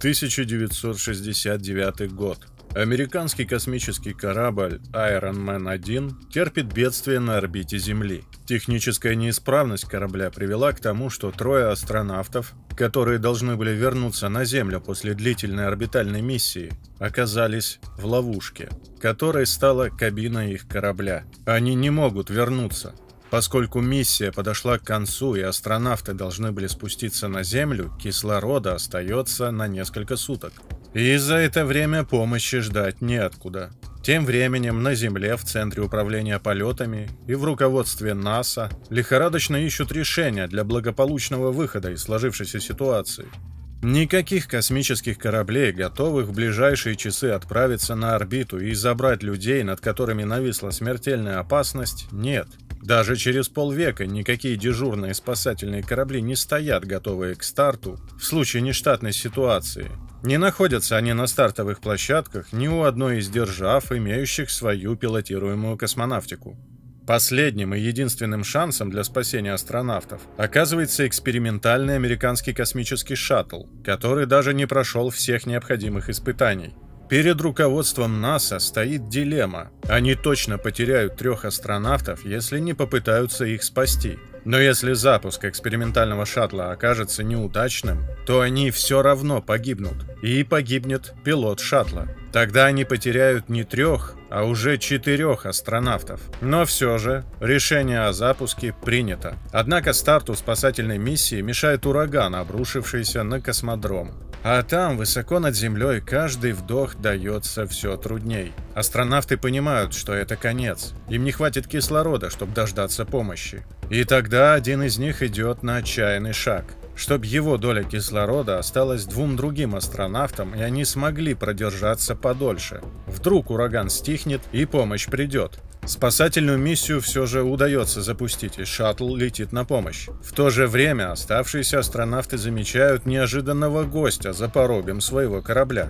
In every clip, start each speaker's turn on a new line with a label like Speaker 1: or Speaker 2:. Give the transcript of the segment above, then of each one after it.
Speaker 1: 1969 год. Американский космический корабль Iron Man 1 терпит бедствие на орбите Земли. Техническая неисправность корабля привела к тому, что трое астронавтов, которые должны были вернуться на Землю после длительной орбитальной миссии, оказались в ловушке, которой стала кабина их корабля. Они не могут вернуться. Поскольку миссия подошла к концу и астронавты должны были спуститься на Землю, кислорода остается на несколько суток. И за это время помощи ждать неоткуда. Тем временем на Земле, в Центре управления полетами и в руководстве НАСА лихорадочно ищут решения для благополучного выхода из сложившейся ситуации. Никаких космических кораблей, готовых в ближайшие часы отправиться на орбиту и забрать людей, над которыми нависла смертельная опасность, нет. Даже через полвека никакие дежурные спасательные корабли не стоят, готовые к старту в случае нештатной ситуации. Не находятся они на стартовых площадках ни у одной из держав, имеющих свою пилотируемую космонавтику. Последним и единственным шансом для спасения астронавтов оказывается экспериментальный американский космический шаттл, который даже не прошел всех необходимых испытаний. Перед руководством НАСА стоит дилемма. Они точно потеряют 3 астронавтов, если не попытаются их спасти. Но если запуск экспериментального шаттла окажется неудачным, то они все равно погибнут. И погибнет пилот шаттла. Тогда они потеряют не 3, а уже 4 астронавтов. Но все же решение о запуске принято. Однако старту спасательной миссии мешает ураган, обрушившийся на космодром. А там, высоко над землей, каждый вдох дается все трудней. Астронавты понимают, что это конец. Им не хватит кислорода, чтобы дождаться помощи. И тогда один из них идет на отчаянный шаг. Чтобы его доля кислорода осталась 2 другим астронавтам, и они смогли продержаться подольше. Вдруг ураган стихнет, и помощь придет. Спасательную миссию все же удается запустить, и шаттл летит на помощь. В то же время оставшиеся астронавты замечают неожиданного гостя за порогом своего корабля.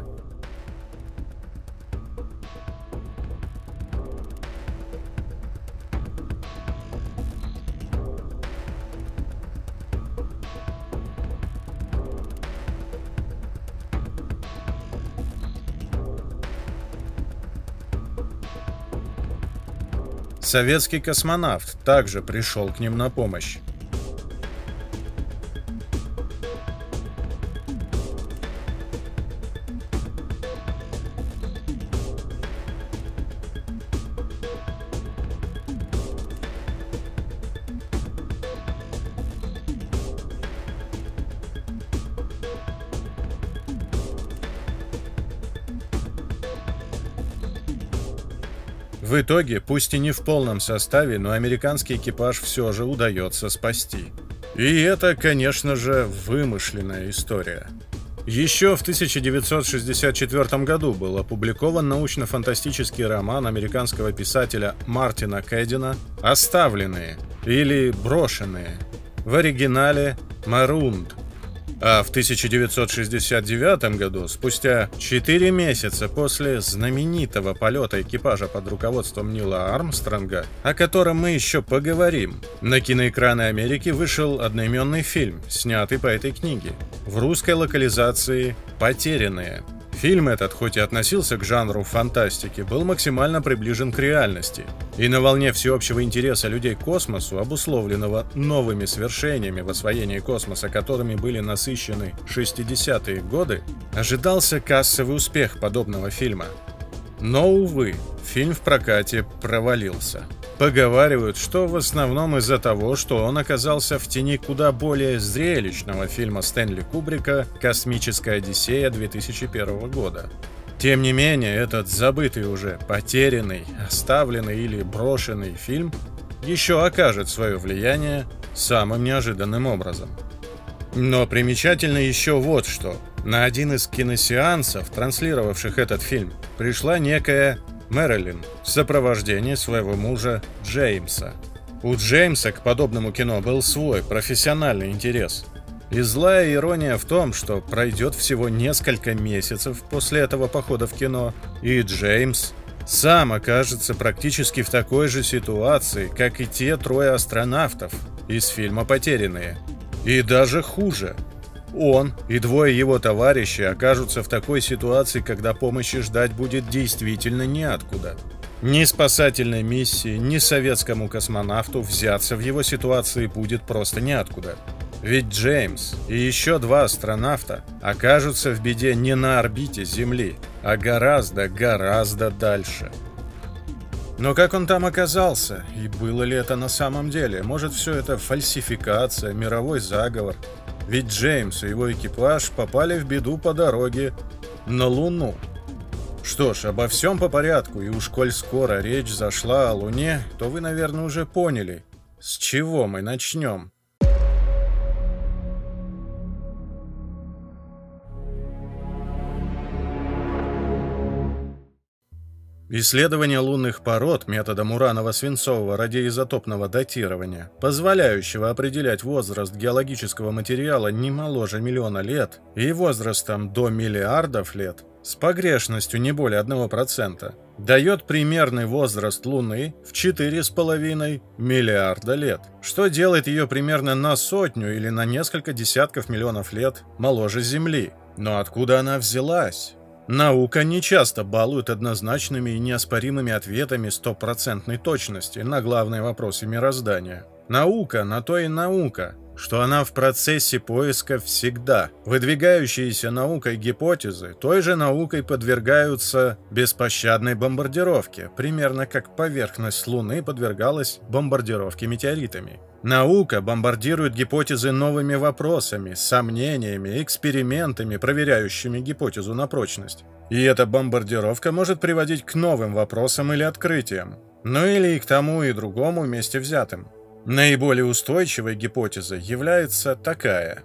Speaker 1: Советский космонавт также пришел к ним на помощь. В итоге, пусть и не в полном составе, но американский экипаж все же удается спасти. И это, конечно же, вымышленная история. Еще в 1964 году был опубликован научно-фантастический роман американского писателя Мартина Кэддина «Оставленные» или «Брошенные», в оригинале «Marooned». А в 1969 году, спустя 4 месяца после знаменитого полета экипажа под руководством Нила Армстронга, о котором мы еще поговорим, на киноэкраны Америки вышел одноименный фильм, снятый по этой книге, в русской локализации «Потерянные». Фильм этот, хоть и относился к жанру фантастики, был максимально приближен к реальности. И на волне всеобщего интереса людей к космосу, обусловленного новыми свершениями в освоении космоса, которыми были насыщены 60-е годы, ожидался кассовый успех подобного фильма. Но, увы, фильм в прокате провалился. Поговаривают, что в основном из-за того, что он оказался в тени куда более зрелищного фильма Стэнли Кубрика «Космическая Одиссея» 2001 года. Тем не менее, этот забытый уже, потерянный, оставленный или брошенный фильм еще окажет свое влияние самым неожиданным образом. Но примечательно еще вот что. На один из киносеансов, транслировавших этот фильм, пришла некая Мэрилин в сопровождении своего мужа Джеймса. У Джеймса к подобному кино был свой профессиональный интерес. И злая ирония в том, что пройдет всего несколько месяцев после этого похода в кино, и Джеймс сам окажется практически в такой же ситуации, как и те 3 астронавтов из фильма «Потерянные». И даже хуже. Он и двое его товарищей окажутся в такой ситуации, когда помощи ждать будет действительно неоткуда. Ни спасательной миссии, ни советскому космонавту взяться в его ситуации будет просто неоткуда. Ведь Джеймс и еще 2 астронавта окажутся в беде не на орбите Земли, а гораздо дальше. Но как он там оказался? И было ли это на самом деле? Может, все это фальсификация, мировой заговор? Ведь Джеймс и его экипаж попали в беду по дороге на Луну. Что ж, обо всем по порядку, и уж коль скоро речь зашла о Луне, то вы, наверное, уже поняли, с чего мы начнем. Исследование лунных пород методом ураново-свинцового радиоизотопного датирования, позволяющего определять возраст геологического материала не моложе миллиона лет и возрастом до миллиардов лет, с погрешностью не более 1%, дает примерный возраст Луны в 4,5 миллиарда лет, что делает ее примерно на 100 или на несколько десятков миллионов лет моложе Земли. Но откуда она взялась? Наука не часто балует однозначными и неоспоримыми ответами стопроцентной точности на главные вопросы мироздания. Наука на то и наука, что она в процессе поиска всегда. Выдвигающиеся наукой гипотезы той же наукой подвергаются беспощадной бомбардировке, примерно как поверхность Луны подвергалась бомбардировке метеоритами. Наука бомбардирует гипотезы новыми вопросами, сомнениями, экспериментами, проверяющими гипотезу на прочность. И эта бомбардировка может приводить к новым вопросам или открытиям, ну или и к тому и другому вместе взятым. Наиболее устойчивой гипотезой является такая.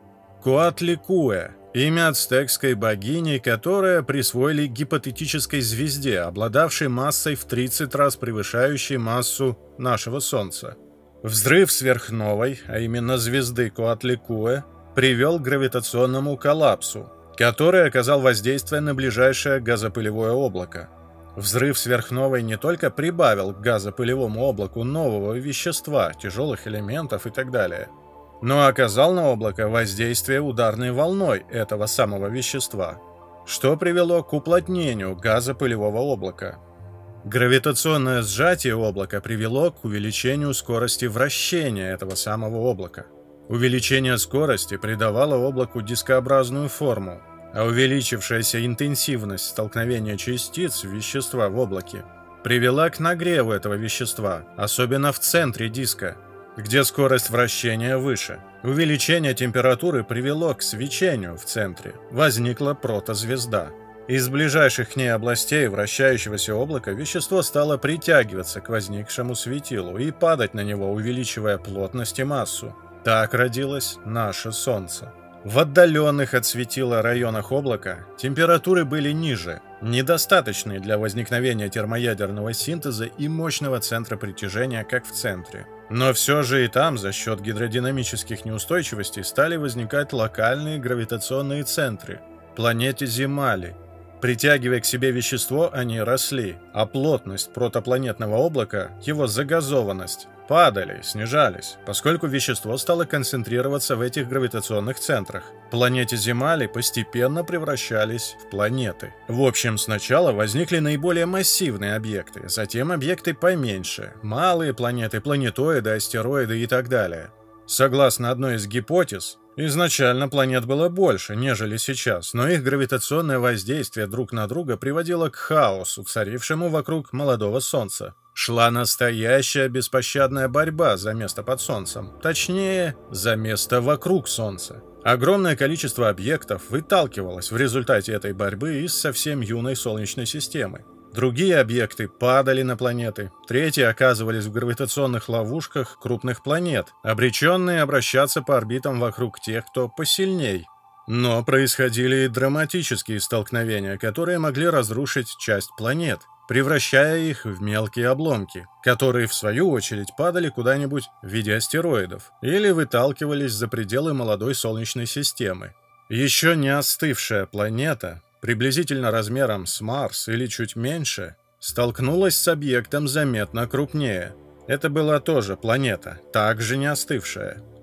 Speaker 1: Коатликуэ – имя ацтекской богини, которая присвоили гипотетической звезде, обладавшей массой в 30 раз превышающей массу нашего Солнца. Взрыв сверхновой, а именно звезды Коатликуэ, привел к гравитационному коллапсу, который оказал воздействие на ближайшее газопылевое облако. Взрыв сверхновой не только прибавил к газопылевому облаку нового вещества, тяжелых элементов и так далее, но оказал на облако воздействие ударной волной этого самого вещества, что привело к уплотнению газопылевого облака. Гравитационное сжатие облака привело к увеличению скорости вращения этого самого облака. Увеличение скорости придавало облаку дискообразную форму, а увеличившаяся интенсивность столкновения частиц вещества в облаке привела к нагреву этого вещества, особенно в центре диска, где скорость вращения выше. Увеличение температуры привело к свечению в центре. Возникла протозвезда. Из ближайших к ней областей вращающегося облака вещество стало притягиваться к возникшему светилу и падать на него, увеличивая плотность и массу. Так родилось наше Солнце. В отдаленных от светила районах облака температуры были ниже, недостаточные для возникновения термоядерного синтеза и мощного центра притяжения, как в центре. Но все же и там за счет гидродинамических неустойчивостей стали возникать локальные гравитационные центры – планете Земали. Притягивая к себе вещество, они росли, а плотность протопланетного облака, его загазованность, падали, снижались, поскольку вещество стало концентрироваться в этих гравитационных центрах. Планеты Земали постепенно превращались в планеты. В общем, сначала возникли наиболее массивные объекты, затем объекты поменьше, малые планеты, планетоиды, астероиды и так далее. Согласно одной из гипотез, изначально планет было больше, нежели сейчас, но их гравитационное воздействие друг на друга приводило к хаосу, царившему вокруг молодого Солнца. Шла настоящая беспощадная борьба за место под Солнцем, точнее, за место вокруг Солнца. Огромное количество объектов выталкивалось в результате этой борьбы из совсем юной Солнечной системы. Другие объекты падали на планеты, третьи оказывались в гравитационных ловушках крупных планет, обреченные обращаться по орбитам вокруг тех, кто посильней. Но происходили и драматические столкновения, которые могли разрушить часть планет, превращая их в мелкие обломки, которые в свою очередь падали куда-нибудь в виде астероидов или выталкивались за пределы молодой Солнечной системы. Еще не остывшая планета, приблизительно размером с Марс или чуть меньше, столкнулась с объектом заметно крупнее. Это была тоже планета, также не остывшая.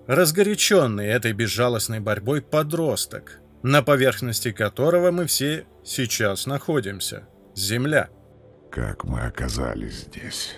Speaker 1: разгоряченный этой безжалостной борьбой подросток, на поверхности которого мы все сейчас находимся. Земля.
Speaker 2: Как мы оказались здесь?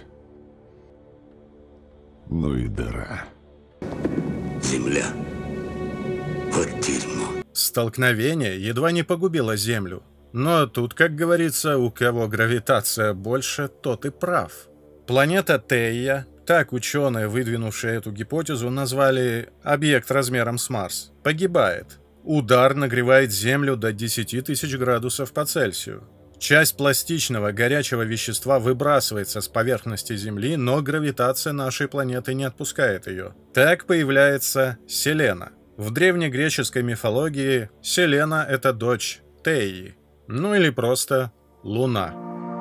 Speaker 2: Ну и дыра.
Speaker 3: Земля. Вот дерьмо.
Speaker 1: Столкновение едва не погубило Землю. Но тут, как говорится, у кого гравитация больше, тот и прав. Планета Тея, так ученые, выдвинувшие эту гипотезу, назвали объект размером с Марс, погибает. Удар нагревает Землю до 10 тысяч градусов по Цельсию. Часть пластичного горячего вещества выбрасывается с поверхности Земли, но гравитация нашей планеты не отпускает ее. Так появляется Селена. В древнегреческой мифологии Селена – это дочь Теи, ну или просто Луна.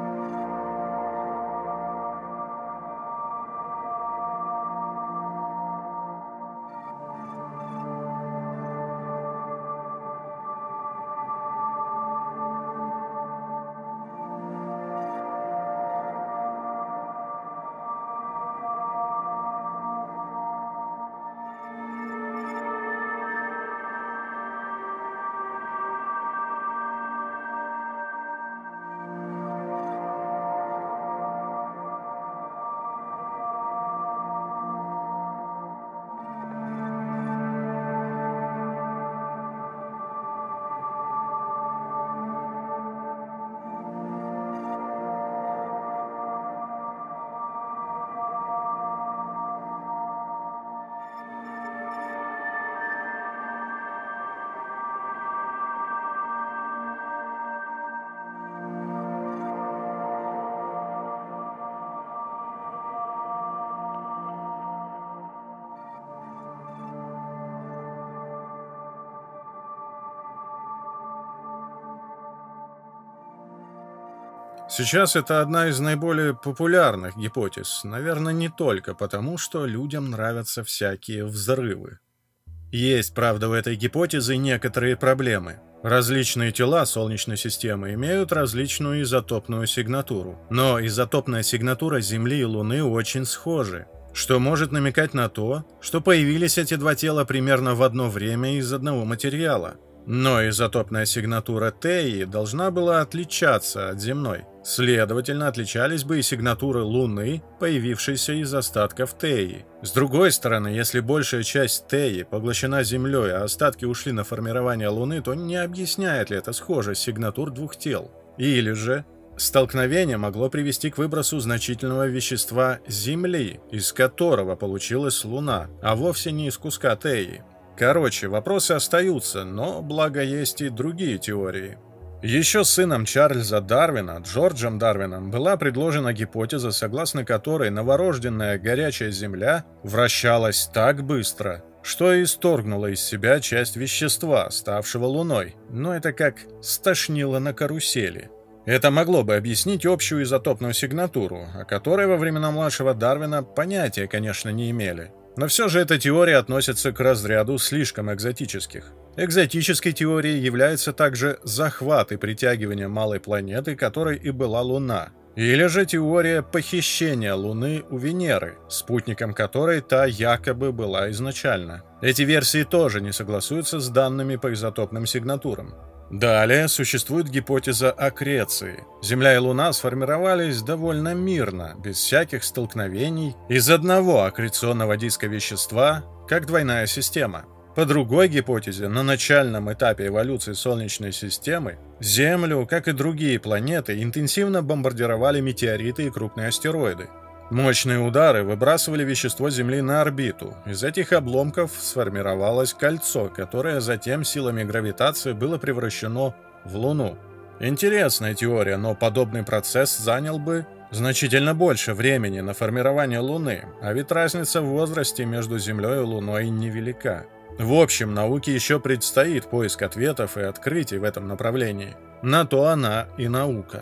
Speaker 1: Сейчас это одна из наиболее популярных гипотез, наверное, не только потому, что людям нравятся всякие взрывы. Есть, правда, у этой гипотезы некоторые проблемы. Различные тела Солнечной системы имеют различную изотопную сигнатуру, но изотопная сигнатура Земли и Луны очень схожи, что может намекать на то, что появились эти два тела примерно в одно время из одного материала. Но изотопная сигнатура Теи должна была отличаться от земной. Следовательно, отличались бы и сигнатуры Луны, появившиеся из остатков Теи. С другой стороны, если большая часть Теи поглощена Землей, а остатки ушли на формирование Луны, то не объясняет ли это схожесть сигнатур двух тел? Или же столкновение могло привести к выбросу значительного вещества Земли, из которого получилась Луна, а вовсе не из куска Теи? Короче, вопросы остаются, но благо есть и другие теории. Еще сыном Чарльза Дарвина, Джорджем Дарвином, была предложена гипотеза, согласно которой новорожденная горячая Земля вращалась так быстро, что исторгнула из себя часть вещества, ставшего Луной. Но это как стошнило на карусели. Это могло бы объяснить общую изотопную сигнатуру, о которой во времена младшего Дарвина понятия, конечно, не имели. Но все же эта теория относится к разряду слишком экзотических. Экзотической теорией является также захват и притягивание малой планеты, которой и была Луна. Или же теория похищения Луны у Венеры, спутником которой та якобы была изначально. Эти версии тоже не согласуются с данными по изотопным сигнатурам. Далее существует гипотеза аккреции. Земля и Луна сформировались довольно мирно, без всяких столкновений, из одного аккреционного диска вещества, как двойная система. По другой гипотезе, на начальном этапе эволюции Солнечной системы Землю, как и другие планеты, интенсивно бомбардировали метеориты и крупные астероиды. Мощные удары выбрасывали вещество Земли на орбиту. Из этих обломков сформировалось кольцо, которое затем силами гравитации было превращено в Луну. Интересная теория, но подобный процесс занял бы значительно больше времени на формирование Луны, а ведь разница в возрасте между Землей и Луной невелика. В общем, науке еще предстоит поиск ответов и открытий в этом направлении. На то она и наука.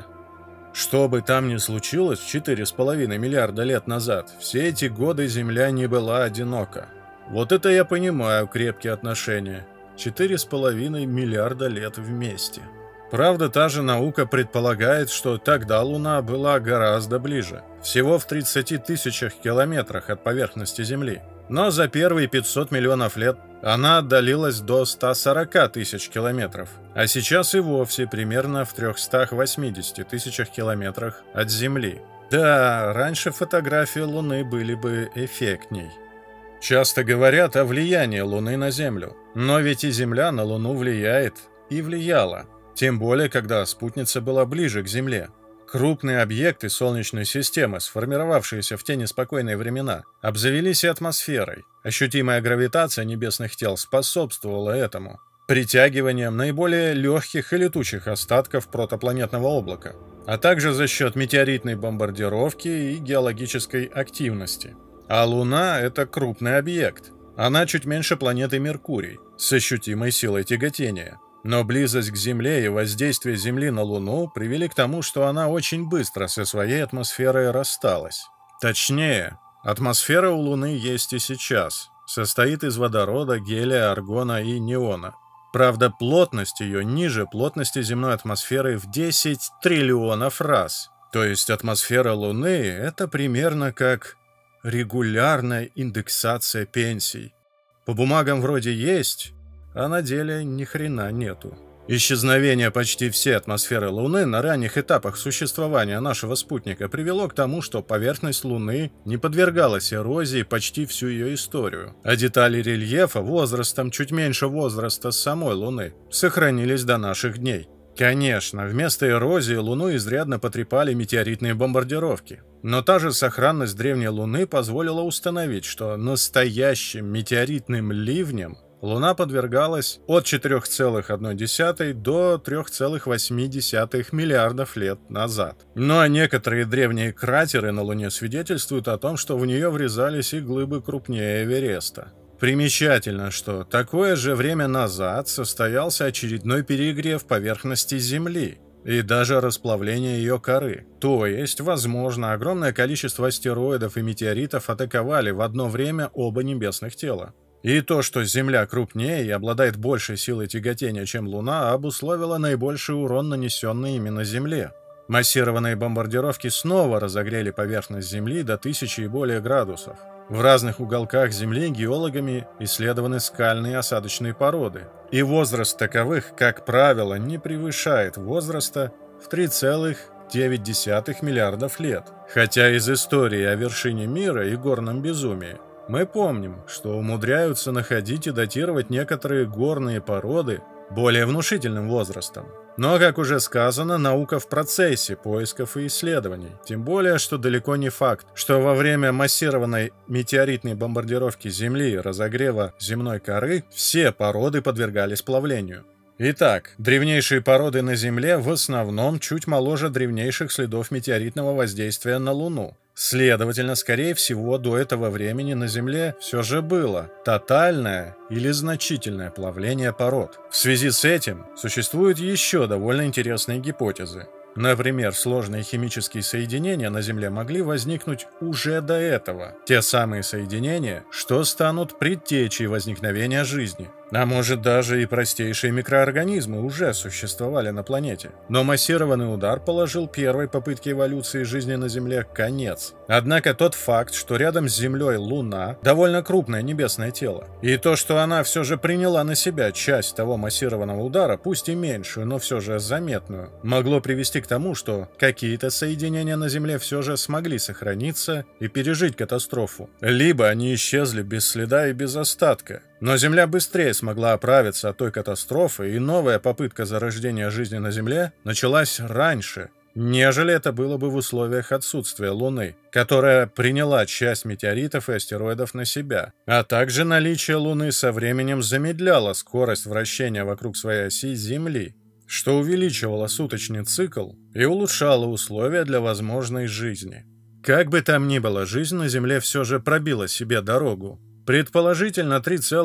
Speaker 1: Что бы там ни случилось 4,5 миллиарда лет назад, все эти годы Земля не была одинока. Вот это я понимаю крепкие отношения. 4,5 миллиарда лет вместе. Правда, та же наука предполагает, что тогда Луна была гораздо ближе. Всего в 30 тысячах километрах от поверхности Земли. Но за первые 500 миллионов лет она отдалилась до 140 тысяч километров, а сейчас и вовсе примерно в 380 тысячах километрах от Земли. Да, раньше фотографии Луны были бы эффектней. Часто говорят о влиянии Луны на Землю, но ведь и Земля на Луну влияет и влияла, тем более, когда спутница была ближе к Земле. Крупные объекты Солнечной системы, сформировавшиеся в те неспокойные времена, обзавелись и атмосферой. Ощутимая гравитация небесных тел способствовала этому, притягиванием наиболее легких и летучих остатков протопланетного облака, а также за счет метеоритной бомбардировки и геологической активности. А Луна — это крупный объект. Она чуть меньше планеты Меркурий, с ощутимой силой тяготения. Но близость к Земле и воздействие Земли на Луну привели к тому, что она очень быстро со своей атмосферой рассталась. Точнее, атмосфера у Луны есть и сейчас. Состоит из водорода, гелия, аргона и неона. Правда, плотность ее ниже плотности земной атмосферы в 10 триллионов раз. То есть атмосфера Луны — это примерно как регулярная индексация пенсий. По бумагам вроде есть, а на деле ни хрена нету. Исчезновение почти всей атмосферы Луны на ранних этапах существования нашего спутника привело к тому, что поверхность Луны не подвергалась эрозии почти всю ее историю, а детали рельефа возрастом чуть меньше возраста самой Луны сохранились до наших дней. Конечно, вместо эрозии Луну изрядно потрепали метеоритные бомбардировки. Но та же сохранность древней Луны позволила установить, что настоящим метеоритным ливнем Луна подвергалась от 4,1 до 3,8 миллиардов лет назад. Ну а некоторые древние кратеры на Луне свидетельствуют о том, что в нее врезались и глыбы крупнее Эвереста. Примечательно, что такое же время назад состоялся очередной перегрев поверхности Земли и даже расплавление ее коры. То есть, возможно, огромное количество астероидов и метеоритов атаковали в одно время оба небесных тела. И то, что Земля крупнее и обладает большей силой тяготения, чем Луна, обусловило наибольший урон, нанесенный именно Земле. Массированные бомбардировки снова разогрели поверхность Земли до 1000 и более градусов. В разных уголках Земли геологами исследованы скальные осадочные породы, и возраст таковых, как правило, не превышает возраста в 3,9 миллиардов лет. Хотя из истории о вершине мира и горном безумии мы помним, что умудряются находить и датировать некоторые горные породы более внушительным возрастом. Но, как уже сказано, наука в процессе поисков и исследований. Тем более, что далеко не факт, что во время массированной метеоритной бомбардировки Земли и разогрева земной коры все породы подвергались плавлению. Итак, древнейшие породы на Земле в основном чуть моложе древнейших следов метеоритного воздействия на Луну. Следовательно, скорее всего, до этого времени на Земле все же было тотальное или значительное плавление пород. В связи с этим существуют еще довольно интересные гипотезы. Например, сложные химические соединения на Земле могли возникнуть уже до этого. Те самые соединения, что станут предтечей возникновения жизни. А может, даже и простейшие микроорганизмы уже существовали на планете. Но массированный удар положил первой попытке эволюции жизни на Земле конец. Однако тот факт, что рядом с Землей Луна – довольно крупное небесное тело, и то, что она все же приняла на себя часть того массированного удара, пусть и меньшую, но все же заметную, могло привести к тому, что какие-то соединения на Земле все же смогли сохраниться и пережить катастрофу. Либо они исчезли без следа и без остатка. Но Земля быстрее смогла оправиться от той катастрофы, и новая попытка зарождения жизни на Земле началась раньше, нежели это было бы в условиях отсутствия Луны, которая приняла часть метеоритов и астероидов на себя. А также наличие Луны со временем замедляло скорость вращения вокруг своей оси Земли, что увеличивало суточный цикл и улучшало условия для возможной жизни. Как бы там ни было, жизнь на Земле все же пробила себе дорогу. Предположительно,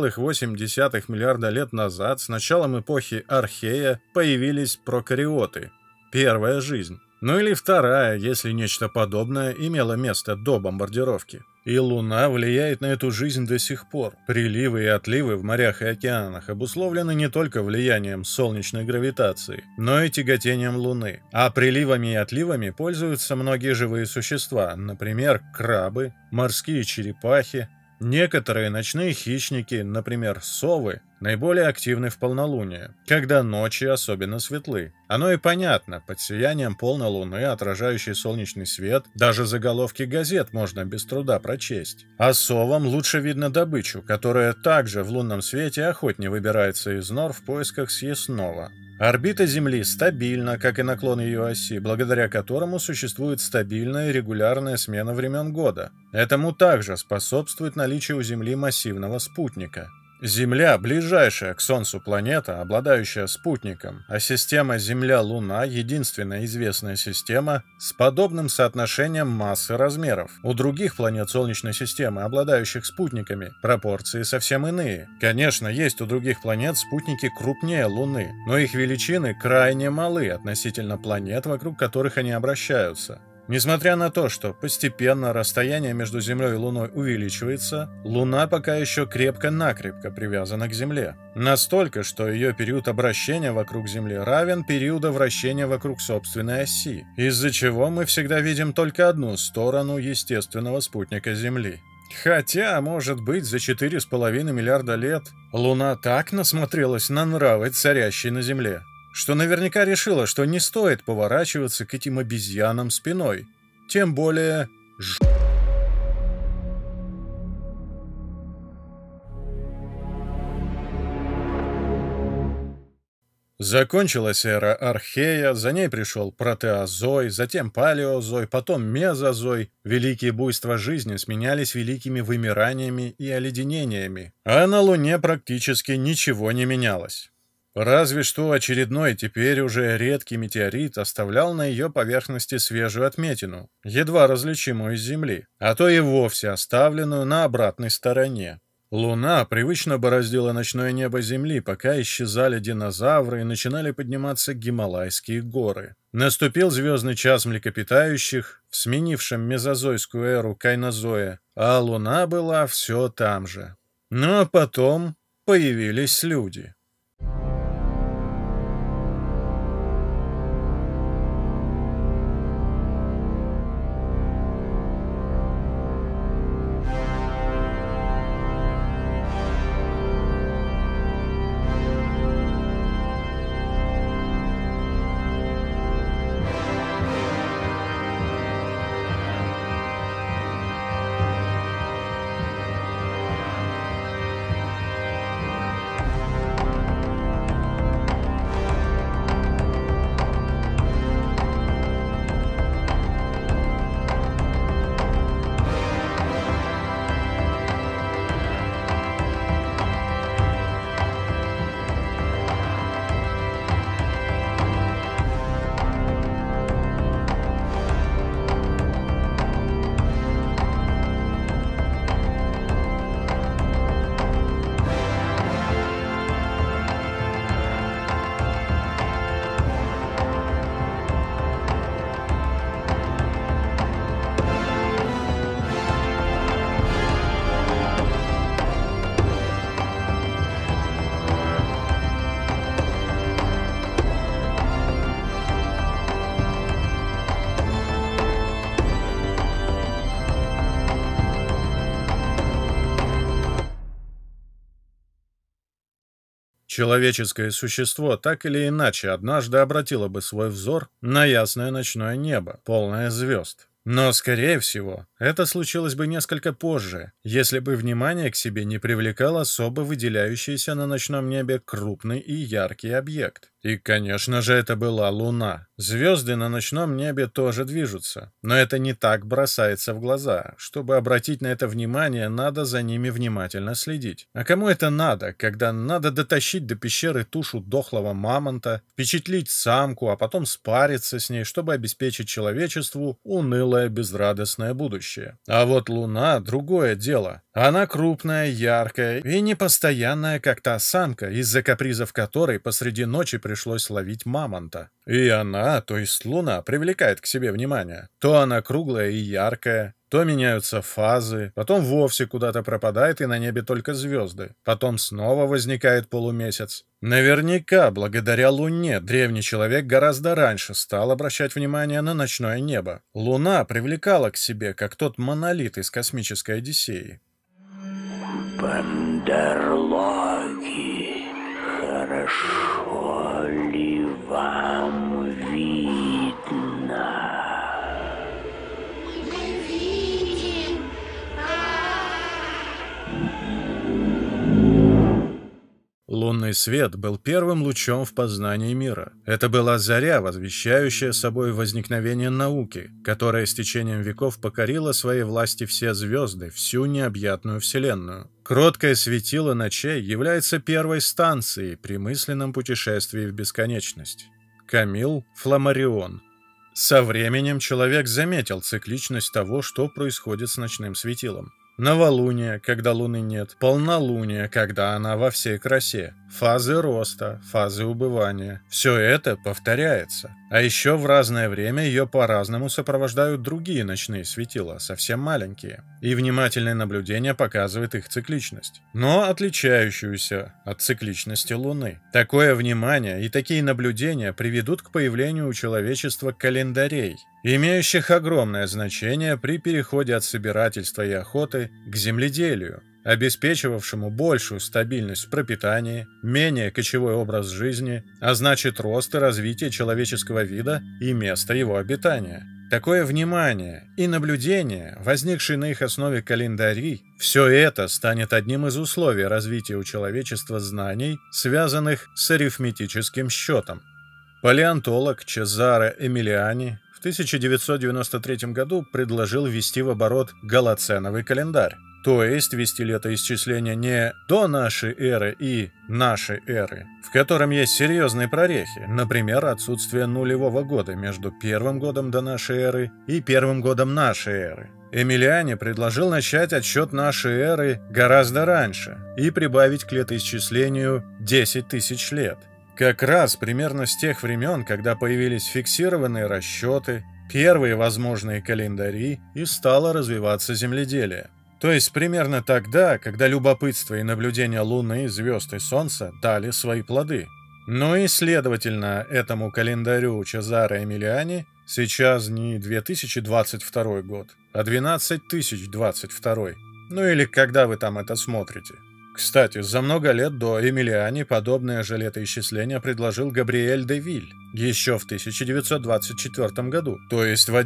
Speaker 1: 3,8 миллиарда лет назад, с началом эпохи Архея, появились прокариоты – первая жизнь. Ну или вторая, если нечто подобное имело место до бомбардировки. И Луна влияет на эту жизнь до сих пор. Приливы и отливы в морях и океанах обусловлены не только влиянием солнечной гравитации, но и тяготением Луны. А приливами и отливами пользуются многие живые существа, например, крабы, морские черепахи, Некоторые ночные хищники, например, совы, наиболее активны в полнолуние, когда ночи особенно светлы. Оно и понятно, под сиянием полной луны, отражающей солнечный свет, даже заголовки газет можно без труда прочесть. А совам лучше видно добычу, которая также в лунном свете охотнее выбирается из нор в поисках съестного. Орбита Земли стабильна, как и наклон ее оси, благодаря которому существует стабильная и регулярная смена времен года. Этому также способствует наличие у Земли массивного спутника. Земля – ближайшая к Солнцу планета, обладающая спутником, а система Земля-Луна – единственная известная система с подобным соотношением масс и размеров. У других планет Солнечной системы, обладающих спутниками, пропорции совсем иные. Конечно, есть у других планет спутники крупнее Луны, но их величины крайне малы относительно планет, вокруг которых они обращаются. Несмотря на то, что постепенно расстояние между Землей и Луной увеличивается, Луна пока еще крепко-накрепко привязана к Земле. Настолько, что ее период обращения вокруг Земли равен периоду вращения вокруг собственной оси, из-за чего мы всегда видим только одну сторону естественного спутника Земли. Хотя, может быть, за 4,5 миллиарда лет Луна так насмотрелась на нравы, царящие на Земле, что наверняка решила, что не стоит поворачиваться к этим обезьянам спиной. Тем более... Закончилась эра Архея, за ней пришел Протеозой, затем Палеозой, потом Мезозой. Великие буйства жизни сменялись великими вымираниями и оледенениями, а на Луне практически ничего не менялось. Разве что очередной, теперь уже редкий метеорит оставлял на ее поверхности свежую отметину, едва различимую из Земли, а то и вовсе оставленную на обратной стороне. Луна привычно бороздила ночное небо Земли, пока исчезали динозавры и начинали подниматься Гималайские горы. Наступил звездный час млекопитающих, в сменившем мезозойскую эру Кайнозоя, а Луна была все там же. Ну а потом появились люди. Человеческое существо так или иначе однажды обратило бы свой взор на ясное ночное небо, полное звезд. Но, скорее всего, это случилось бы несколько позже, если бы внимание к себе не привлекал особо выделяющийся на ночном небе крупный и яркий объект. И, конечно же, это была Луна. Звезды на ночном небе тоже движутся, но это не так бросается в глаза. Чтобы обратить на это внимание, надо за ними внимательно следить. А кому это надо, когда надо дотащить до пещеры тушу дохлого мамонта, впечатлить самку, а потом спариться с ней, чтобы обеспечить человечеству унылое безрадостное будущее? А вот Луна — другое дело. Она крупная, яркая и непостоянная, как та самка, из-за капризов которой посреди ночи пришлось ловить мамонта. И она, то есть Луна, привлекает к себе внимание. То она круглая и яркая, то меняются фазы, потом вовсе куда-то пропадает и на небе только звезды. Потом снова возникает полумесяц. Наверняка, благодаря Луне, древний человек гораздо раньше стал обращать внимание на ночное небо. Луна привлекала к себе, как тот монолит из космической Одиссеи.
Speaker 4: Бандерлоги, хорошо ли вам видно?
Speaker 1: Лунный свет был первым лучом в познании мира. Это была заря, возвещающая собой возникновение науки, которая с течением веков покорила своей власти все звезды, всю необъятную Вселенную. Кроткое светило ночей является первой станцией при мысленном путешествии в бесконечность. Камил Фламарион. Со временем человек заметил цикличность того, что происходит с ночным светилом. Новолуние, когда луны нет, полнолуние, когда она во всей красе, фазы роста, фазы убывания. Все это повторяется. А еще в разное время ее по-разному сопровождают другие ночные светила, совсем маленькие. И внимательное наблюдение показывает их цикличность, но отличающуюся от цикличности Луны. Такое внимание и такие наблюдения приведут к появлению у человечества календарей, имеющих огромное значение при переходе от собирательства и охоты к земледелию, обеспечивавшему большую стабильность в пропитании, менее кочевой образ жизни, а значит рост и развитие человеческого вида и место его обитания. Такое внимание и наблюдение, возникшие на их основе календари, все это станет одним из условий развития у человечества знаний, связанных с арифметическим счетом. Палеонтолог Чезаре Эмилиани в 1993 году предложил ввести в оборот голоценовый календарь, то есть ввести летоисчисление не до нашей эры и нашей эры, в котором есть серьезные прорехи, например, отсутствие нулевого года между первым годом до нашей эры и первым годом нашей эры. Эмилиани предложил начать отсчет нашей эры гораздо раньше и прибавить к летоисчислению 10 тысяч лет. Как раз примерно с тех времен, когда появились фиксированные расчеты, первые возможные календари и стало развиваться земледелие. То есть примерно тогда, когда любопытство и наблюдение Луны, звезд и Солнца дали свои плоды. Ну и, следовательно, этому календарю Чезаре Эмилиани сейчас не 2022 год, а 12022. Ну или когда вы там это смотрите. Кстати, за много лет до Эмилиани подобное же летоисчисление предложил Габриэль де Виль еще в 1924 году, то есть в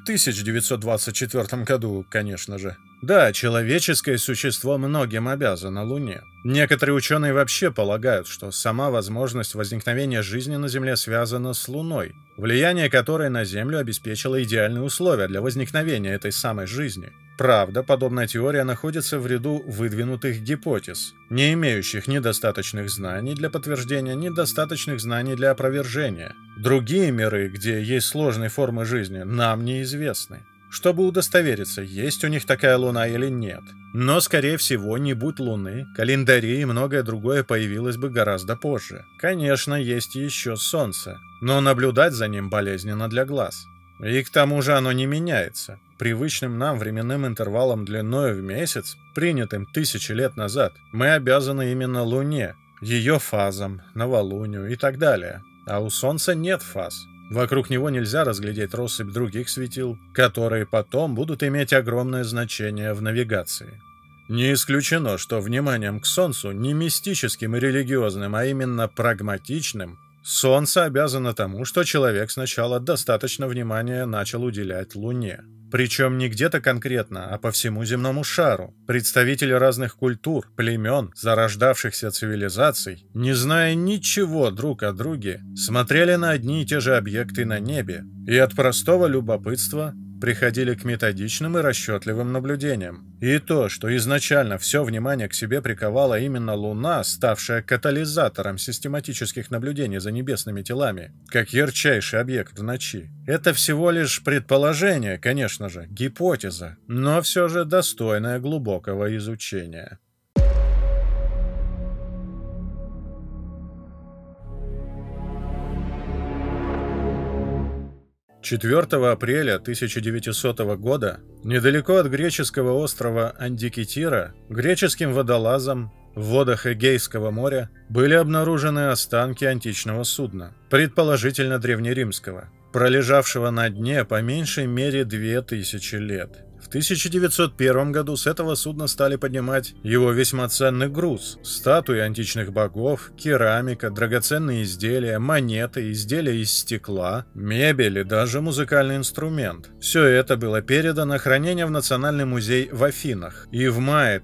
Speaker 1: 11924 году, конечно же. Да, человеческое существо многим обязано Луне. Некоторые ученые вообще полагают, что сама возможность возникновения жизни на Земле связана с Луной, влияние которой на Землю обеспечило идеальные условия для возникновения этой самой жизни. Правда, подобная теория находится в ряду выдвинутых гипотез, не имеющих ни достаточных знаний для подтверждения, ни достаточных знаний для опровержения. Другие миры, где есть сложные формы жизни, нам неизвестны, чтобы удостовериться, есть у них такая Луна или нет. Но, скорее всего, не будь Луны, календари и многое другое появилось бы гораздо позже. Конечно, есть еще Солнце, но наблюдать за ним болезненно для глаз. И к тому же оно не меняется. Привычным нам временным интервалом длиной в месяц, принятым тысячи лет назад, мы обязаны именно Луне, ее фазам, новолунию и так далее. А у Солнца нет фаз. Вокруг него нельзя разглядеть россыпь других светил, которые потом будут иметь огромное значение в навигации. Не исключено, что вниманием к Солнцу не мистическим и религиозным, а именно прагматичным, Солнце обязано тому, что человек сначала достаточно внимания начал уделять Луне. Причем не где-то конкретно, а по всему земному шару. Представители разных культур, племен, зарождавшихся цивилизаций, не зная ничего друг о друге, смотрели на одни и те же объекты на небе и от простого любопытства приходили к методичным и расчетливым наблюдениям. И то, что изначально все внимание к себе приковала именно Луна, ставшая катализатором систематических наблюдений за небесными телами, как ярчайший объект в ночи, это всего лишь предположение, конечно же, гипотеза, но все же достойное глубокого изучения. 4 апреля 1900 года, недалеко от греческого острова Андикитира, греческим водолазом в водах Эгейского моря были обнаружены останки античного судна, предположительно древнеримского, пролежавшего на дне по меньшей мере 2000 лет. В 1901 году с этого судна стали поднимать его весьма ценный груз: статуи античных богов, керамика, драгоценные изделия, монеты, изделия из стекла, мебель и даже музыкальный инструмент. Все это было передано на хранение в Национальный музей в Афинах. И в мае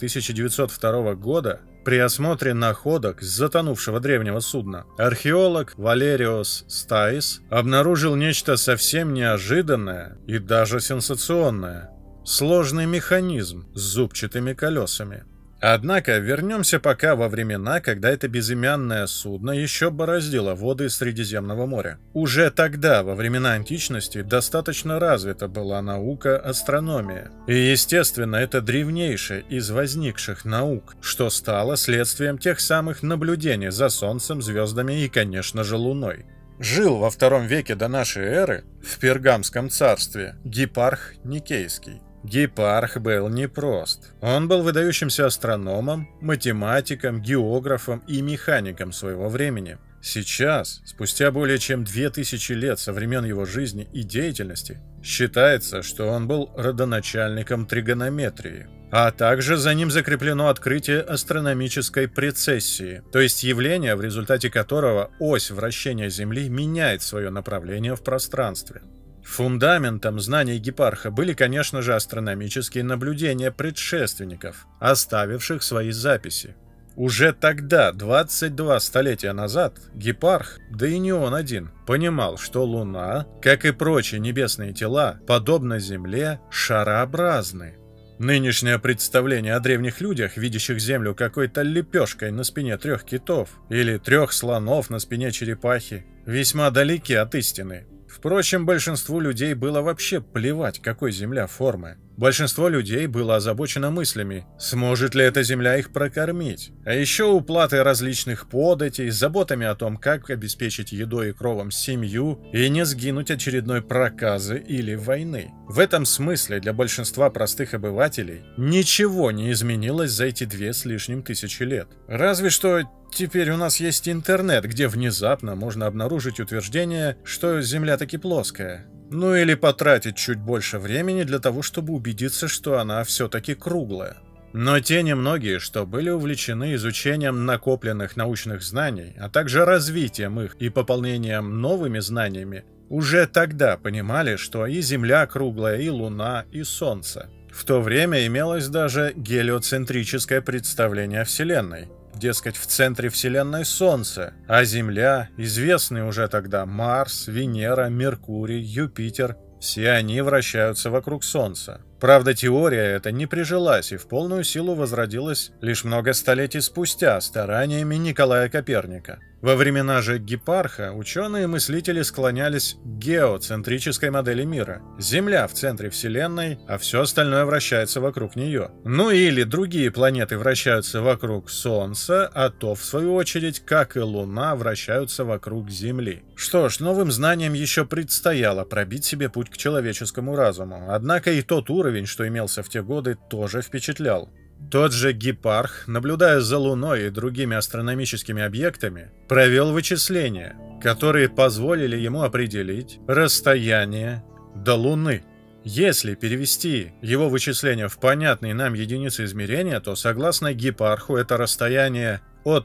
Speaker 1: 1902 года при осмотре находок с затонувшего древнего судна археолог Валериос Стаис обнаружил нечто совсем неожиданное и даже сенсационное – сложный механизм с зубчатыми колесами. Однако вернемся пока во времена, когда это безымянное судно еще бороздило воды Средиземного моря. Уже тогда, во времена античности, достаточно развита была наука астрономия. И, естественно, это древнейшая из возникших наук, что стало следствием тех самых наблюдений за Солнцем, звездами и, конечно же, Луной. Жил во II веке до нашей эры в Пергамском царстве Гиппарх Никейский. Гиппарх был непрост. Он был выдающимся астрономом, математиком, географом и механиком своего времени. Сейчас, спустя более чем 2000 лет со времен его жизни и деятельности, считается, что он был родоначальником тригонометрии. А также за ним закреплено открытие астрономической прецессии, то есть явление, в результате которого ось вращения Земли меняет свое направление в пространстве. Фундаментом знаний Гиппарха были, конечно же, астрономические наблюдения предшественников, оставивших свои записи. Уже тогда, 22 столетия назад, Гиппарх, да и не он один, понимал, что Луна, как и прочие небесные тела, подобно Земле, шарообразны. Нынешнее представление о древних людях, видящих Землю какой-то лепешкой на спине 3 китов или 3 слонов на спине черепахи, весьма далеки от истины. Впрочем, большинству людей было вообще плевать, какой Земля формы. Большинство людей было озабочено мыслями, сможет ли эта Земля их прокормить. А еще уплатой различных податей, заботами о том, как обеспечить едой и кровом семью и не сгинуть очередной проказы или войны. В этом смысле для большинства простых обывателей ничего не изменилось за эти 2 с лишним тысячи лет. Разве что теперь у нас есть интернет, где внезапно можно обнаружить утверждение, что Земля таки плоская. Ну или потратить чуть больше времени для того, чтобы убедиться, что она все-таки круглая. Но те немногие, что были увлечены изучением накопленных научных знаний, а также развитием их и пополнением новыми знаниями, уже тогда понимали, что и Земля круглая, и Луна, и Солнце. В то время имелось даже гелиоцентрическое представление о Вселенной. Дескать, в центре Вселенной Солнце, а Земля, известные уже тогда Марс, Венера, Меркурий, Юпитер, все они вращаются вокруг Солнца. Правда, теория эта не прижилась и в полную силу возродилась лишь много столетий спустя стараниями Николая Коперника. Во времена же Гиппарха ученые-мыслители склонялись к геоцентрической модели мира. Земля в центре Вселенной, а все остальное вращается вокруг нее. Ну или другие планеты вращаются вокруг Солнца, а то, в свою очередь, как и Луна, вращаются вокруг Земли. Что ж, новым знаниям еще предстояло пробить себе путь к человеческому разуму. Однако и тот уровень, что имелся в те годы, тоже впечатлял. Тот же Гиппарх, наблюдая за Луной и другими астрономическими объектами, провел вычисления, которые позволили ему определить расстояние до Луны. Если перевести его вычисления в понятные нам единицы измерения, то, согласно Гиппарху, это расстояние от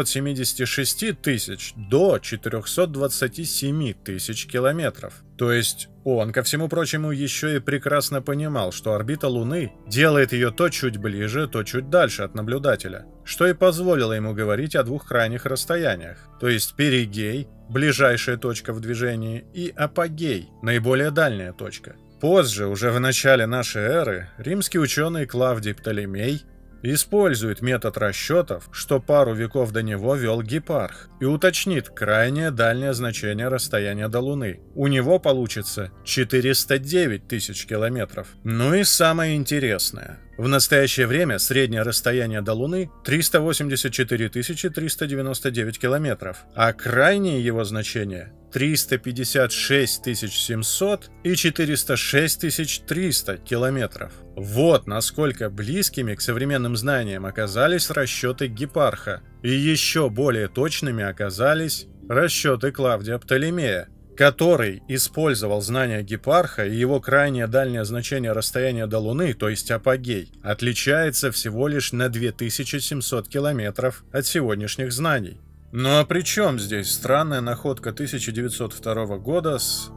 Speaker 1: 376 тысяч до 427 тысяч километров. То есть он, ко всему прочему, еще и прекрасно понимал, что орбита Луны делает ее то чуть ближе, то чуть дальше от наблюдателя, что и позволило ему говорить о 2 крайних расстояниях, то есть перигей, ближайшая точка в движении, и апогей, наиболее дальняя точка. Позже, уже в начале нашей эры, римский ученый Клавдий Птолемей использует метод расчетов, что пару веков до него вел Гиппарх, и уточнит крайнее дальнее значение расстояния до Луны. У него получится 409 тысяч километров. Ну и самое интересное. В настоящее время среднее расстояние до Луны 384 399 километров, а крайнее его значение 356 700 и 406 300 километров. Вот насколько близкими к современным знаниям оказались расчеты Гиппарха, и еще более точными оказались расчеты Клавдия Птолемея, который использовал знания Гепарха и его крайнее дальнее значение расстояния до Луны, то есть апогей, отличается всего лишь на 2700 километров от сегодняшних знаний. Ну а при чем здесь странная находка 1902 года с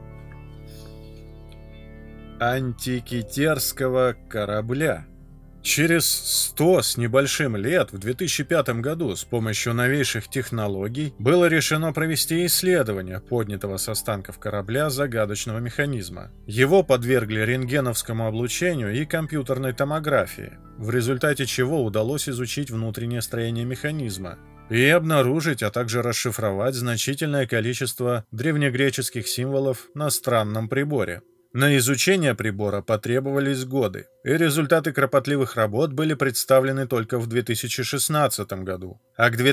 Speaker 1: антикитерского корабля? Через 100 с небольшим лет, в 2005 году, с помощью новейших технологий, было решено провести исследование поднятого с останков корабля загадочного механизма. Его подвергли рентгеновскому облучению и компьютерной томографии, в результате чего удалось изучить внутреннее строение механизма и обнаружить, а также расшифровать значительное количество древнегреческих символов на странном приборе. На изучение прибора потребовались годы, и результаты кропотливых работ были представлены только в 2016 году. А к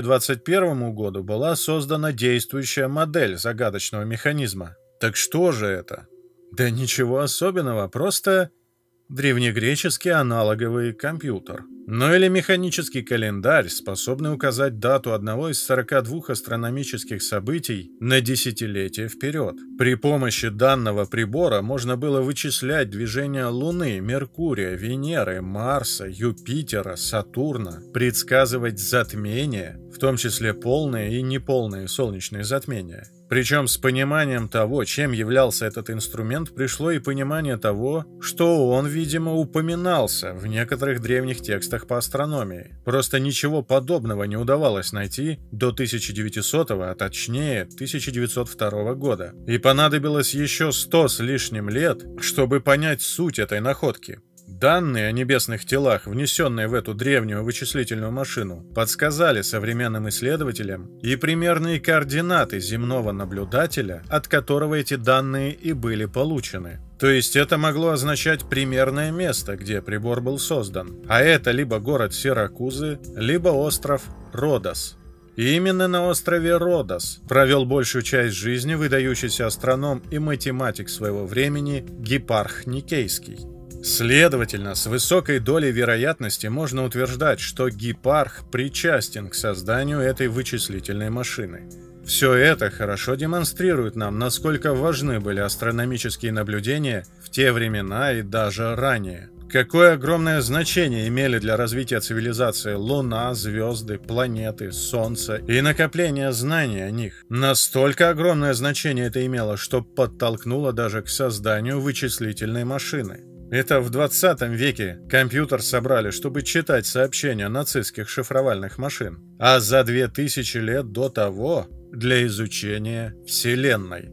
Speaker 1: 2021 году была создана действующая модель загадочного механизма. Так что же это? Да ничего особенного, просто древнегреческий аналоговый компьютер. Ну или механический календарь, способный указать дату одного из 42 астрономических событий на десятилетия вперед. При помощи данного прибора можно было вычислять движения Луны, Меркурия, Венеры, Марса, Юпитера, Сатурна, предсказывать затмения, в том числе полные и неполные солнечные затмения. Причем с пониманием того, чем являлся этот инструмент, пришло и понимание того, что он, видимо, упоминался в некоторых древних текстах по астрономии. Просто ничего подобного не удавалось найти до 1900, а точнее 1902 года. И понадобилось еще 100 с лишним лет, чтобы понять суть этой находки. Данные о небесных телах, внесенные в эту древнюю вычислительную машину, подсказали современным исследователям и примерные координаты земного наблюдателя, от которого эти данные и были получены. То есть это могло означать примерное место, где прибор был создан. А это либо город Сиракузы, либо остров Родос. И именно на острове Родос провел большую часть жизни выдающийся астроном и математик своего времени Гепарх Никейский. Следовательно, с высокой долей вероятности можно утверждать, что Гепарх причастен к созданию этой вычислительной машины. Все это хорошо демонстрирует нам, насколько важны были астрономические наблюдения в те времена и даже ранее. Какое огромное значение имели для развития цивилизации Луна, звезды, планеты, Солнце и накопление знаний о них. Настолько огромное значение это имело, что подтолкнуло даже к созданию вычислительной машины. Это в 20 веке компьютер собрали, чтобы читать сообщения нацистских шифровальных машин, а за 2000 лет до того для изучения Вселенной.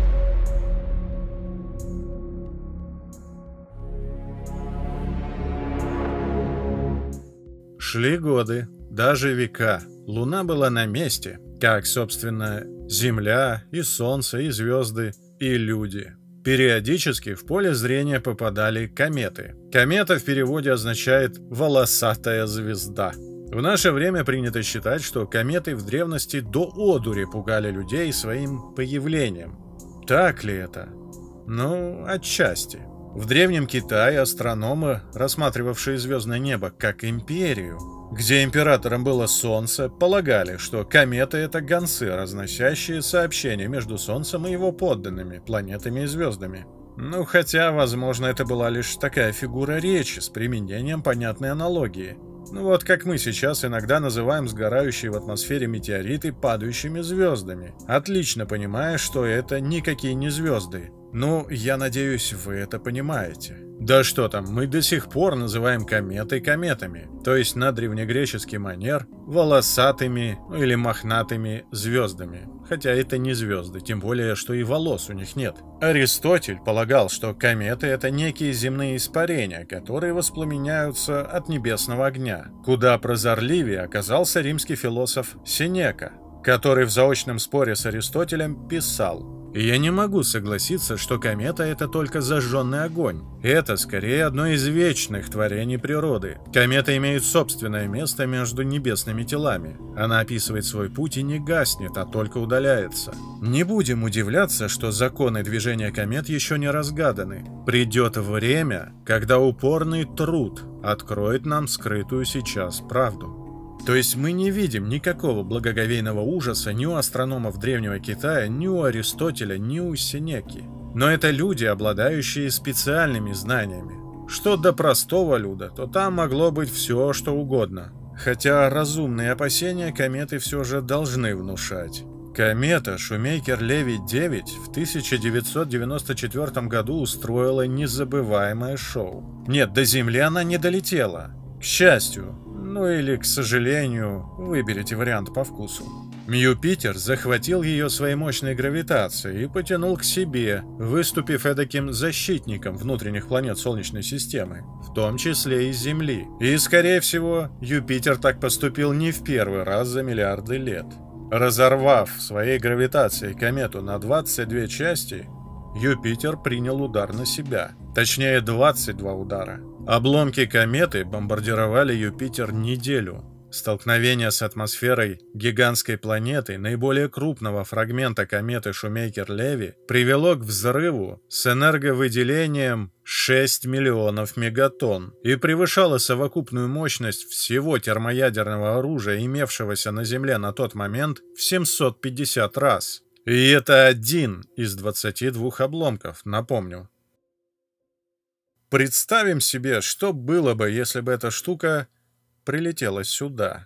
Speaker 1: Шли годы, даже века. Луна была на месте, как, собственно, Земля, и Солнце, и звезды, и люди. Периодически в поле зрения попадали кометы. Комета в переводе означает «волосатая звезда». В наше время принято считать, что кометы в древности до одури пугали людей своим появлением. Так ли это? Ну, отчасти. В Древнем Китае астрономы, рассматривавшие звездное небо как империю, где императором было Солнце, полагали, что кометы — это гонцы, разносящие сообщения между Солнцем и его подданными, планетами и звездами. Ну, хотя, возможно, это была лишь такая фигура речи с применением понятной аналогии. Ну вот как мы сейчас иногда называем сгорающие в атмосфере метеориты падающими звездами, отлично понимая, что это никакие не звезды. Ну, я надеюсь, вы это понимаете. Да что там, мы до сих пор называем кометы кометами, то есть на древнегреческий манер волосатыми или мохнатыми звездами. Хотя это не звезды, тем более, что и волос у них нет. Аристотель полагал, что кометы — это некие земные испарения, которые воспламеняются от небесного огня. Куда прозорливее оказался римский философ Сенека, который в заочном споре с Аристотелем писал: «И я не могу согласиться, что комета — это только зажженный огонь. Это, скорее, одно из вечных творений природы. Комета имеет собственное место между небесными телами. Она описывает свой путь и не гаснет, а только удаляется. Не будем удивляться, что законы движения комет еще не разгаданы. Придет время, когда упорный труд откроет нам скрытую сейчас правду». То есть мы не видим никакого благоговейного ужаса ни у астрономов Древнего Китая, ни у Аристотеля, ни у Сенеки. Но это люди, обладающие специальными знаниями. Что до простого люда, то там могло быть все, что угодно. Хотя разумные опасения кометы все же должны внушать. Комета Шумейкер-Леви-9 в 1994 году устроила незабываемое шоу. Нет, до Земли она не долетела. К счастью, ну или к сожалению, выберите вариант по вкусу. Юпитер захватил ее своей мощной гравитацией и потянул к себе, выступив эдаким защитником внутренних планет Солнечной системы, в том числе и Земли. И, скорее всего, Юпитер так поступил не в первый раз за миллиарды лет. Разорвав своей гравитацией комету на 22 части, Юпитер принял удар на себя. Точнее, 22 удара. Обломки кометы бомбардировали Юпитер неделю. Столкновение с атмосферой гигантской планеты, наиболее крупного фрагмента кометы Шумейкер-Леви, привело к взрыву с энерговыделением 6 миллионов мегатонн и превышало совокупную мощность всего термоядерного оружия, имевшегося на Земле на тот момент, в 750 раз. И это один из 22 обломков, напомню. Представим себе, что было бы, если бы эта штука прилетела сюда.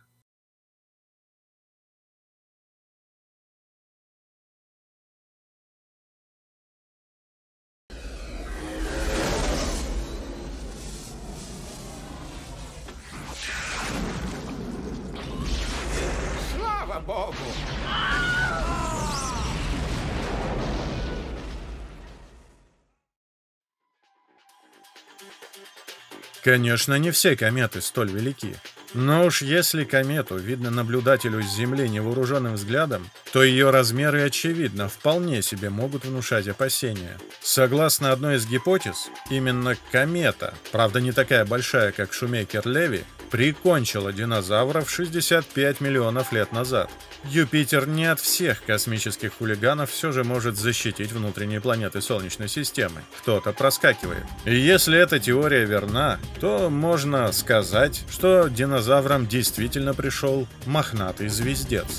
Speaker 5: Слава Богу!
Speaker 1: Конечно, не все кометы столь велики. Но уж если комету видно наблюдателю с Земли невооруженным взглядом, то ее размеры, очевидно, вполне себе могут внушать опасения. Согласно одной из гипотез, именно комета, правда не такая большая, как Шумейкер-Леви, прикончила динозавров 65 миллионов лет назад. Юпитер не от всех космических хулиганов все же может защитить внутренние планеты Солнечной системы. Кто-то проскакивает. И если эта теория верна, то можно сказать, что динозаврам действительно пришел мохнатый звездец.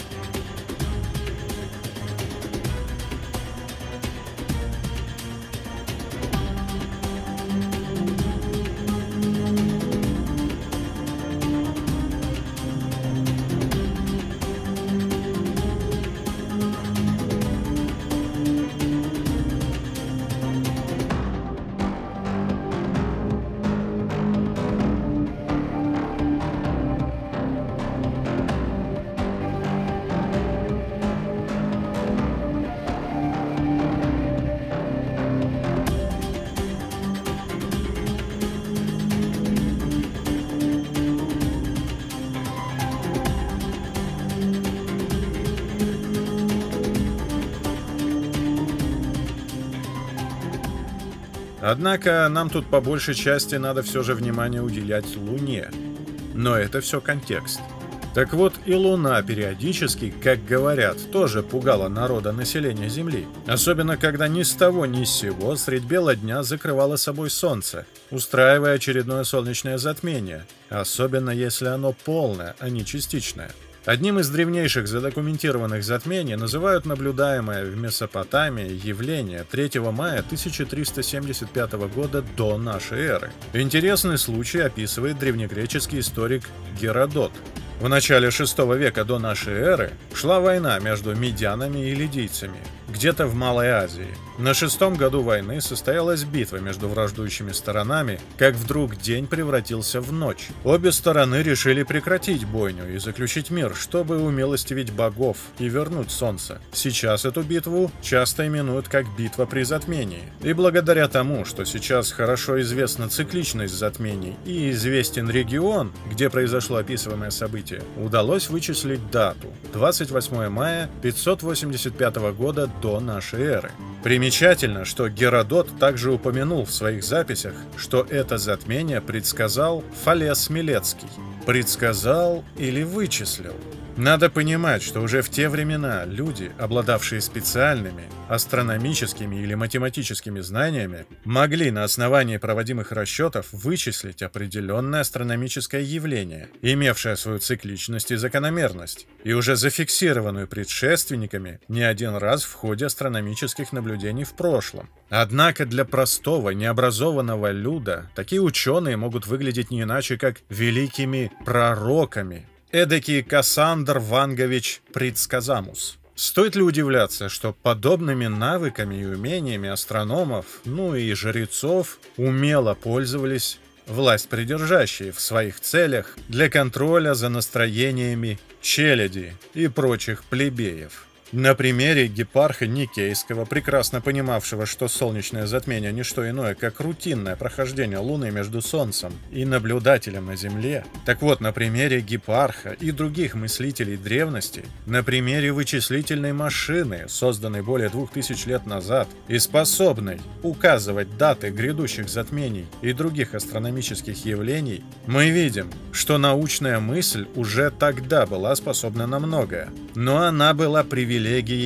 Speaker 1: Однако нам тут по большей части надо все же внимание уделять Луне. Но это все контекст. Так вот, и Луна периодически, как говорят, тоже пугала народонаселение Земли. Особенно, когда ни с того ни с сего средь бела дня закрывало собой Солнце, устраивая очередное солнечное затмение. Особенно, если оно полное, а не частичное. Одним из древнейших задокументированных затмений называют наблюдаемое в Месопотамии явление 3 мая 1375 года до нашей эры. Интересный случай описывает древнегреческий историк Геродот. В начале VI века до нашей эры шла война между медянами и лидийцами, где-то в Малой Азии. На 6-м году войны состоялась битва между враждующими сторонами, как вдруг день превратился в ночь. Обе стороны решили прекратить бойню и заключить мир, чтобы умилостивить богов и вернуть солнце. Сейчас эту битву часто именуют как битва при затмении. И благодаря тому, что сейчас хорошо известна цикличность затмений и известен регион, где произошло описываемое событие, удалось вычислить дату – 28 мая 585 года до нашей эры. Примечательно, что Геродот также упомянул в своих записях, что это затмение предсказал Фалес Милецкий. Предсказал или вычислил? Надо понимать, что уже в те времена люди, обладавшие специальными астрономическими или математическими знаниями, могли на основании проводимых расчетов вычислить определенное астрономическое явление, имевшее свою цикличность и закономерность, и уже зафиксированную предшественниками не один раз в ходе астрономических наблюдений в прошлом. Однако для простого, необразованного люда такие ученые могут выглядеть не иначе, как великими пророками, эдакий Кассандр Вангович Предсказамус. Стоит ли удивляться, что подобными навыками и умениями астрономов, ну и жрецов, умело пользовались власть придержащие в своих целях для контроля за настроениями челяди и прочих плебеев? На примере Гиппарха Никейского, прекрасно понимавшего, что солнечное затмение – не что иное, как рутинное прохождение Луны между Солнцем и наблюдателем на Земле. Так вот, на примере Гиппарха и других мыслителей древности, на примере вычислительной машины, созданной более 2000 лет назад и способной указывать даты грядущих затмений и других астрономических явлений, мы видим, что научная мысль уже тогда была способна на многое, но она была привилегией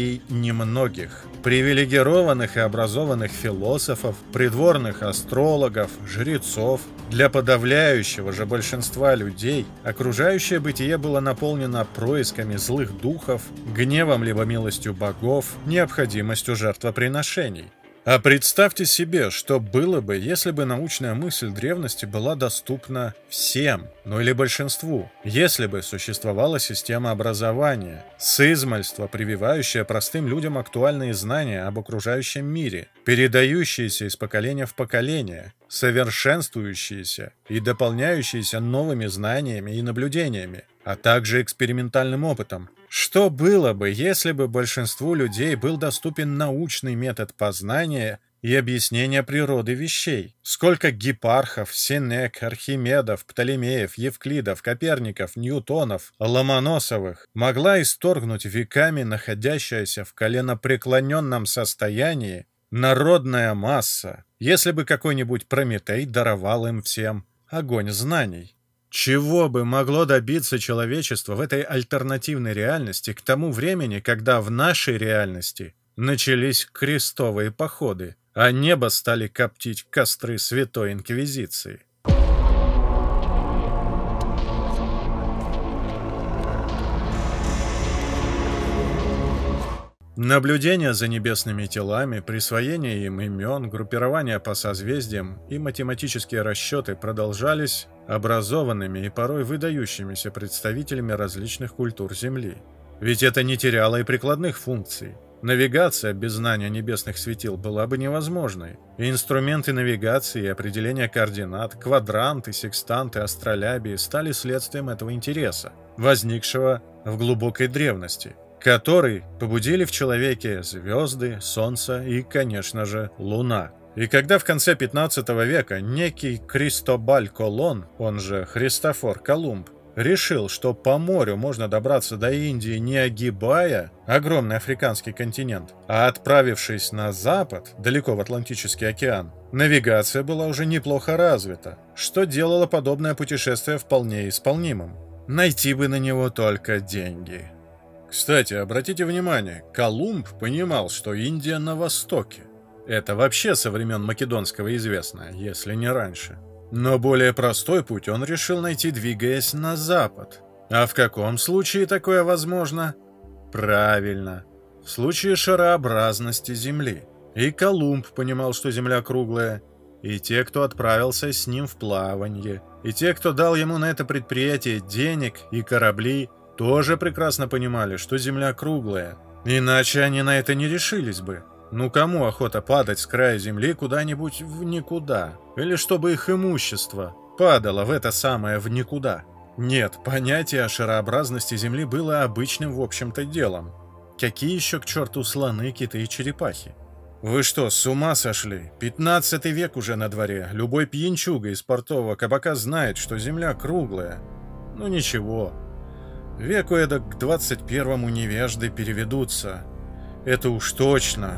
Speaker 1: немногих. Привилегированных и образованных философов, придворных астрологов, жрецов. Для подавляющего же большинства людей окружающее бытие было наполнено происками злых духов, гневом либо милостью богов, необходимостью жертвоприношений. А представьте себе, что было бы, если бы научная мысль древности была доступна всем, ну или большинству, если бы существовала система образования, сызмальство, прививающее простым людям актуальные знания об окружающем мире, передающиеся из поколения в поколение, совершенствующиеся и дополняющиеся новыми знаниями и наблюдениями, а также экспериментальным опытом. Что было бы, если бы большинству людей был доступен научный метод познания и объяснения природы вещей? Сколько Гиппархов, Сенек, Архимедов, Птолемеев, Евклидов, Коперников, Ньютонов, Ломоносовых могла исторгнуть веками находящаяся в коленопреклоненном состоянии народная масса, если бы какой-нибудь Прометей даровал им всем огонь знаний? Чего бы могло добиться человечество в этой альтернативной реальности к тому времени, когда в нашей реальности начались крестовые походы, а небо стали коптить костры Святой Инквизиции? Наблюдение за небесными телами, присвоение им имен, группирование по созвездиям и математические расчеты продолжались образованными и порой выдающимися представителями различных культур Земли. Ведь это не теряло и прикладных функций. Навигация без знания небесных светил была бы невозможной. И инструменты навигации и определения координат, квадранты, секстанты, астролябии стали следствием этого интереса, возникшего в глубокой древности, который побудили в человеке звезды, солнце и, конечно же, луна. И когда в конце 15 века некий Кристобаль Колон, он же Христофор Колумб, решил, что по морю можно добраться до Индии, не огибая огромный африканский континент, а отправившись на запад, далеко в Атлантический океан, навигация была уже неплохо развита, что делало подобное путешествие вполне исполнимым. Найти бы на него только деньги. Кстати, обратите внимание, Колумб понимал, что Индия на востоке. Это вообще со времен Македонского известно, если не раньше. Но более простой путь он решил найти, двигаясь на запад. А в каком случае такое возможно? Правильно, в случае шарообразности Земли. И Колумб понимал, что Земля круглая, и те, кто отправился с ним в плаванье, и те, кто дал ему на это предприятие денег и корабли, тоже прекрасно понимали, что Земля круглая. Иначе они на это не решились бы. Ну кому охота падать с края Земли куда-нибудь в никуда? Или чтобы их имущество падало в это самое в никуда? Нет, понятие о шарообразности Земли было обычным в общем-то делом. Какие еще к черту слоны, киты и черепахи? Вы что, с ума сошли? 15 век уже на дворе. Любой пьянчуга из портового кабака знает, что Земля круглая. Ну ничего. Веку эдак к 21-му невежды переведутся. Это уж точно.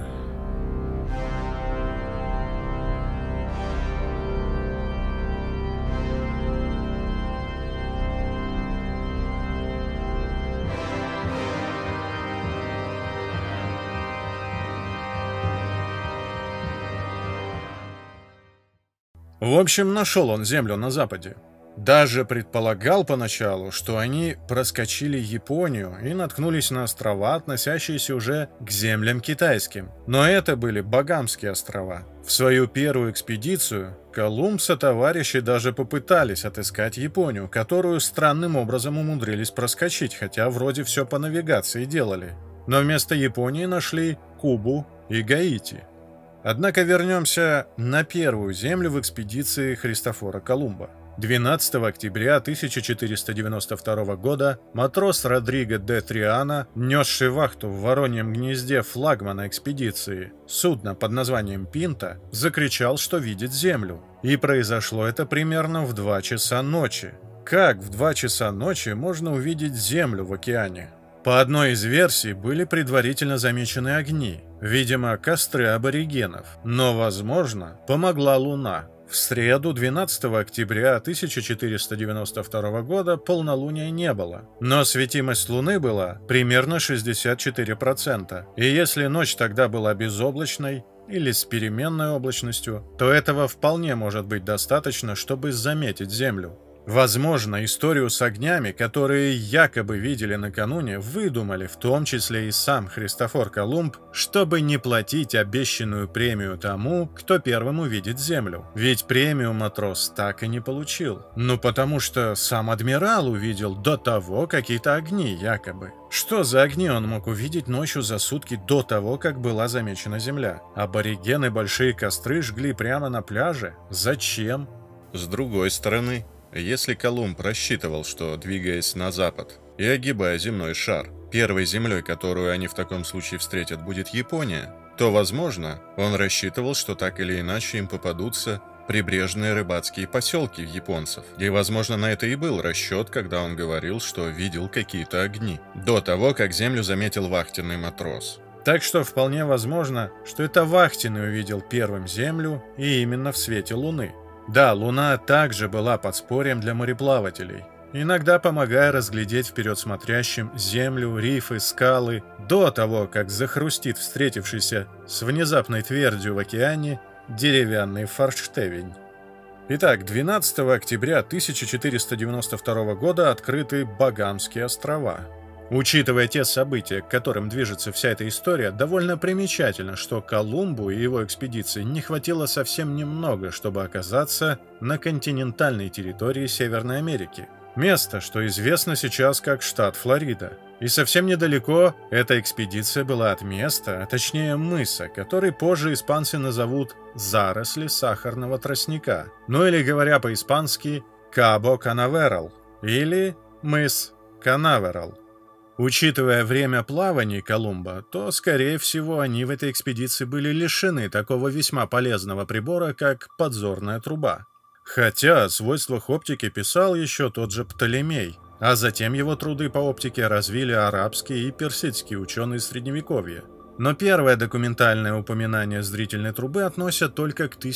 Speaker 1: В общем, нашел он землю на западе. Даже предполагал поначалу, что они проскочили Японию и наткнулись на острова, относящиеся уже к землям китайским. Но это были Багамские острова. В свою первую экспедицию Колумб сотоварищи даже попытались отыскать Японию, которую странным образом умудрились проскочить, хотя вроде все по навигации делали. Но вместо Японии нашли Кубу и Гаити. Однако вернемся на первую землю в экспедиции Христофора Колумба. 12 октября 1492 года матрос Родриго де Триана, несший вахту в Вороньем гнезде флагмана экспедиции, судно под названием «Пинта», закричал, что видит землю. И произошло это примерно в 2 часа ночи. Как в 2 часа ночи можно увидеть землю в океане? По одной из версий были предварительно замечены огни, видимо, костры аборигенов, но, возможно, помогла луна. В среду, 12 октября 1492 года, полнолуния не было, но светимость Луны была примерно 64%, и если ночь тогда была безоблачной или с переменной облачностью, то этого вполне может быть достаточно, чтобы заметить Землю. Возможно, историю с огнями, которые якобы видели накануне, выдумали в том числе и сам Христофор Колумб, чтобы не платить обещанную премию тому, кто первым увидит Землю. Ведь премию матрос так и не получил. Ну потому что сам адмирал увидел до того какие-то огни якобы. Что за огни он мог увидеть ночью за сутки до того, как была замечена Земля? Аборигены большие костры жгли прямо на пляже? Зачем?
Speaker 5: С другой стороны, если Колумб рассчитывал, что, двигаясь на запад и огибая земной шар, первой землей, которую они в таком случае встретят, будет Япония, то, возможно, он рассчитывал, что так или иначе им попадутся прибрежные рыбацкие поселки японцев. И, возможно, на это и был расчет, когда он говорил, что видел какие-то огни, до того, как землю заметил вахтенный матрос.
Speaker 1: Так что вполне возможно, что это вахтенный увидел первым Землю и именно в свете Луны. Да, Луна также была подспорьем для мореплавателей, иногда помогая разглядеть вперед смотрящим землю, рифы, скалы, до того, как захрустит встретившийся с внезапной твердью в океане деревянный форштевень. Итак, 12 октября 1492 года открыты Багамские острова. Учитывая те события, к которым движется вся эта история, довольно примечательно, что Колумбу и его экспедиции не хватило совсем немного, чтобы оказаться на континентальной территории Северной Америки. Место, что известно сейчас как штат Флорида. И совсем недалеко эта экспедиция была от места, а точнее мыса, который позже испанцы назовут «заросли сахарного тростника», ну или, говоря по-испански, «Кабо Канаверал» или «мыс Канаверал». Учитывая время плаваний Колумба, то, скорее всего, они в этой экспедиции были лишены такого весьма полезного прибора, как подзорная труба. Хотя о свойствах оптики писал еще тот же Птолемей, а затем его труды по оптике развили арабские и персидские ученые Средневековья. Но первое документальное упоминание зрительной трубы относят только к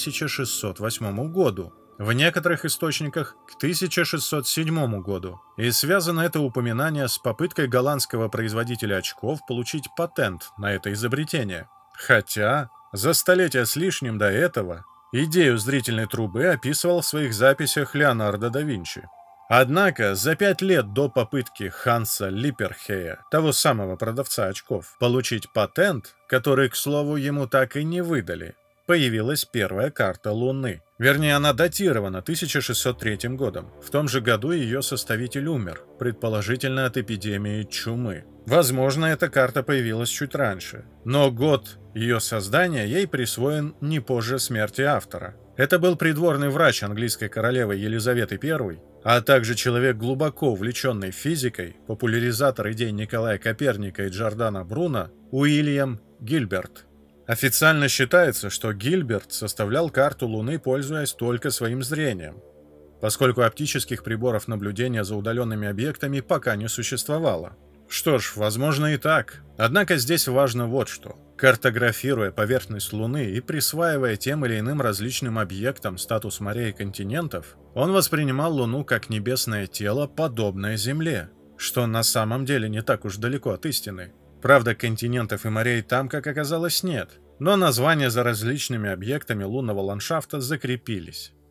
Speaker 1: 1608 году. В некоторых источниках к 1607 году, и связано это упоминание с попыткой голландского производителя очков получить патент на это изобретение. Хотя за столетия с лишним до этого идею зрительной трубы описывал в своих записях Леонардо да Винчи. Однако за 5 лет до попытки Ханса Липперхея, того самого продавца очков, получить патент, который, к слову, ему так и не выдали, появилась первая карта Луны. Вернее, она датирована 1603 годом. В том же году ее составитель умер, предположительно от эпидемии чумы. Возможно, эта карта появилась чуть раньше, но год ее создания ей присвоен не позже смерти автора. Это был придворный врач английской королевы Елизаветы I, а также человек, глубоко увлеченный физикой, популяризатор идей Николая Коперника и Джордана Бруно, Уильям Гильберт. Официально считается, что Гильберт составлял карту Луны, пользуясь только своим зрением, поскольку оптических приборов наблюдения за удаленными объектами пока не существовало. Что ж, возможно и так. Однако здесь важно вот что. Картографируя поверхность Луны и присваивая тем или иным различным объектам статус морей и континентов, он воспринимал Луну как небесное тело, подобное Земле, что на самом деле не так уж далеко от истины. Правда, континентов и морей там, как оказалось, нет, но названия за различными объектами лунного ландшафта закрепились.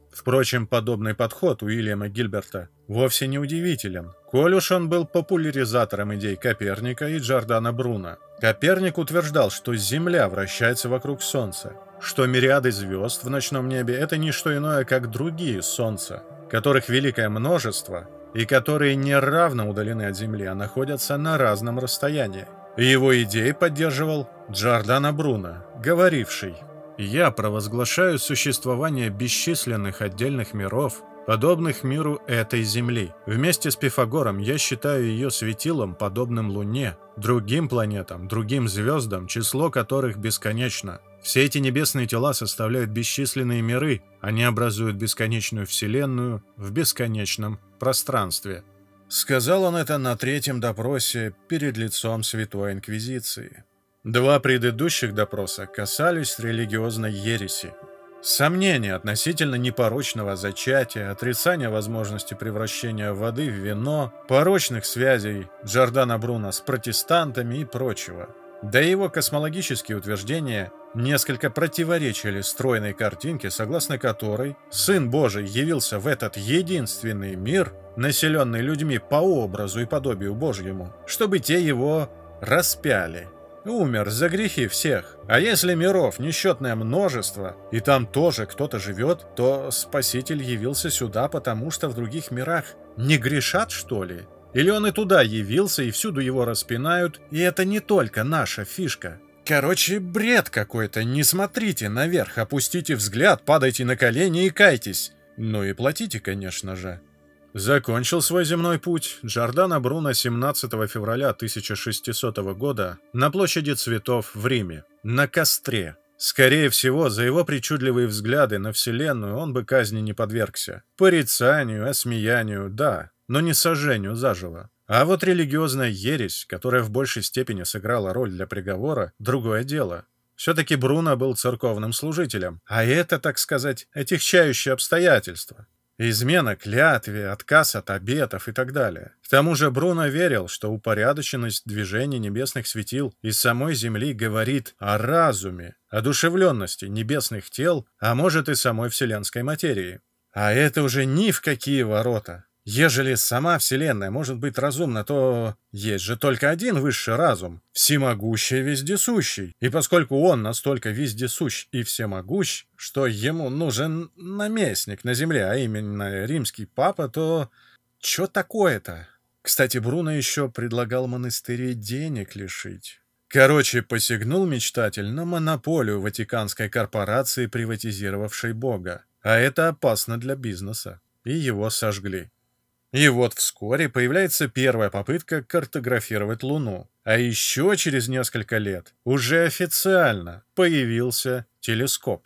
Speaker 1: Впрочем, подобный подход Уильяма Гильберта вовсе не удивителен, коль уж он был популяризатором идей Коперника и Джордано Бруно. Коперник утверждал, что Земля вращается вокруг Солнца, что мириады звезд в ночном небе – это не что иное, как другие Солнца, которых великое множество и которые не равно удалены от Земли, а находятся на разном расстоянии. Его идеи поддерживал Джордано Бруно, говоривший: «Я провозглашаю существование бесчисленных отдельных миров, подобных миру этой Земли. Вместе с Пифагором я считаю ее светилом, подобным Луне, другим планетам, другим звездам, число которых бесконечно. Все эти небесные тела составляют бесчисленные миры, они образуют бесконечную Вселенную в бесконечном пространстве». Сказал он это на третьем допросе перед лицом Святой Инквизиции. Два предыдущих допроса касались религиозной ереси. Сомнения относительно непорочного зачатия, отрицания возможности превращения воды в вино, порочных связей Джордано Бруно с протестантами и прочего. Да и его космологические утверждения несколько противоречили стройной картинке, согласно которой Сын Божий явился в этот единственный мир, населенный людьми по образу и подобию Божьему, чтобы те его распяли. Умер за грехи всех. А если миров несчетное множество, и там тоже кто-то живет, то Спаситель явился сюда, потому что в других мирах не грешат, что ли? Или он и туда явился, и всюду его распинают, и это не только наша фишка? Короче, бред какой-то. Не смотрите наверх, опустите взгляд, падайте на колени и кайтесь. Ну и платите, конечно же. Закончил свой земной путь Джордано Бруно 17 февраля 1600 года на площади Цветов в Риме, на костре. Скорее всего, за его причудливые взгляды на Вселенную он бы казни не подвергся. Порицанию, осмеянию, да, но не сожжению заживо. А вот религиозная ересь, которая в большей степени сыграла роль для приговора, другое дело. Все-таки Бруно был церковным служителем, а это, так сказать, отягчающее обстоятельство. Измена клятве, отказ от обетов и так далее. К тому же Бруно верил, что упорядоченность движений небесных светил из самой Земли говорит о разуме, одушевленности небесных тел, а может и самой вселенской материи. А это уже ни в какие ворота. Ежели сама Вселенная может быть разумна, то есть же только один высший разум, всемогущий и вездесущий. И поскольку он настолько вездесущ и всемогущ, что ему нужен наместник на земле, а именно римский папа, то что такое-то? Кстати, Бруно еще предлагал монастыри денег лишить. Короче, посягнул мечтатель на монополию Ватиканской корпорации, приватизировавшей Бога. А это опасно для бизнеса. И его сожгли. И вот вскоре появляется первая попытка картографировать Луну. А еще через несколько лет уже официально появился телескоп.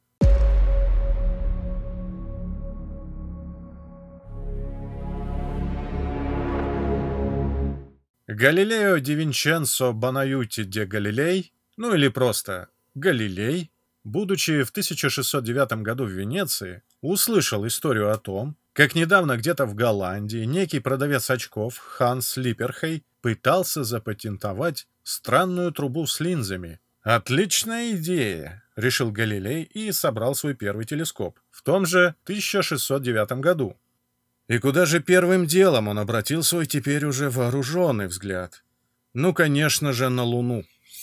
Speaker 1: Галилео ди Винченцо Бонaiuti де Галилей, ну или просто Галилей, будучи в 1609 году в Венеции, услышал историю о том, как недавно где-то в Голландии некий продавец очков Ханс Липерхей пытался запатентовать странную трубу с линзами. «Отличная идея!» — решил Галилей и собрал свой первый телескоп в том же 1609 году. И куда же первым делом он обратил свой теперь уже вооруженный взгляд? Ну, конечно же, на Луну.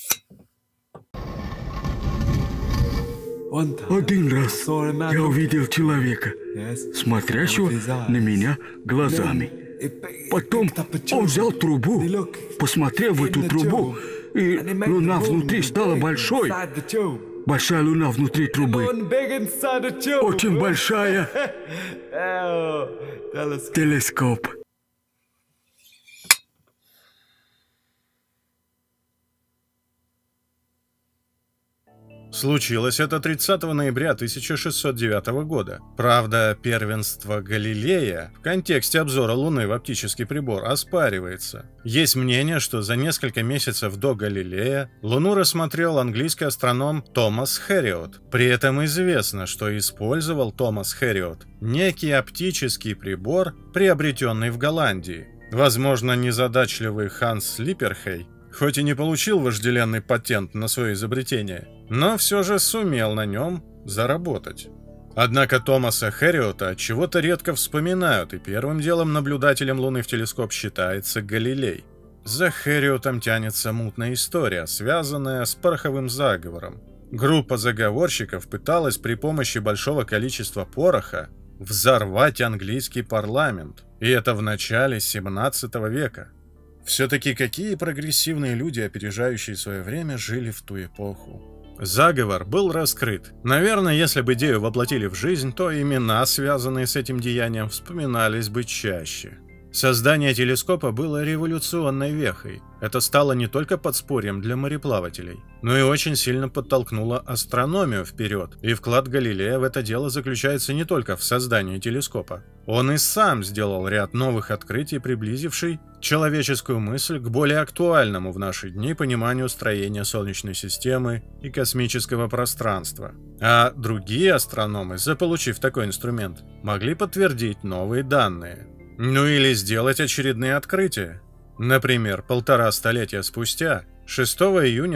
Speaker 6: Один раз я увидел человека, смотрящего на меня глазами. Потом он взял трубу, посмотрел в эту трубу, и луна внутри стала большой. Большая луна внутри трубы. Очень большая. Телескоп.
Speaker 1: Случилось это 30 ноября 1609 года. Правда, первенство Галилея в контексте обзора Луны в оптический прибор оспаривается. Есть мнение, что за несколько месяцев до Галилея Луну рассмотрел английский астроном Томас Хэриот. При этом известно, что использовал Томас Хэриот некий оптический прибор, приобретенный в Голландии. Возможно, незадачливый Ханс Липерхей хоть и не получил вожделенный патент на свое изобретение, но все же сумел на нем заработать. Однако Томаса Хэриота от чего-то редко вспоминают, и первым делом наблюдателем Луны в телескоп считается Галилей. За Хэриотом тянется мутная история, связанная с пороховым заговором. Группа заговорщиков пыталась при помощи большого количества пороха взорвать английский парламент, и это в начале 17 века. Все-таки какие прогрессивные люди, опережающие свое время, жили в ту эпоху. Заговор был раскрыт. Наверное, если бы идею воплотили в жизнь, то имена, связанные с этим деянием, вспоминались бы чаще. Создание телескопа было революционной вехой. Это стало не только подспорьем для мореплавателей, но и очень сильно подтолкнуло астрономию вперед. И вклад Галилея в это дело заключается не только в создании телескопа. Он и сам сделал ряд новых открытий, приблизивший человеческую мысль к более актуальному в наши дни пониманию строения Солнечной системы и космического пространства. А другие астрономы, заполучив такой инструмент, могли подтвердить новые данные. Ну или сделать очередные открытия. Например, 1,5 столетия спустя, 6 июня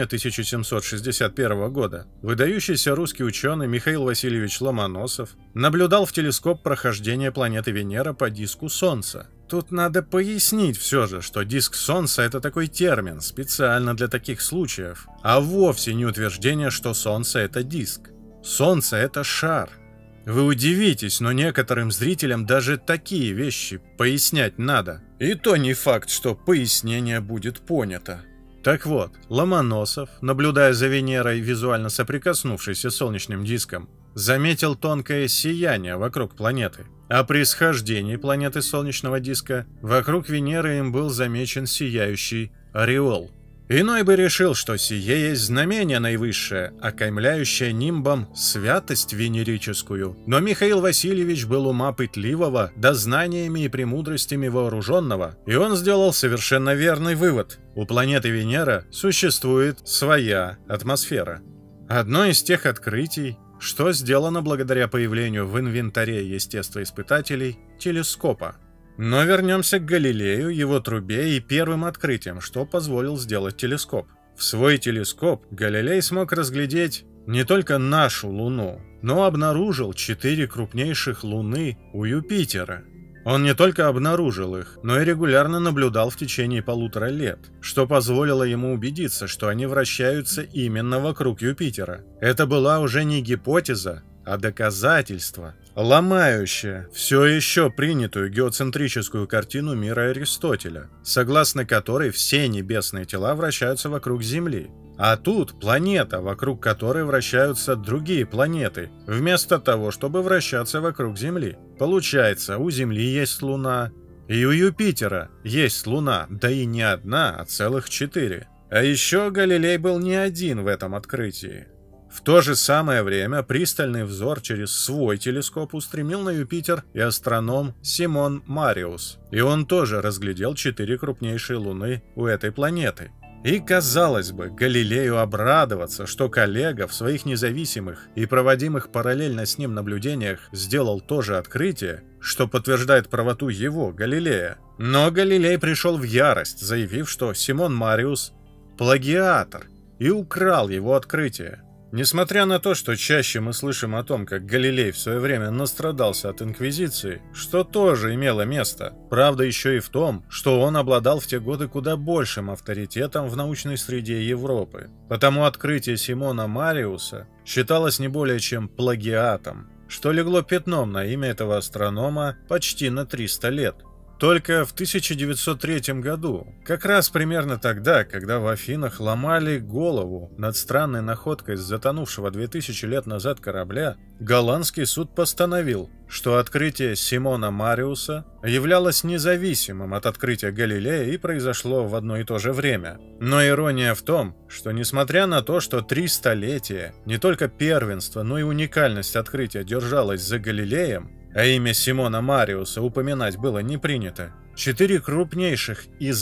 Speaker 1: 1761 года, выдающийся русский ученый Михаил Васильевич Ломоносов наблюдал в телескоп прохождение планеты Венера по диску Солнца. Тут надо пояснить все же, что диск Солнца — это такой термин, специально для таких случаев, а вовсе не утверждение, что Солнце — это диск. Солнце — это шар. Вы удивитесь, но некоторым зрителям даже такие вещи пояснять надо. И то не факт, что пояснение будет понято. Так вот, Ломоносов, наблюдая за Венерой, визуально соприкоснувшейся с солнечным диском, заметил тонкое сияние вокруг планеты. А при схождении планеты с солнечного диска вокруг Венеры им был замечен сияющий ореол. Иной бы решил, что сие есть знамение наивысшее, окаймляющее нимбом святость венерическую. Но Михаил Васильевич был ума пытливого, да знаниями и премудростями вооруженного, и он сделал совершенно верный вывод. У планеты Венера существует своя атмосфера. Одно из тех открытий, что сделано благодаря появлению в инвентаре естествоиспытателей телескопа. Но вернемся к Галилею, его трубе и первым открытиям, что позволил сделать телескоп. В свой телескоп Галилей смог разглядеть не только нашу Луну, но обнаружил 4 крупнейших Луны у Юпитера. Он не только обнаружил их, но и регулярно наблюдал в течение 1,5 лет, что позволило ему убедиться, что они вращаются именно вокруг Юпитера. Это была уже не гипотеза, а доказательство, ломающее все еще принятую геоцентрическую картину мира Аристотеля, согласно которой все небесные тела вращаются вокруг Земли. А тут планета, вокруг которой вращаются другие планеты, вместо того, чтобы вращаться вокруг Земли. Получается, у Земли есть Луна, и у Юпитера есть Луна, да и не одна, а целых 4. А еще Галилей был не один в этом открытии. В то же самое время пристальный взор через свой телескоп устремил на Юпитер и астроном Симон Мариус, и он тоже разглядел 4 крупнейшие Луны у этой планеты. И, казалось бы, Галилею обрадоваться, что коллега в своих независимых и проводимых параллельно с ним наблюдениях сделал то же открытие, что подтверждает правоту его, Галилея. Но Галилей пришел в ярость, заявив, что Симон Мариус – плагиатор, и украл его открытие. Несмотря на то, что чаще мы слышим о том, как Галилей в свое время настрадался от инквизиции, что тоже имело место, правда еще и в том, что он обладал в те годы куда большим авторитетом в научной среде Европы. Потому открытие Симона Мариуса считалось не более чем плагиатом, что легло пятном на имя этого астронома почти на 300 лет. Только в 1903 году, как раз примерно тогда, когда в Афинах ломали голову над странной находкой с затонувшего 2000 лет назад корабля, голландский суд постановил, что открытие Симона Мариуса являлось независимым от открытия Галилея и произошло в одно и то же время. Но ирония в том, что несмотря на то, что 3 столетия не только первенство, но и уникальность открытия держалась за Галилеем, а имя Симона Мариуса упоминать было не принято, 4 крупнейших из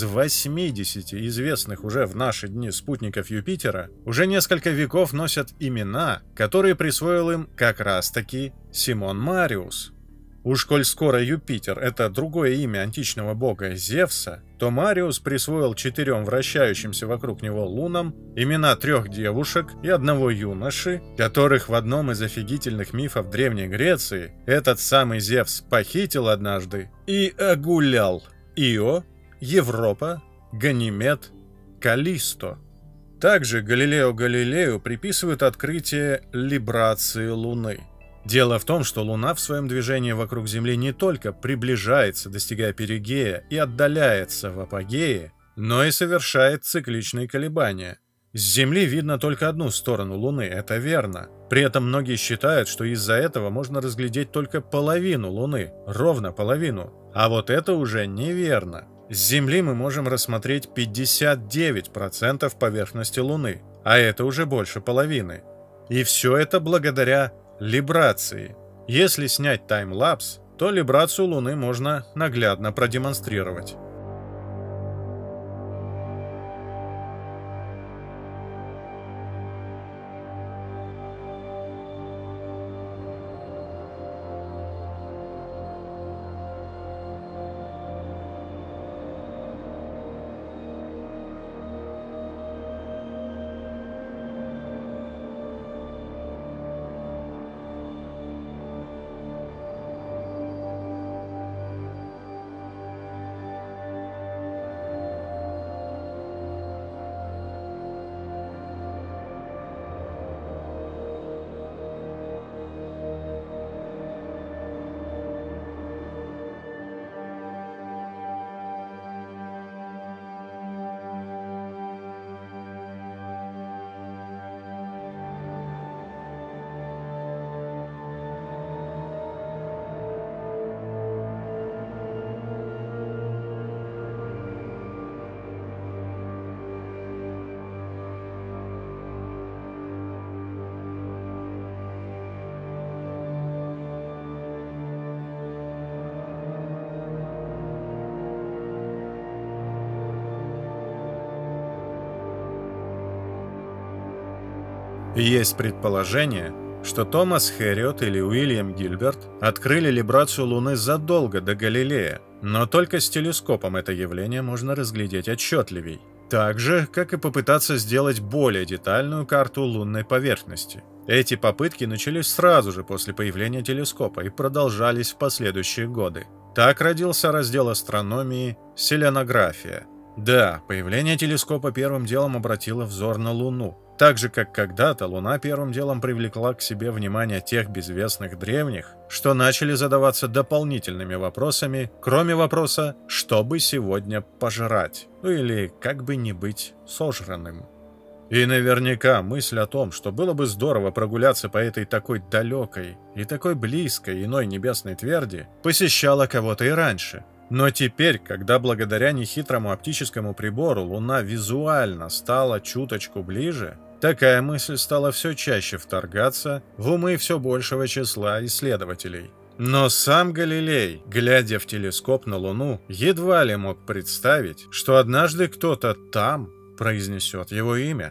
Speaker 1: 80 известных уже в наши дни спутников Юпитера уже несколько веков носят имена, которые присвоил им как раз-таки Симон Мариус. Уж коль скоро Юпитер — это другое имя античного бога Зевса, то Мариус присвоил 4 вращающимся вокруг него лунам имена 3 девушек и 1 юноши, которых в одном из офигительных мифов Древней Греции этот самый Зевс похитил однажды и огулял: Ио, Европа, Ганимед, Каллисто. Также Галилео Галилею приписывают открытие либрации Луны. Дело в том, что Луна в своем движении вокруг Земли не только приближается, достигая перигея, и отдаляется в апогее, но и совершает цикличные колебания. С Земли видно только одну сторону Луны, это верно. При этом многие считают, что из-за этого можно разглядеть только половину Луны, ровно половину. А вот это уже неверно. С Земли мы можем рассмотреть 59% поверхности Луны, а это уже больше половины. И все это благодаря либрации. Если снять таймлапс, то либрацию Луны можно наглядно продемонстрировать. Есть предположение, что Томас Херриот или Уильям Гильберт открыли либрацию Луны задолго до Галилея, но только с телескопом это явление можно разглядеть отчетливей. Так же, как и попытаться сделать более детальную карту лунной поверхности. Эти попытки начались сразу же после появления телескопа и продолжались в последующие годы. Так родился раздел астрономии «Селенография». Да, появление телескопа первым делом обратило взор на Луну. Так же, как когда-то Луна первым делом привлекла к себе внимание тех безвестных древних, что начали задаваться дополнительными вопросами, кроме вопроса «что бы сегодня пожрать?» ну или «как бы не быть сожранным?». И наверняка мысль о том, что было бы здорово прогуляться по этой такой далекой и такой близкой иной небесной тверди, посещала кого-то и раньше. Но теперь, когда благодаря нехитрому оптическому прибору Луна визуально стала чуточку ближе, такая мысль стала все чаще вторгаться в умы все большего числа исследователей. Но сам Галилей, глядя в телескоп на Луну, едва ли мог представить, что однажды кто-то там произнесет его имя.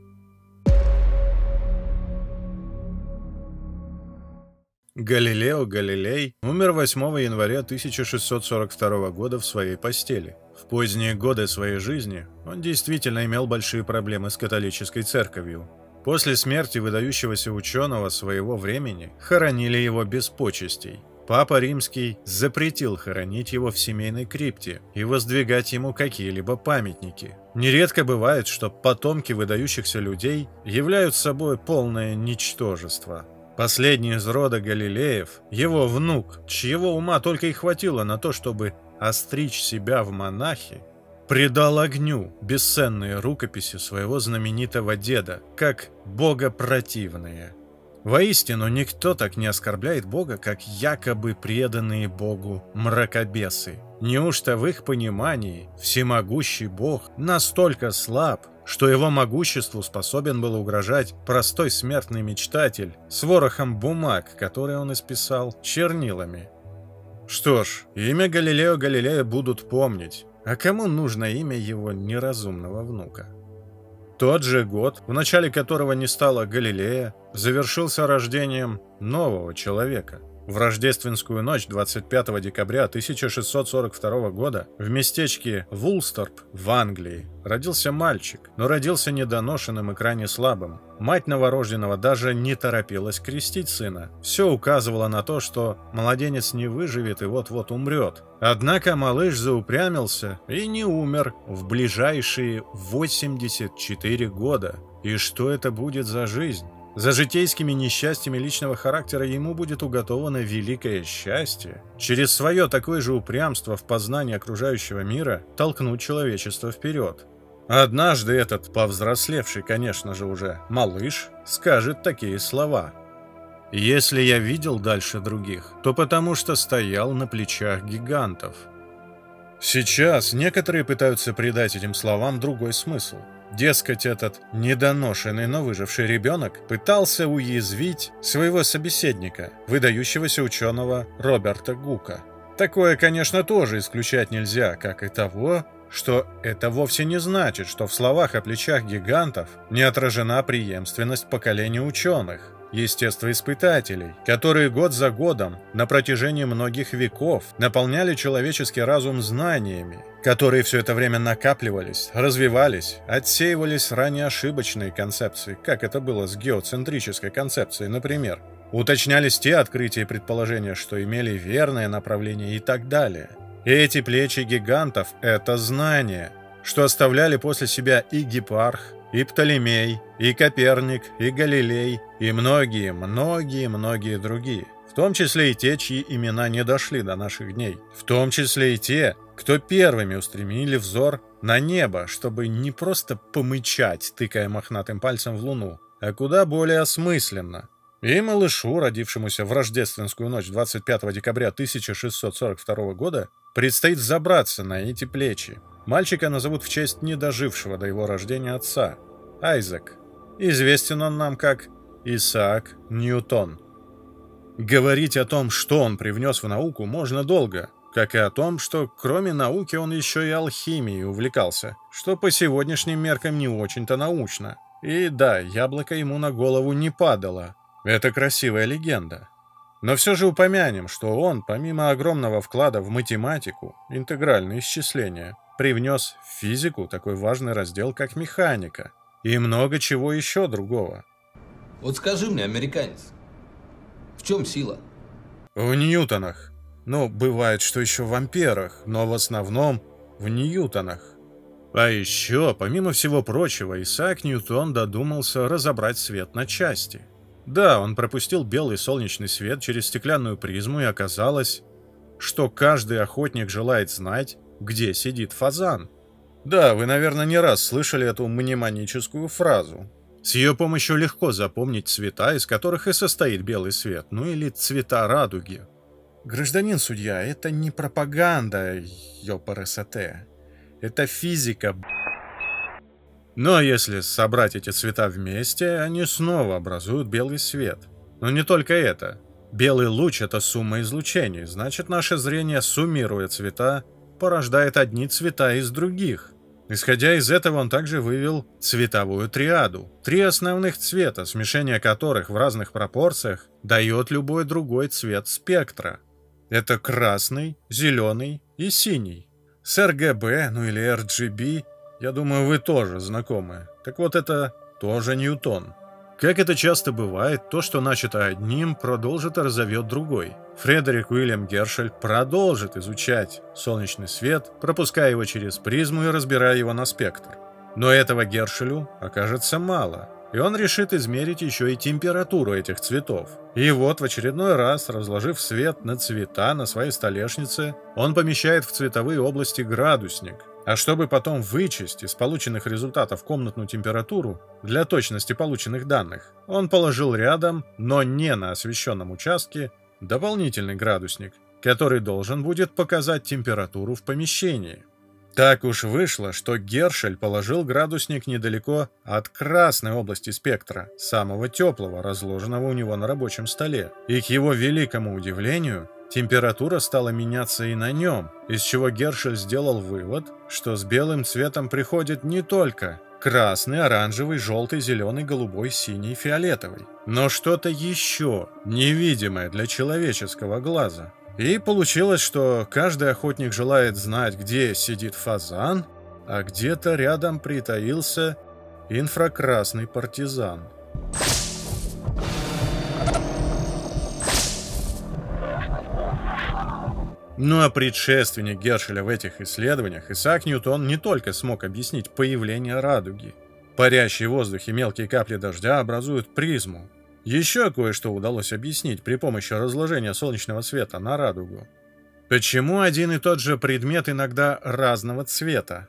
Speaker 1: Галилео Галилей умер 8 января 1642 года в своей постели. В поздние годы своей жизни он действительно имел большие проблемы с католической церковью. После смерти выдающегося ученого своего времени хоронили его без почестей. Папа Римский запретил хоронить его в семейной крипте и воздвигать ему какие-либо памятники. Нередко бывает, что потомки выдающихся людей являются собой полное ничтожество. Последний из рода Галилеев, его внук, чьего ума только и хватило на то, чтобы остричь себя в монахи, предал огню бесценные рукописи своего знаменитого деда, как богопротивные. Воистину, никто так не оскорбляет Бога, как якобы преданные Богу мракобесы. Неужто в их понимании всемогущий Бог настолько слаб, что его могуществу способен был угрожать простой смертный мечтатель с ворохом бумаг, которые он исписал чернилами? Что ж, имя Галилео Галилея будут помнить, а кому нужно имя его неразумного внука? Тот же год, в начале которого не стало Галилея, завершился рождением нового человека. В рождественскую ночь 25 декабря 1642 года в местечке Вулсторп в Англии родился мальчик, но родился недоношенным и крайне слабым. Мать новорожденного даже не торопилась крестить сына. Все указывало на то, что младенец не выживет и вот-вот умрет. Однако малыш заупрямился и не умер в ближайшие 84 года. И что это будет за жизнь? За житейскими несчастьями личного характера ему будет уготовано великое счастье. Через свое такое же упрямство в познании окружающего мира толкнуть человечество вперед. Однажды этот повзрослевший, конечно же уже, малыш скажет такие слова: «Если я видел дальше других, то потому что стоял на плечах гигантов». Сейчас некоторые пытаются придать этим словам другой смысл. Дескать, этот недоношенный, но выживший ребенок пытался уязвить своего собеседника, выдающегося ученого Роберта Гука. Такое, конечно, тоже исключать нельзя, как и того, что это вовсе не значит, что в словах о плечах гигантов не отражена преемственность поколения ученых, естествоиспытателей, которые год за годом на протяжении многих веков наполняли человеческий разум знаниями, которые все это время накапливались, развивались, отсеивались ранее ошибочные концепции, как это было с геоцентрической концепцией, например. Уточнялись те открытия и предположения, что имели верное направление и так далее. И эти плечи гигантов — это знания, что оставляли после себя и Гиппарх, и Птолемей, и Коперник, и Галилей, и многие другие. В том числе и те, чьи имена не дошли до наших дней. В том числе и те, кто первыми устремили взор на небо, чтобы не просто помычать, тыкая мохнатым пальцем в луну, а куда более осмысленно. И малышу, родившемуся в рождественскую ночь 25 декабря 1642 года, предстоит забраться на эти плечи. Мальчика назовут в честь недожившего до его рождения отца – Айзек. Известен он нам как Исаак Ньютон. Говорить о том, что он привнес в науку, можно долго, как и о том, что кроме науки он еще и алхимией увлекался, что по сегодняшним меркам не очень-то научно. И да, яблоко ему на голову не падало. Это красивая легенда. Но все же упомянем, что он, помимо огромного вклада в математику, интегральные исчисления, привнес в физику такой важный раздел, как механика, и много чего еще другого.
Speaker 7: Вот скажи мне, американец, в чем сила?
Speaker 1: В ньютонах. Ну, бывает, что еще в амперах, но в основном в ньютонах. А еще, помимо всего прочего, Исаак Ньютон додумался разобрать свет на части. Да, он пропустил белый солнечный свет через стеклянную призму, и оказалось, что каждый охотник желает знать, где сидит фазан. Да, вы, наверное, не раз слышали эту мнемоническую фразу. С ее помощью легко запомнить цвета, из которых и состоит белый свет, ну или цвета радуги. Гражданин судья, это не пропаганда, ёпрст. Это физика. Но если собрать эти цвета вместе, они снова образуют белый свет. Но не только это. Белый луч — это сумма излучений, значит, наше зрение, суммируя цвета, порождает одни цвета из других. Исходя из этого, он также вывел цветовую триаду. 3 основных цвета, смешение которых в разных пропорциях дает любой другой цвет спектра. Это красный, зеленый и синий. С RGB, ну или RGB, я думаю, вы тоже знакомы. Так вот, это тоже Ньютон. Как это часто бывает, то, что начато одним, продолжит и разовьет другой. Фредерик Уильям Гершель продолжит изучать солнечный свет, пропуская его через призму и разбирая его на спектр. Но этого Гершелю окажется мало, и он решит измерить еще и температуру этих цветов. И вот в очередной раз, разложив свет на цвета на своей столешнице, он помещает в цветовые области градусник. А чтобы потом вычесть из полученных результатов комнатную температуру для точности полученных данных, он положил рядом, но не на освещенном участке, дополнительный градусник, который должен будет показать температуру в помещении. Так уж вышло, что Гершель положил градусник недалеко от красной области спектра, самого теплого, разложенного у него на рабочем столе. И к его великому удивлению, температура стала меняться и на нем, из чего Гершель сделал вывод, что с белым цветом приходит не только Красный, оранжевый, желтый, зеленый, голубой, синий, фиолетовый. Но что-то еще, невидимое для человеческого глаза. И получилось, что каждый охотник желает знать, где сидит фазан, а где-то рядом притаился инфракрасный партизан. Ну а предшественник Гершеля в этих исследованиях, Исаак Ньютон, не только смог объяснить появление радуги. Парящие в воздухе мелкие капли дождя образуют призму. Еще кое-что удалось объяснить при помощи разложения солнечного света на радугу. Почему один и тот же предмет иногда разного цвета?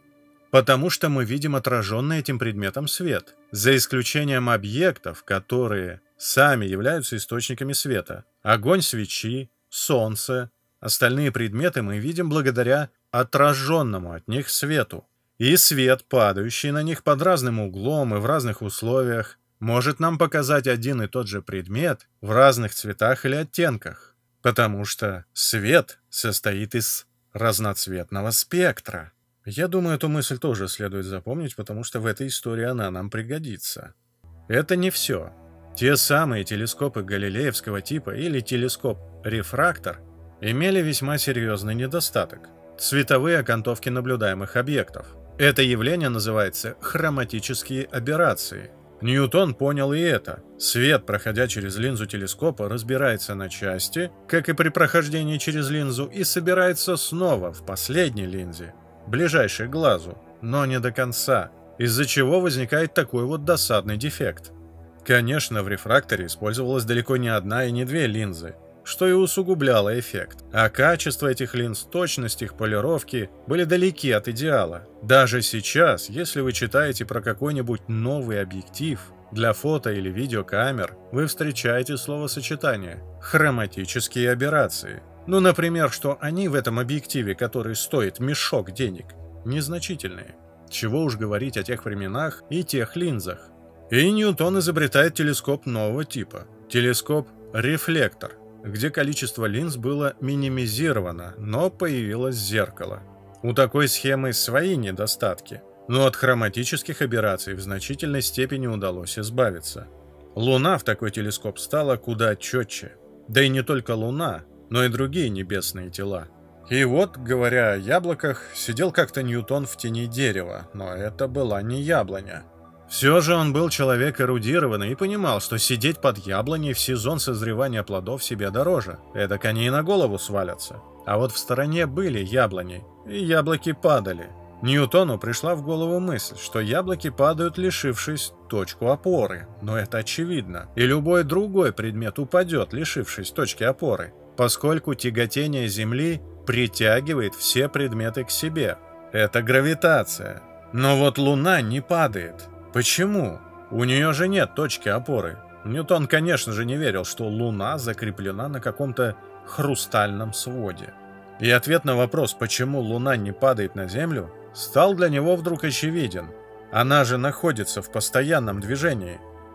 Speaker 1: Потому что мы видим отраженный этим предметом свет, за исключением объектов, которые сами являются источниками света. Огонь свечи, солнце. Остальные предметы мы видим благодаря отраженному от них свету. И свет, падающий на них под разным углом и в разных условиях, может нам показать один и тот же предмет в разных цветах или оттенках, потому что свет состоит из разноцветного спектра. Я думаю, эту мысль тоже следует запомнить, потому что в этой истории она нам пригодится. Это не все. Те самые телескопы галилеевского типа или телескоп-рефрактор имели весьма серьезный недостаток – цветовые окантовки наблюдаемых объектов. Это явление называется хроматические аберрации. Ньютон понял и это. Свет, проходя через линзу телескопа, разбирается на части, как и при прохождении через линзу, и собирается снова в последней линзе, ближайшей к глазу, но не до конца, из-за чего возникает такой вот досадный дефект. Конечно, в рефракторе использовалась далеко не одна и не две линзы, что и усугубляло эффект. А качество этих линз, точность их полировки были далеки от идеала. Даже сейчас, если вы читаете про какой-нибудь новый объектив для фото- или видеокамер, вы встречаете словосочетание «хроматические аберрации». Ну, например, что они в этом объективе, который стоит мешок денег, незначительные. Чего уж говорить о тех временах и тех линзах. И Ньютон изобретает телескоп нового типа. Телескоп-рефлектор, где количество линз было минимизировано, но появилось зеркало. У такой схемы свои недостатки, но от хроматических аберраций в значительной степени удалось избавиться. Луна в такой телескоп стала куда четче. Да и не только Луна, но и другие небесные тела. И вот, говоря о яблоках, сидел как-то Ньютон в тени дерева, но это была не яблоня. Все же он был человек эрудированный и понимал, что сидеть под яблоней в сезон созревания плодов себе дороже. Эдак они и на голову свалятся. А вот в стороне были яблони, и яблоки падали. Ньютону пришла в голову мысль, что яблоки падают, лишившись точку опоры. Но это очевидно. И любой другой предмет упадет, лишившись точки опоры, поскольку тяготение Земли притягивает все предметы к себе. Это гравитация. Но вот Луна не падает. Почему? У нее же нет точки опоры. Ньютон, конечно же, не верил, что Луна закреплена на каком-то хрустальном своде. И ответ на вопрос, почему Луна не падает на Землю, стал для него вдруг очевиден. Она же находится в постоянном движении.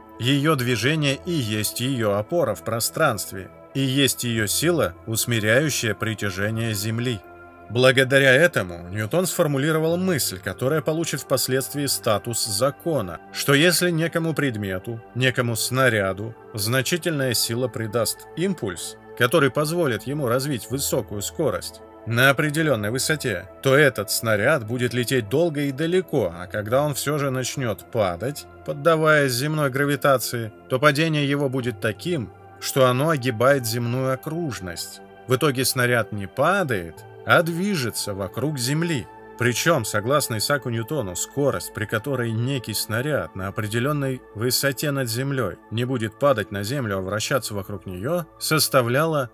Speaker 1: Ее движение и есть ее опора в пространстве, и есть ее сила, усмиряющая притяжение Земли. Благодаря этому Ньютон сформулировал мысль, которая получит впоследствии статус закона, что если некому предмету, некому снаряду значительная сила придаст импульс, который позволит ему развить высокую скорость на определенной высоте, то этот снаряд будет лететь долго и далеко, а когда он все же начнет падать, поддаваясь земной гравитации, то падение его будет таким, что оно огибает земную окружность. В итоге снаряд не падает, а движется вокруг Земли. Причем, согласно Исааку Ньютону, скорость, при которой некий снаряд на определенной высоте над Землей не будет падать на Землю, а вращаться вокруг нее, составляла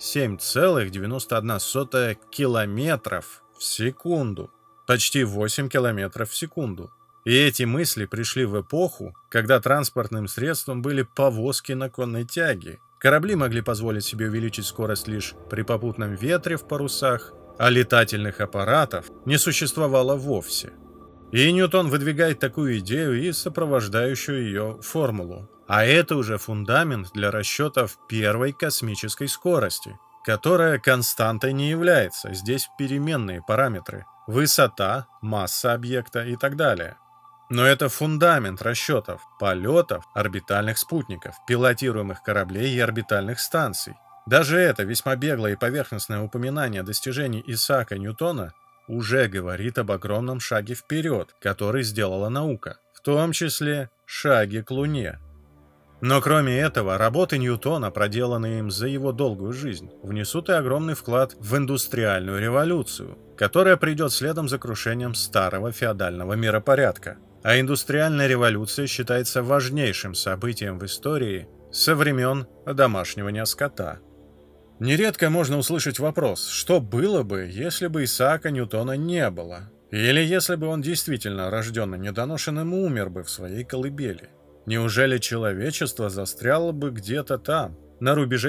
Speaker 1: 7,91 километров в секунду. Почти 8 километров в секунду. И эти мысли пришли в эпоху, когда транспортным средством были повозки на конной тяге. Корабли могли позволить себе увеличить скорость лишь при попутном ветре в парусах, а летательных аппаратов не существовало вовсе. И Ньютон выдвигает такую идею и сопровождающую ее формулу. А это уже фундамент для расчетов первой космической скорости, которая константой не является, здесь переменные параметры – высота, масса объекта и так далее. Но это фундамент расчетов полетов орбитальных спутников, пилотируемых кораблей и орбитальных станций. Даже это весьма беглое и поверхностное упоминание достижений Исаака Ньютона уже говорит об огромном шаге вперед, который сделала наука, в том числе шаге к Луне. Но кроме этого, работы Ньютона, проделанные им за его долгую жизнь, внесут и огромный вклад в индустриальную революцию, которая придет следом за крушением старого феодального миропорядка. А индустриальная революция считается важнейшим событием в истории со времен одомашнивания скота. Нередко можно услышать вопрос, что было бы, если бы Исаака Ньютона не было, или если бы он действительно рожденный недоношенным умер бы в своей колыбели. Неужели человечество застряло бы где-то там, на рубеже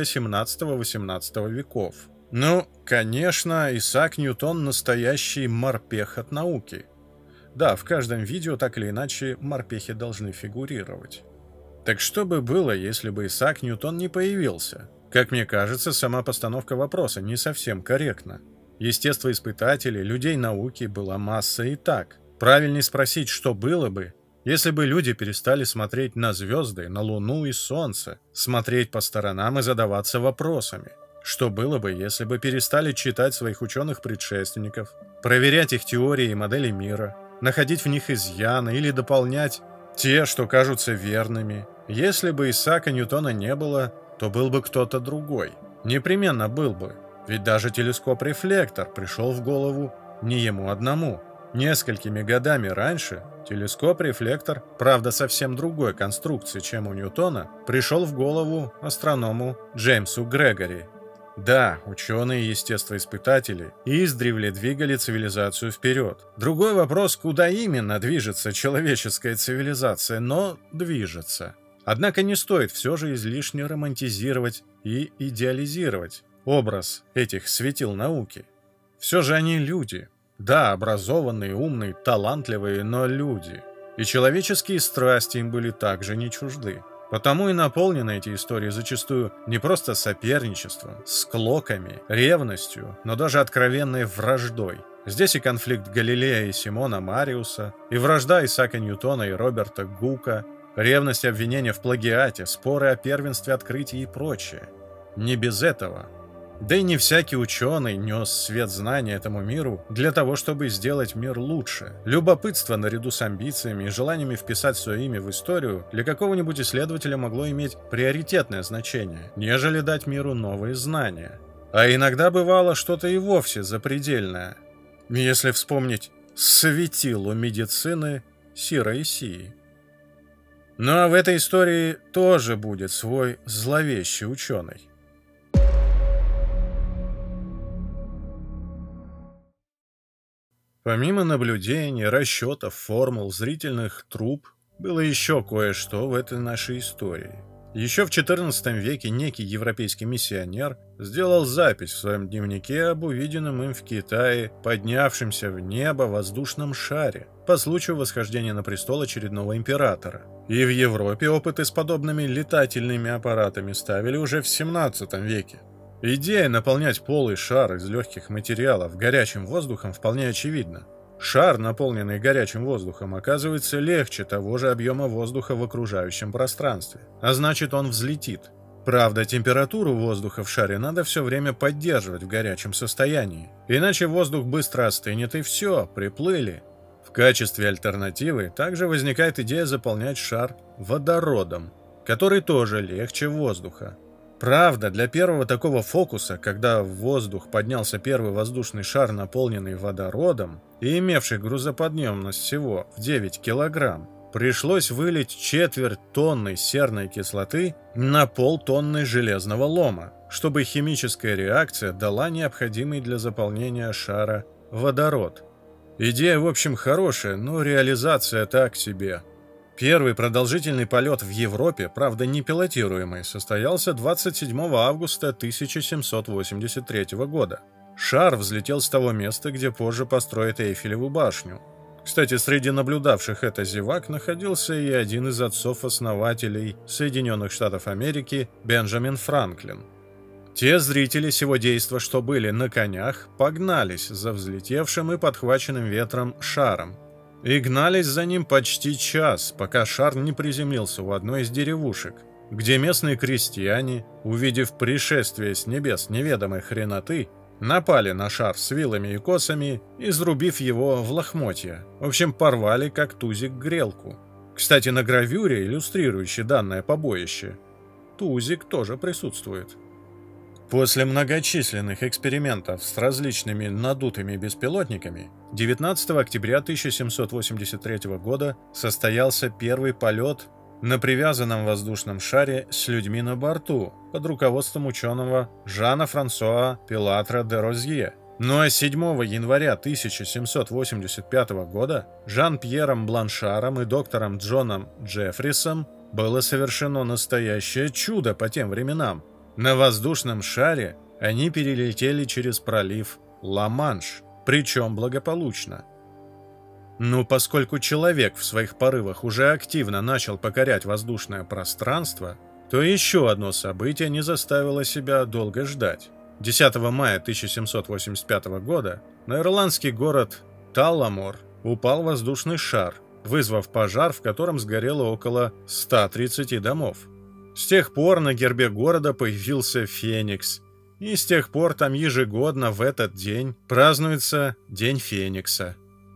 Speaker 1: 17-18 веков? Ну, конечно, Исаак Ньютон настоящий морпех от науки. Да, в каждом видео так или иначе морпехи должны фигурировать. Так что бы было, если бы Исаак Ньютон не появился? Как мне кажется, сама постановка вопроса не совсем корректна. Естествоиспытателей, людей науки была масса и так. Правильнее спросить, что было бы, если бы люди перестали смотреть на звезды, на Луну и Солнце, смотреть по сторонам и задаваться вопросами. Что было бы, если бы перестали читать своих ученых-предшественников, проверять их теории и модели мира, находить в них изъяны или дополнять те, что кажутся верными. Если бы Исаака Ньютона не было, то был бы кто-то другой. Непременно был бы. Ведь даже телескоп-рефлектор пришел в голову не ему одному. Несколькими годами раньше телескоп-рефлектор, правда совсем другой конструкции, чем у Ньютона, пришел в голову астроному Джеймсу Грегори. Да, ученые-естествоиспытатели издревле двигали цивилизацию вперед. Другой вопрос, куда именно движется человеческая цивилизация, но движется. Однако не стоит все же излишне романтизировать и идеализировать образ этих светил науки. Все же они люди. Да, образованные, умные, талантливые, но люди. И человеческие страсти им были также не чужды. Потому и наполнены эти истории зачастую не просто соперничеством, склоками, ревностью, но даже откровенной враждой. Здесь и конфликт Галилея и Симона Мариуса, и вражда Исаака Ньютона и Роберта Гука, ревность и обвинения в плагиате, споры о первенстве открытий и прочее. Не без этого. Да и не всякий ученый нес свет знания этому миру для того, чтобы сделать мир лучше. Любопытство наряду с амбициями и желаниями вписать свое имя в историю для какого-нибудь исследователя могло иметь приоритетное значение, нежели дать миру новые знания. А иногда бывало что-то и вовсе запредельное. Если вспомнить светило медицины Сира Исии. Ну а в этой истории тоже будет свой зловещий ученый. Помимо наблюдений, расчетов, формул, зрительных труб, было еще кое-что в этой нашей истории. Еще в XIV веке некий европейский миссионер сделал запись в своем дневнике об увиденном им в Китае поднявшемся в небо воздушном шаре по случаю восхождения на престол очередного императора. И в Европе опыты с подобными летательными аппаратами ставили уже в XVII веке. Идея наполнять полый шар из легких материалов горячим воздухом вполне очевидна. Шар, наполненный горячим воздухом, оказывается легче того же объема воздуха в окружающем пространстве, а значит, он взлетит. Правда, температуру воздуха в шаре надо все время поддерживать в горячем состоянии, иначе воздух быстро остынет и все, приплыли. В качестве альтернативы также возникает идея заполнять шар водородом, который тоже легче воздуха. Правда, для первого такого фокуса, когда в воздух поднялся первый воздушный шар, наполненный водородом, и имевший грузоподъемность всего в 9 килограмм, пришлось вылить 1/4 тонны серной кислоты на полтонны железного лома, чтобы химическая реакция дала необходимый для заполнения шара водород. Идея, в общем, хорошая, но реализация так себе. Первый продолжительный полет в Европе, правда не пилотируемый, состоялся 27 августа 1783 года. Шар взлетел с того места, где позже построят Эйфелеву башню. Кстати, среди наблюдавших это зевак находился и один из отцов-основателей Соединенных Штатов Америки Бенджамин Франклин. Те зрители сего действа, что были на конях, погнались за взлетевшим и подхваченным ветром шаром. И гнались за ним почти час, пока шар не приземлился у одной из деревушек, где местные крестьяне, увидев пришествие с небес неведомой хреноты, напали на шар с вилами и косами, изрубив его в лохмотья. В общем, порвали как тузик грелку. Кстати, на гравюре, иллюстрирующей данное побоище, тузик тоже присутствует. После многочисленных экспериментов с различными надутыми беспилотниками 19 октября 1783 года состоялся первый полет на привязанном воздушном шаре с людьми на борту под руководством ученого Жана-Франсуа Пилатра де Розье. Ну а 7 января 1785 года Жан-Пьером Бланшаром и доктором Джоном Джеффрисом было совершено настоящее чудо по тем временам. На воздушном шаре они перелетели через пролив Ла-Манш, причем благополучно. Но поскольку человек в своих порывах уже активно начал покорять воздушное пространство, то еще одно событие не заставило себя долго ждать. 10 мая 1785 года на ирландский город Талламор упал воздушный шар, вызвав пожар, в котором сгорело около 130 домов. С тех пор на гербе города появился Феникс, и с тех пор там ежегодно в этот день празднуется День Феникса.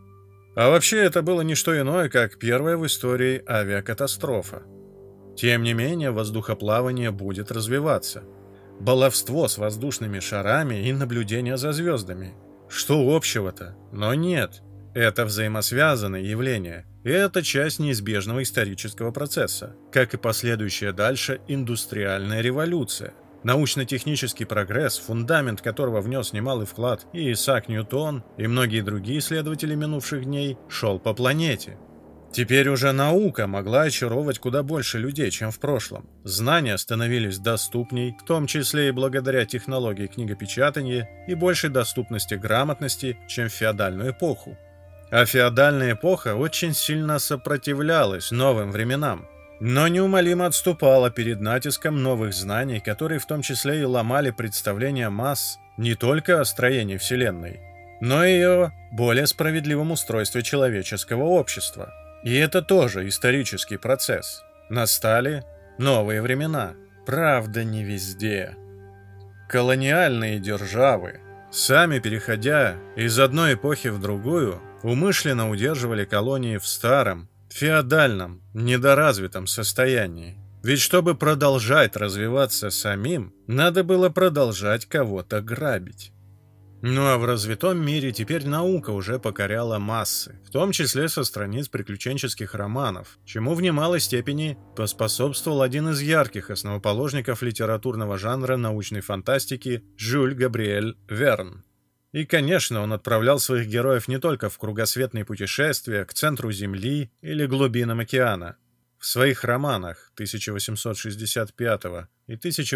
Speaker 1: А вообще это было не что иное, как первая в истории авиакатастрофа. Тем не менее, воздухоплавание будет развиваться. Баловство с воздушными шарами и наблюдение за звездами. Что общего-то? Но нет. Это взаимосвязанные явления. И это часть неизбежного исторического процесса, как и последующая дальше индустриальная революция. Научно-технический прогресс, фундамент которого внес немалый вклад и Исаак Ньютон, и многие другие исследователи минувших дней, шел по планете. Теперь уже наука могла очаровывать куда больше людей, чем в прошлом. Знания становились доступней, в том числе и благодаря технологии книгопечатания и большей доступности грамотности, чем в феодальную эпоху. А феодальная эпоха очень сильно сопротивлялась новым временам, но неумолимо отступала перед натиском новых знаний, которые в том числе и ломали представления масс не только о строении Вселенной, но и о более справедливом устройстве человеческого общества. И это тоже исторический процесс. Настали новые времена. Правда, не везде. Колониальные державы, сами переходя из одной эпохи в другую, умышленно удерживали колонии в старом, феодальном, недоразвитом состоянии. Ведь чтобы продолжать развиваться самим, надо было продолжать кого-то грабить. Ну а в развитом мире теперь наука уже покоряла массы, в том числе со страниц приключенческих романов, чему в немалой степени поспособствовал один из ярких основоположников литературного жанра научной фантастики Жюль Габриэль Верн. И, конечно, он отправлял своих героев не только в кругосветные путешествия к центру Земли или глубинам океана. В своих романах 1865 и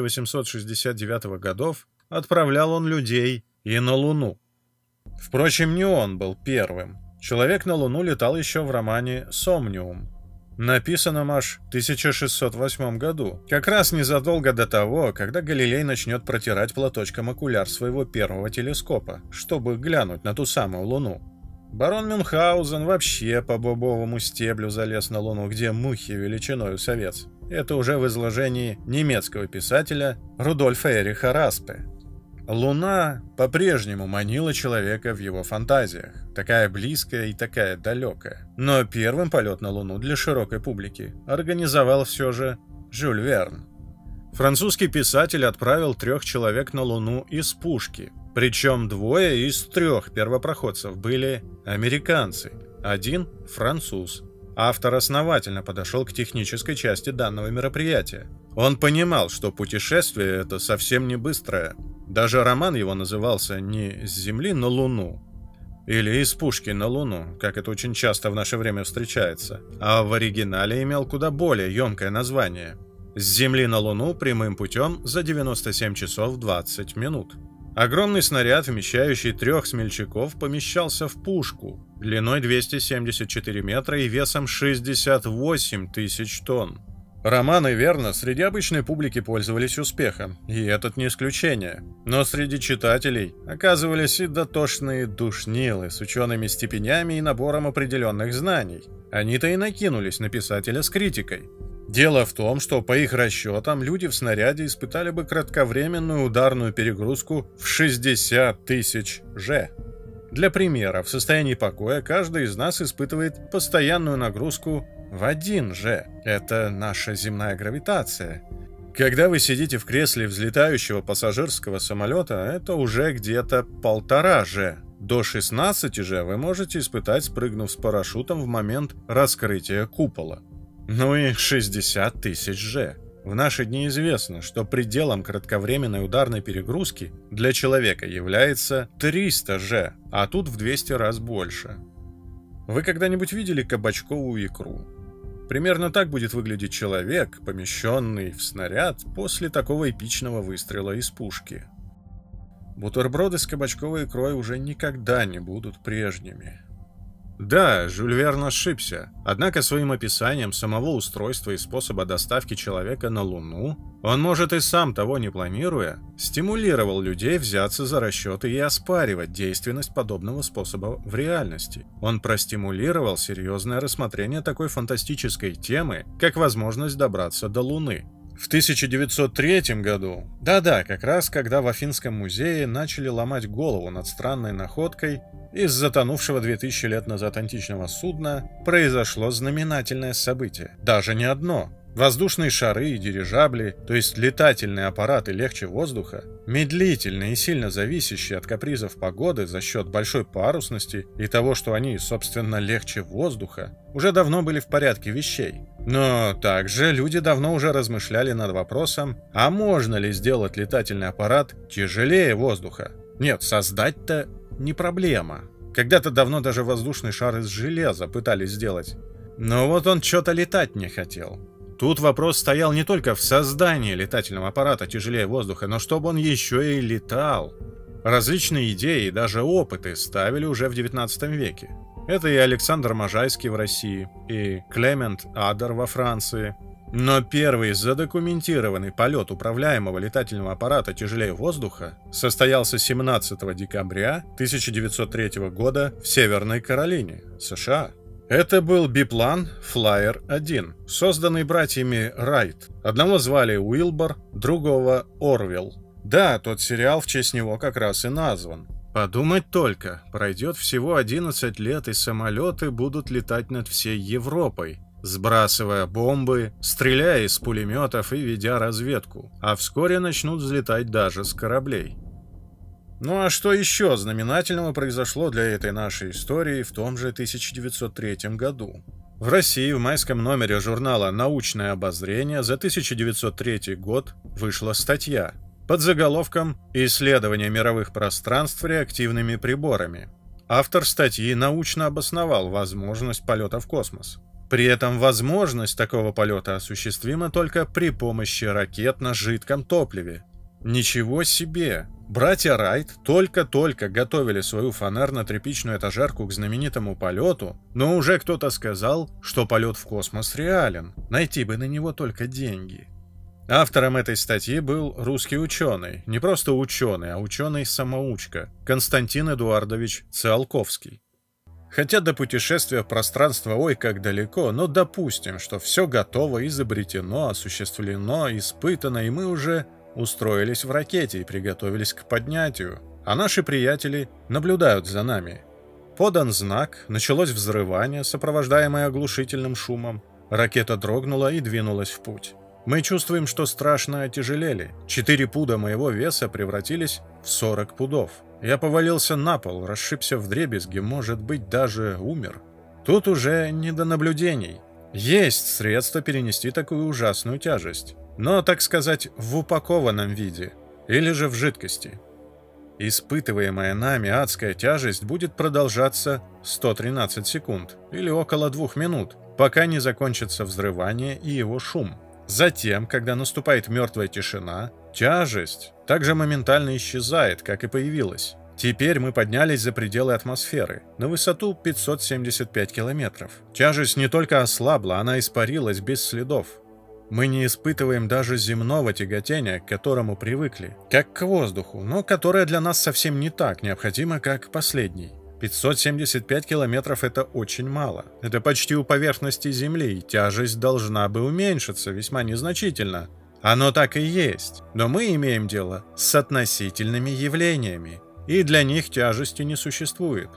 Speaker 1: 1869 годов отправлял он людей и на Луну. Впрочем, не он был первым. Человек на Луну летал еще в романе «Сомниум», написанном аж в 1608 году, как раз незадолго до того, когда Галилей начнет протирать платочком окуляр своего первого телескопа, чтобы глянуть на ту самую Луну. Барон Мюнхгаузен вообще по бобовому стеблю залез на Луну, где мухи величиною с овец. Это уже в изложении немецкого писателя Рудольфа Эриха Распе. Луна по-прежнему манила человека в его фантазиях, такая близкая и такая далекая. Но первым полет на Луну для широкой публики организовал все же Жюль Верн. Французский писатель отправил 3 человек на Луну из пушки, причем 2 из 3 первопроходцев были американцы, 1 француз. Автор основательно подошел к технической части данного мероприятия. Он понимал, что путешествие это совсем не быстрое. Даже роман его назывался не «С Земли на Луну» или «Из пушки на Луну», как это очень часто в наше время встречается, а в оригинале имел куда более емкое название «С Земли на Луну прямым путем за 97 часов 20 минут». Огромный снаряд, вмещающий 3 смельчаков, помещался в пушку длиной 274 метра и весом 68 тысяч тонн. Романы, верно, среди обычной публики пользовались успехом, и этот не исключение. Но среди читателей оказывались и дотошные душнилы с учеными степенями и набором определенных знаний. Они-то и накинулись на писателя с критикой. Дело в том, что по их расчетам люди в снаряде испытали бы кратковременную ударную перегрузку в 60 тысяч Ж. Для примера, в состоянии покоя каждый из нас испытывает постоянную нагрузку в 1 Ж. Это наша земная гравитация. Когда вы сидите в кресле взлетающего пассажирского самолета, это уже где-то 1,5 Ж. До 16 Ж вы можете испытать, спрыгнув с парашютом в момент раскрытия купола. Ну и 60 тысяч Ж. В наши дни известно, что пределом кратковременной ударной перегрузки для человека является 300 Ж, а тут в 200 раз больше. Вы когда-нибудь видели кабачковую икру? Примерно так будет выглядеть человек, помещенный в снаряд после такого эпичного выстрела из пушки. Бутерброды с кабачковой икрой уже никогда не будут прежними. Да, Жюль Верн ошибся, однако своим описанием самого устройства и способа доставки человека на Луну он, может и сам того не планируя, стимулировал людей взяться за расчеты и оспаривать действенность подобного способа в реальности. Он простимулировал серьезное рассмотрение такой фантастической темы, как возможность добраться до Луны. В 1903 году, как раз когда в Афинском музее начали ломать голову над странной находкой из затонувшего 2000 лет назад античного судна, произошло знаменательное событие. Даже не одно. Воздушные шары и дирижабли, то есть летательные аппараты легче воздуха, медлительные и сильно зависящие от капризов погоды за счет большой парусности и того, что они, собственно, легче воздуха, уже давно были в порядке вещей. Но также люди давно уже размышляли над вопросом, а можно ли сделать летательный аппарат тяжелее воздуха? Нет, создать-то не проблема. Когда-то давно даже воздушный шар из железа пытались сделать. Но вот он что-то летать не хотел. Тут вопрос стоял не только в создании летательного аппарата тяжелее воздуха, но чтобы он еще и летал. Различные идеи и даже опыты ставили уже в XIX веке. Это и Александр Можайский в России, и Клемент Адер во Франции. Но первый задокументированный полет управляемого летательного аппарата тяжелее воздуха состоялся 17 декабря 1903 года в Северной Каролине, США. Это был биплан Flyer-1, созданный братьями Райт. Одного звали Уилбор, другого Орвилл. Да, тот сериал в честь него как раз и назван. Подумать только, пройдет всего 11 лет, и самолеты будут летать над всей Европой, сбрасывая бомбы, стреляя из пулеметов и ведя разведку, а вскоре начнут взлетать даже с кораблей. Ну а что еще знаменательного произошло для этой нашей истории в том же 1903 году? В России в майском номере журнала «Научное обозрение» за 1903 год вышла статья под заголовком «Исследование мировых пространств реактивными приборами». Автор статьи научно обосновал возможность полета в космос. При этом возможность такого полета осуществима только при помощи ракет на жидком топливе. Ничего себе! Братья Райт только-только готовили свою фонарно-тряпичную этажерку к знаменитому полету, но уже кто-то сказал, что полет в космос реален, найти бы на него только деньги. Автором этой статьи был русский ученый, не просто ученый, а ученый-самоучка, Константин Эдуардович Циолковский. Хотя до путешествия в пространство ой как далеко, но допустим, что все готово, изобретено, осуществлено, испытано, и мы уже устроились в ракете и приготовились к поднятию, а наши приятели наблюдают за нами. Подан знак, началось взрывание, сопровождаемое оглушительным шумом. Ракета дрогнула и двинулась в путь. Мы чувствуем, что страшно отяжелели. 4 пуда моего веса превратились в 40 пудов. Я повалился на пол, расшибся вдребезги, может быть, даже умер. Тут уже не до наблюдений. Есть средства перенести такую ужасную тяжесть, но, так сказать, в упакованном виде, или же в жидкости. Испытываемая нами адская тяжесть будет продолжаться 113 секунд, или около 2 минут, пока не закончится взрывание и его шум. Затем, когда наступает мертвая тишина, тяжесть также моментально исчезает, как и появилась. Теперь мы поднялись за пределы атмосферы, на высоту 575 километров. Тяжесть не только ослабла, она испарилась без следов. Мы не испытываем даже земного тяготения, к которому привыкли, как к воздуху, но которое для нас совсем не так необходимо, как последний. 575 километров — это очень мало. Это почти у поверхности Земли, и тяжесть должна бы уменьшиться весьма незначительно. Оно так и есть, но мы имеем дело с относительными явлениями, и для них тяжести не существует.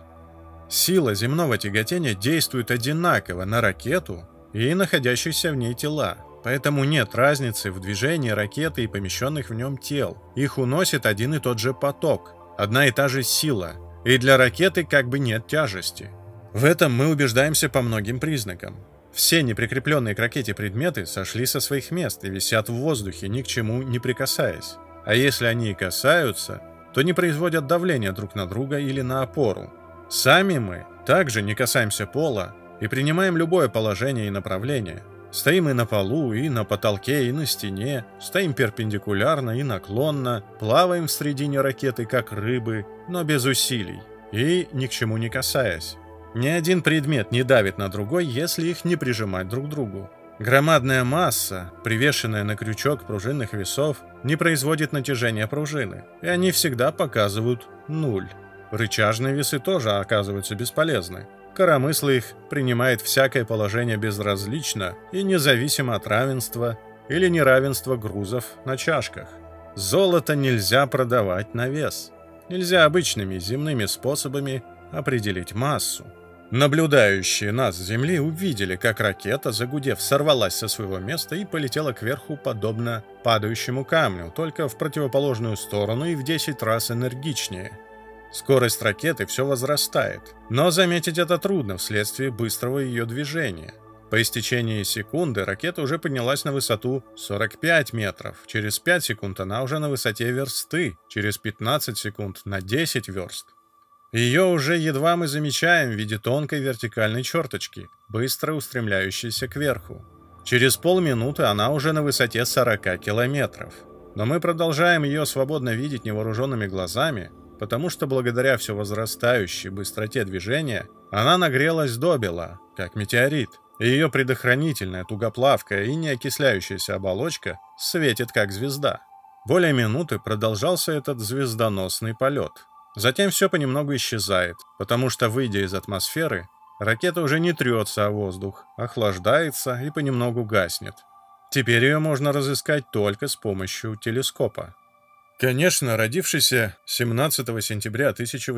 Speaker 1: Сила земного тяготения действует одинаково на ракету и находящиеся в ней тела, поэтому нет разницы в движении ракеты и помещенных в нем тел. Их уносит один и тот же поток, одна и та же сила, и для ракеты как бы нет тяжести. В этом мы убеждаемся по многим признакам. Все неприкрепленные к ракете предметы сошли со своих мест и висят в воздухе, ни к чему не прикасаясь. А если они и касаются, то не производят давления друг на друга или на опору. Сами мы также не касаемся пола и принимаем любое положение и направление. Стоим и на полу, и на потолке, и на стене, стоим перпендикулярно и наклонно, плаваем в середине ракеты, как рыбы, но без усилий, и ни к чему не касаясь. Ни один предмет не давит на другой, если их не прижимать друг к другу. Громадная масса, привешенная на крючок пружинных весов, не производит натяжения пружины, и они всегда показывают 0. Рычажные весы тоже оказываются бесполезны. Коромысло их принимает всякое положение безразлично и независимо от равенства или неравенства грузов на чашках. Золото нельзя продавать на вес. Нельзя обычными земными способами определить массу. Наблюдающие нас с Земли увидели, как ракета, загудев, сорвалась со своего места и полетела кверху, подобно падающему камню, только в противоположную сторону и в 10 раз энергичнее. Скорость ракеты все возрастает, но заметить это трудно вследствие быстрого ее движения. По истечении секунды ракета уже поднялась на высоту 45 метров, через 5 секунд она уже на высоте версты, через 15 секунд на 10 верст. Ее уже едва мы замечаем в виде тонкой вертикальной черточки, быстро устремляющейся кверху. Через полминуты она уже на высоте 40 километров. Но мы продолжаем ее свободно видеть невооруженными глазами, потому что благодаря все возрастающей быстроте движения она нагрелась добела, как метеорит, и ее предохранительная, тугоплавкая и неокисляющаяся оболочка светит как звезда. Более минуты продолжался этот звездоносный полет. Затем все понемногу исчезает, потому что, выйдя из атмосферы, ракета уже не трется о воздух, охлаждается и понемногу гаснет. Теперь ее можно разыскать только с помощью телескопа. Конечно, родившийся 17 сентября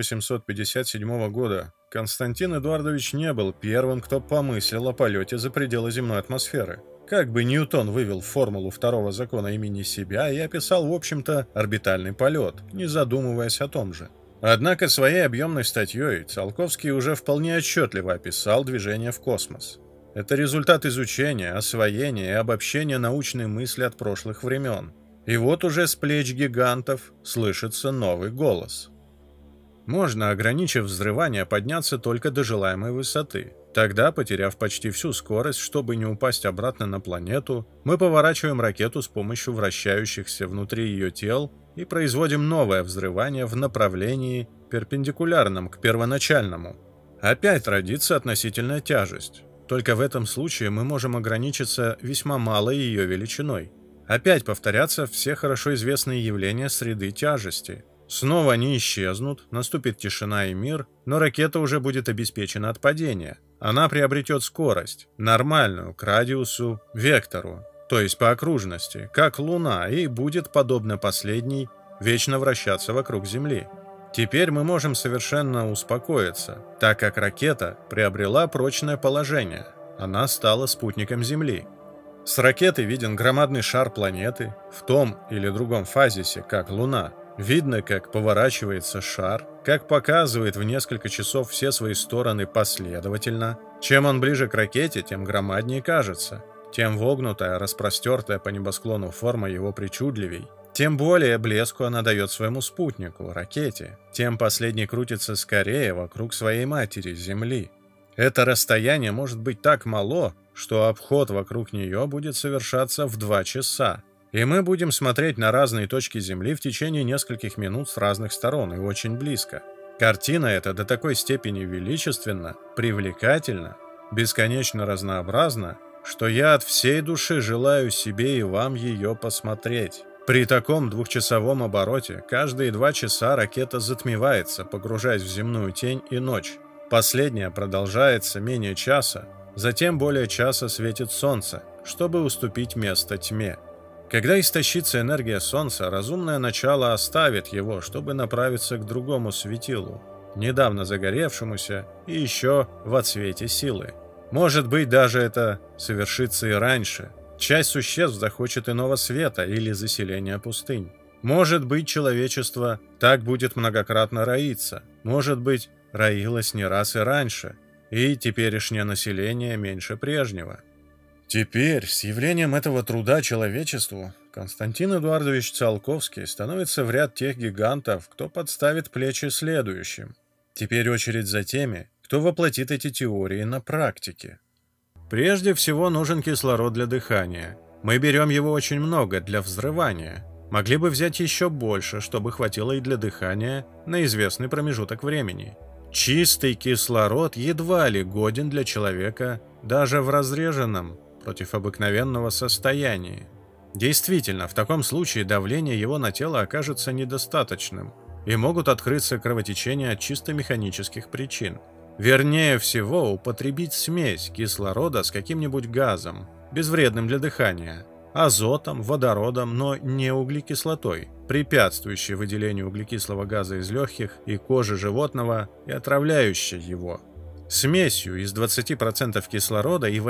Speaker 1: 1857 года Константин Эдуардович не был первым, кто помыслил о полете за пределы земной атмосферы. Как бы Ньютон вывел формулу второго закона имени себя и описал, в общем-то, орбитальный полет, не задумываясь о том же. Однако своей объемной статьей Циолковский уже вполне отчетливо описал движение в космос. Это результат изучения, освоения и обобщения научной мысли от прошлых времен. И вот уже с плеч гигантов слышится новый голос. Можно, ограничив взрывание, подняться только до желаемой высоты. Тогда, потеряв почти всю скорость, чтобы не упасть обратно на планету, мы поворачиваем ракету с помощью вращающихся внутри ее тел и производим новое взрывание в направлении, перпендикулярном к первоначальному. Опять родится относительная тяжесть. Только в этом случае мы можем ограничиться весьма малой ее величиной. Опять повторятся все хорошо известные явления среды тяжести. Снова они исчезнут, наступит тишина и мир, но ракета уже будет обеспечена от падения. Она приобретет скорость, нормальную, к радиусу, вектору, то есть по окружности, как Луна, и будет, подобно последней, вечно вращаться вокруг Земли. Теперь мы можем совершенно успокоиться, так как ракета приобрела прочное положение. Она стала спутником Земли. С ракеты виден громадный шар планеты, в том или другом фазисе, как Луна. Видно, как поворачивается шар, как показывает в несколько часов все свои стороны последовательно. Чем он ближе к ракете, тем громаднее кажется. Тем вогнутая, распростертая по небосклону форма его причудливей. Тем более блеску она дает своему спутнику, ракете. Тем последний крутится скорее вокруг своей матери, Земли. Это расстояние может быть так мало, что обход вокруг нее будет совершаться в 2 часа. И мы будем смотреть на разные точки Земли в течение нескольких минут с разных сторон и очень близко. Картина эта до такой степени величественна, привлекательна, бесконечно разнообразна что я от всей души желаю себе и вам ее посмотреть. При таком 2-часовом обороте каждые 2 часа ракета затмевается, погружаясь в земную тень и ночь. Последняя продолжается менее часа, затем более часа светит солнце, чтобы уступить место тьме. Когда истощится энергия солнца, разумное начало оставит его, чтобы направиться к другому светилу, недавно загоревшемуся и еще во цвете силы. Может быть, даже это совершится и раньше. Часть существ захочет иного света или заселения пустынь. Может быть, человечество так будет многократно роиться. Может быть, роилось не раз и раньше, и теперешнее население меньше прежнего. Теперь, с явлением этого труда человечеству, Константин Эдуардович Циолковский становится в ряд тех гигантов, кто подставит плечи следующим. Теперь очередь за теми, кто воплотит эти теории на практике. Прежде всего нужен кислород для дыхания. Мы берем его очень много для взрывания. Могли бы взять еще больше, чтобы хватило и для дыхания на известный промежуток времени. Чистый кислород едва ли годен для человека даже в разреженном против обыкновенного состоянии. Действительно, в таком случае давление его на тело окажется недостаточным, и могут открыться кровотечения от чисто механических причин. Вернее всего, употребить смесь кислорода с каким-нибудь газом, безвредным для дыхания, азотом, водородом, но не углекислотой, препятствующей выделению углекислого газа из легких и кожи животного и отравляющей его. Смесью из 20% кислорода и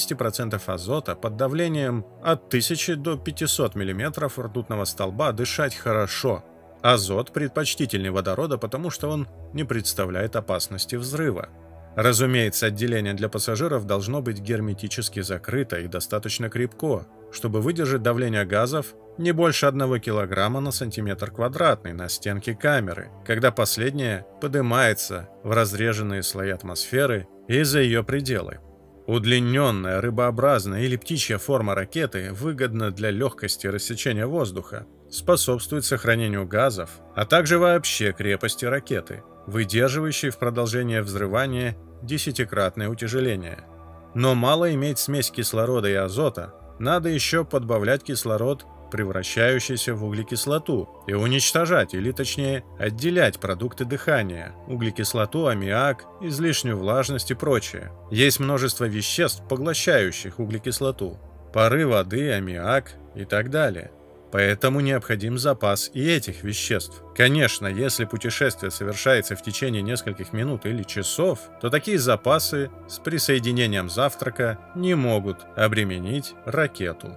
Speaker 1: 80% азота под давлением от 1000 до 500 мм ртутного столба дышать хорошо. Азот предпочтительнее водорода, потому что он не представляет опасности взрыва. Разумеется, отделение для пассажиров должно быть герметически закрыто и достаточно крепко, чтобы выдержать давление газов не больше 1 кг на сантиметр квадратный на стенке камеры, когда последняя поднимается в разреженные слои атмосферы и за ее пределы. Удлиненная, рыбообразная или птичья форма ракеты выгодна для легкости рассечения воздуха, способствует сохранению газов, а также вообще крепости ракеты, выдерживающей в продолжение взрывания 10-кратное утяжеление. Но мало иметь смесь кислорода и азота, надо еще подбавлять кислород, превращающийся в углекислоту, и уничтожать, или точнее отделять продукты дыхания, углекислоту, аммиак, излишнюю влажность и прочее. Есть множество веществ, поглощающих углекислоту, пары воды, аммиак и так далее. Поэтому необходим запас и этих веществ. Конечно, если путешествие совершается в течение нескольких минут или часов, то такие запасы с присоединением завтрака не могут обременить ракету.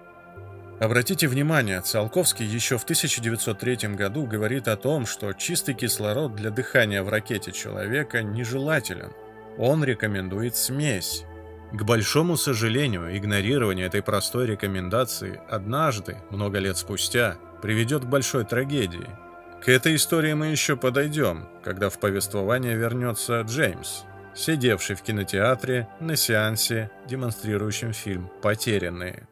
Speaker 1: Обратите внимание, Циолковский еще в 1903 году говорит о том, что чистый кислород для дыхания в ракете человека нежелателен. Он рекомендует смесь. К большому сожалению, игнорирование этой простой рекомендации однажды, много лет спустя, приведет к большой трагедии. К этой истории мы еще подойдем, когда в повествование вернется Джеймс, сидевший в кинотеатре на сеансе, демонстрирующем фильм «Потерянные».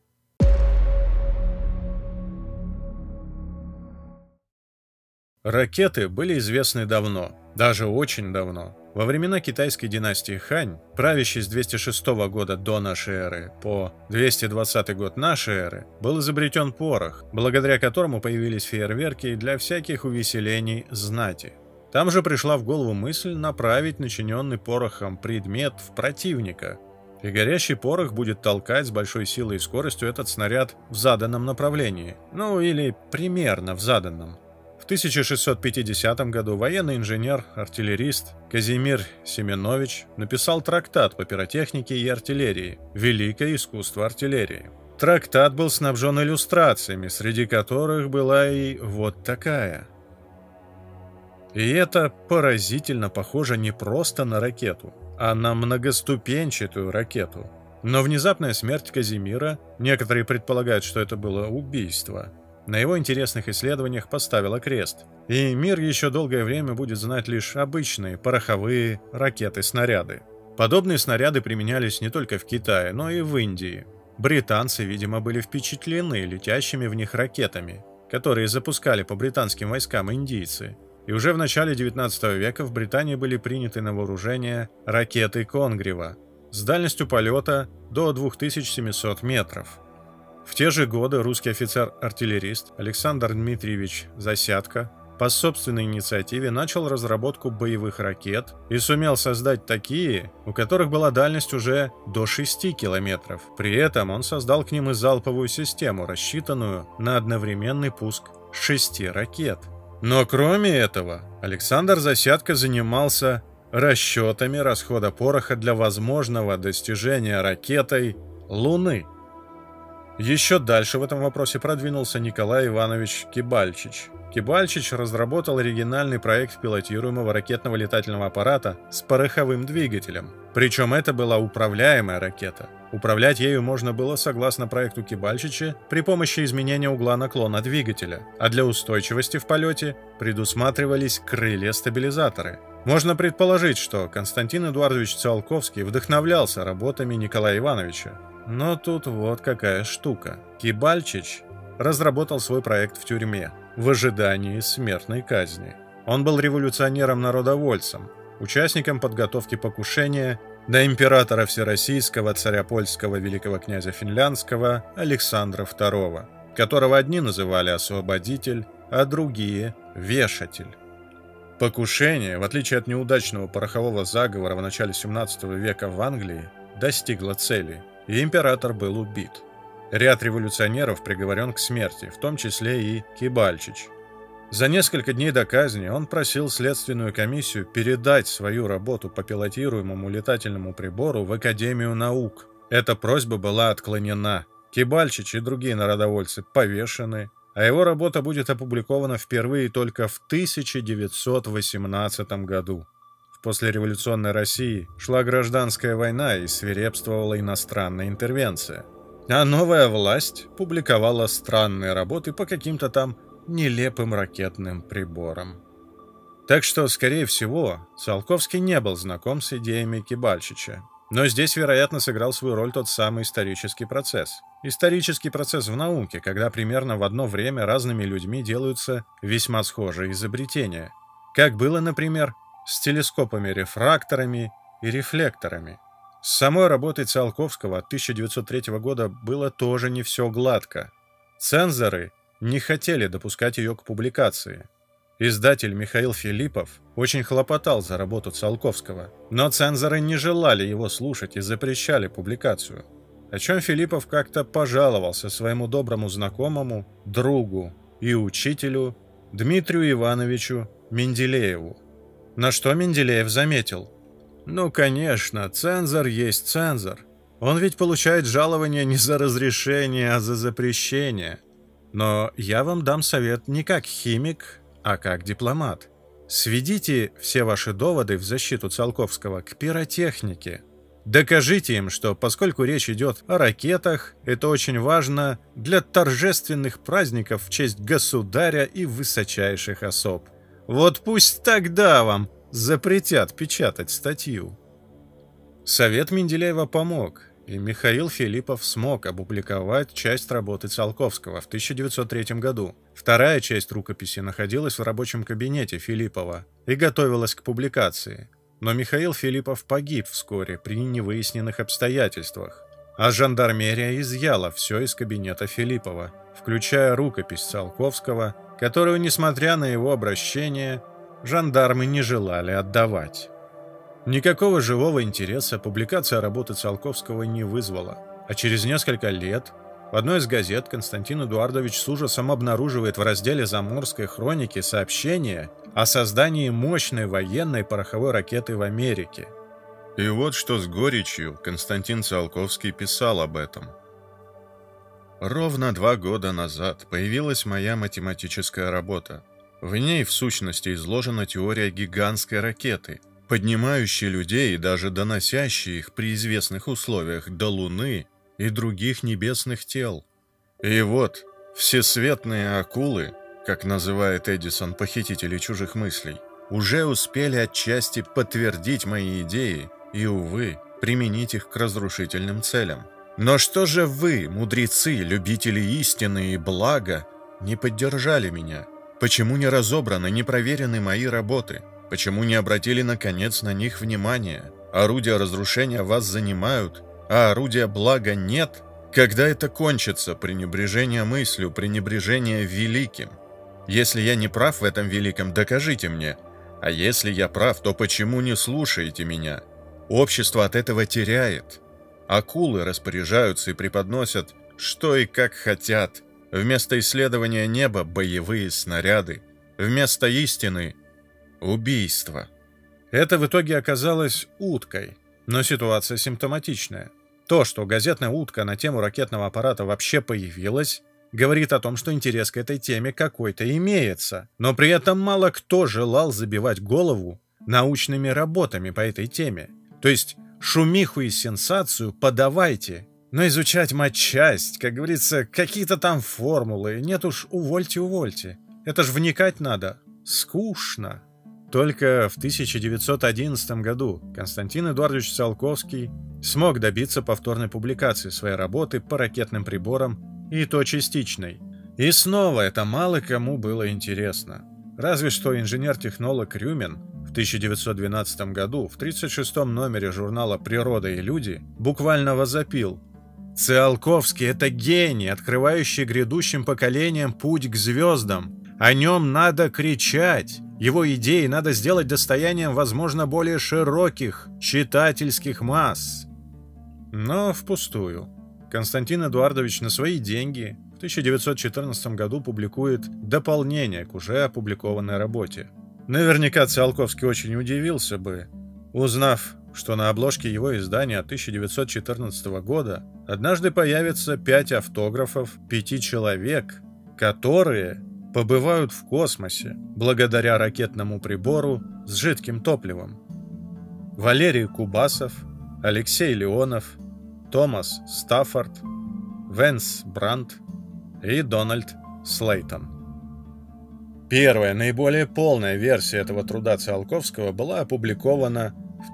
Speaker 1: Ракеты были известны давно, даже очень давно. Во времена китайской династии Хань, правящей с 206 года до нашей эры по 220 год нашей эры, был изобретен порох, благодаря которому появились фейерверки для всяких увеселений знати. Там же пришла в голову мысль направить начиненный порохом предмет в противника, и горящий порох будет толкать с большой силой и скоростью этот снаряд в заданном направлении, ну или примерно в заданном. В 1650 году военный инженер-артиллерист Казимир Семенович написал трактат по пиротехнике и артиллерии «Великое искусство артиллерии». Трактат был снабжен иллюстрациями, среди которых была и вот такая. И это поразительно похоже не просто на ракету, а на многоступенчатую ракету. Но внезапная смерть Казимира, некоторые предполагают, что это было убийство, на его интересных исследованиях поставила крест, и мир еще долгое время будет знать лишь обычные пороховые ракеты-снаряды. Подобные снаряды применялись не только в Китае, но и в Индии. Британцы, видимо, были впечатлены летящими в них ракетами, которые запускали по британским войскам индийцы, и уже в начале XIX века в Британии были приняты на вооружение ракеты Конгрева, с дальностью полета до 2700 метров. В те же годы русский офицер-артиллерист Александр Дмитриевич Засядко по собственной инициативе начал разработку боевых ракет и сумел создать такие, у которых была дальность уже до 6 километров. При этом он создал к ним и залповую систему, рассчитанную на одновременный пуск 6 ракет. Но кроме этого, Александр Засядко занимался расчетами расхода пороха для возможного достижения ракетой Луны. Еще дальше в этом вопросе продвинулся Николай Иванович Кибальчич. Кибальчич разработал оригинальный проект пилотируемого ракетного летательного аппарата с пороховым двигателем. Причем это была управляемая ракета. Управлять ею можно было, согласно проекту Кибальчича, при помощи изменения угла наклона двигателя, а для устойчивости в полете предусматривались крылья-стабилизаторы. Можно предположить, что Константин Эдуардович Циолковский вдохновлялся работами Николая Ивановича. Но тут вот какая штука. Кибальчич разработал свой проект в тюрьме, в ожидании смертной казни. Он был революционером-народовольцем, участником подготовки покушения на императора Всероссийского, царя польского, великого князя финляндского Александра II, которого одни называли освободитель, а другие – вешатель. Покушение, в отличие от неудачного порохового заговора в начале 17 века в Англии, достигло цели, и император был убит. Ряд революционеров приговорен к смерти, в том числе и Кибальчич. За несколько дней до казни он просил следственную комиссию передать свою работу по пилотируемому летательному прибору в Академию наук. Эта просьба была отклонена. Кибальчич и другие народовольцы повешены, а его работа будет опубликована впервые только в 1918 году. В послереволюционной России шла гражданская война и свирепствовала иностранная интервенция. А новая власть публиковала странные работы по каким-то там нелепым ракетным приборам. Так что, скорее всего, Циолковский не был знаком с идеями Кибальчича. Но здесь, вероятно, сыграл свою роль тот самый исторический процесс. Исторический процесс в науке, когда примерно в одно время разными людьми делаются весьма схожие изобретения. Как было, например, с телескопами-рефракторами и рефлекторами. С самой работой Циолковского от 1903 года было тоже не все гладко. Цензоры не хотели допускать ее к публикации. Издатель Михаил Филиппов очень хлопотал за работу Циолковского, но цензоры не желали его слушать и запрещали публикацию. О чем Филиппов как-то пожаловался своему доброму знакомому, другу и учителю Дмитрию Ивановичу Менделееву. На что Менделеев заметил: «Ну, конечно, цензор есть цензор. Он ведь получает жалование не за разрешение, а за запрещение. Но я вам дам совет не как химик, а как дипломат. Сведите все ваши доводы в защиту Циолковского к пиротехнике. Докажите им, что поскольку речь идет о ракетах, это очень важно для торжественных праздников в честь государя и высочайших особ. Вот пусть тогда вам запретят печатать статью». Совет Менделеева помог, и Михаил Филиппов смог опубликовать часть работы Циолковского в 1903 году. Вторая часть рукописи находилась в рабочем кабинете Филиппова и готовилась к публикации. Но Михаил Филиппов погиб вскоре при невыясненных обстоятельствах, а жандармерия изъяла все из кабинета Филиппова, включая рукопись Циолковского, которую, несмотря на его обращение, жандармы не желали отдавать. Никакого живого интереса публикация работы Циолковского не вызвала, а через несколько лет в одной из газет Константин Эдуардович с ужасом обнаруживает в разделе «Заморской хроники» сообщение о создании мощной военной пороховой ракеты в Америке.
Speaker 5: И вот что с горечью Константин Циолковский писал об этом. «Ровно 2 года назад появилась моя математическая работа. В ней, в сущности, изложена теория гигантской ракеты, поднимающей людей и даже доносящей их при известных условиях до Луны и других небесных тел. И вот, всесветные акулы, как называет Эдисон похитителей чужих мыслей, уже успели отчасти подтвердить мои идеи и, увы, применить их к разрушительным целям. Но что же вы, мудрецы, любители истины и блага, не поддержали меня? Почему не разобраны, не проверены мои работы? Почему не обратили, наконец, на них внимание? Орудия разрушения вас занимают, а орудия блага нет? Когда это кончится? Пренебрежение мыслью, пренебрежение великим. Если я не прав в этом великом, докажите мне. А если я прав, то почему не слушаете меня? Общество от этого теряет. Акулы распоряжаются и преподносят, что и как хотят. Вместо исследования неба – боевые снаряды. Вместо истины – убийство.
Speaker 1: Это в итоге оказалось уткой, но ситуация симптоматичная. То, что газетная утка на тему ракетного аппарата вообще появилась, говорит о том, что интерес к этой теме какой-то имеется, но при этом мало кто желал забивать голову научными работами по этой теме. То есть шумиху и сенсацию подавайте, но изучать матчасть, как говорится, какие-то там формулы, нет уж, увольте. Это ж вникать надо. Скучно. Только в 1911 году Константин Эдуардович Циолковский смог добиться повторной публикации своей работы по ракетным приборам, и то частичной. И снова это мало кому было интересно. Разве что инженер-технолог Рюмин в 1912 году в 36-м номере журнала «Природа и люди» буквально возопил: «Циолковский — это гений, открывающий грядущим поколениям путь к звездам. О нем надо кричать. Его идеи надо сделать достоянием, возможно, более широких читательских масс». Но впустую. Константин Эдуардович на свои деньги в 1914 году публикует дополнение к уже опубликованной работе. Наверняка Циолковский очень удивился бы, узнав, что на обложке его издания 1914 года однажды появится 5 автографов 5 человек, которые побывают в космосе благодаря ракетному прибору с жидким топливом. Валерий Кубасов, Алексей Леонов, Томас Стаффорд, Венс Брандт и Дональд Слейтон. Первая, наиболее полная версия этого труда Циолковского была опубликована в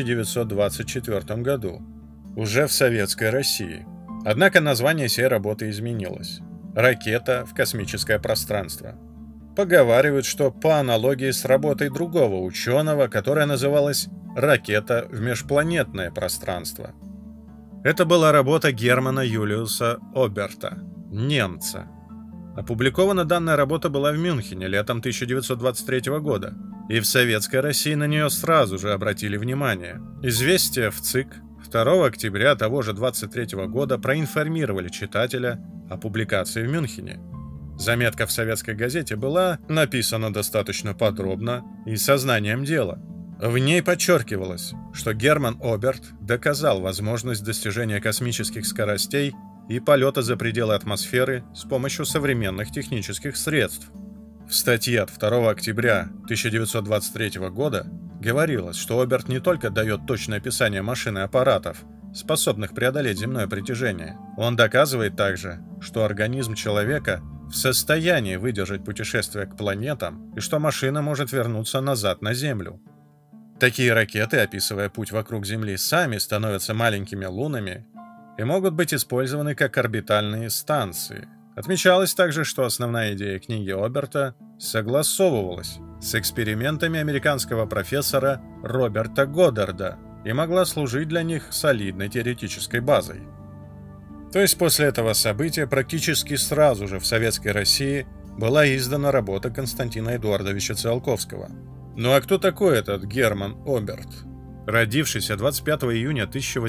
Speaker 1: 1924 году, уже в Советской России. Однако название сей работы изменилось. «Ракета в космическое пространство». Поговаривают, что по аналогии с работой другого ученого, которая называлась «Ракета в межпланетное пространство». Это была работа Германа Юлиуса Оберта, немца. Опубликована данная работа была в Мюнхене летом 1923 года, и в Советской России на нее сразу же обратили внимание. Известия в ЦИК 2 октября того же 23 года проинформировали читателя о публикации в Мюнхене. Заметка в советской газете была написана достаточно подробно и со знанием дела. В ней подчеркивалось, что Герман Оберт доказал возможность достижения космических скоростей и полета за пределы атмосферы с помощью современных технических средств. В статье от 2 октября 1923 года говорилось, что Оберт не только дает точное описание машин и аппаратов, способных преодолеть земное притяжение, он доказывает также, что организм человека в состоянии выдержать путешествие к планетам и что машина может вернуться назад на Землю. Такие ракеты, описывая путь вокруг Земли, сами становятся маленькими лунами и могут быть использованы как орбитальные станции. Отмечалось также, что основная идея книги Оберта согласовывалась с экспериментами американского профессора Роберта Годдарда и могла служить для них солидной теоретической базой. То есть после этого события практически сразу же в Советской России была издана работа Константина Эдуардовича Циолковского. Ну а кто такой этот Герман Оберт? Родившийся 25 июня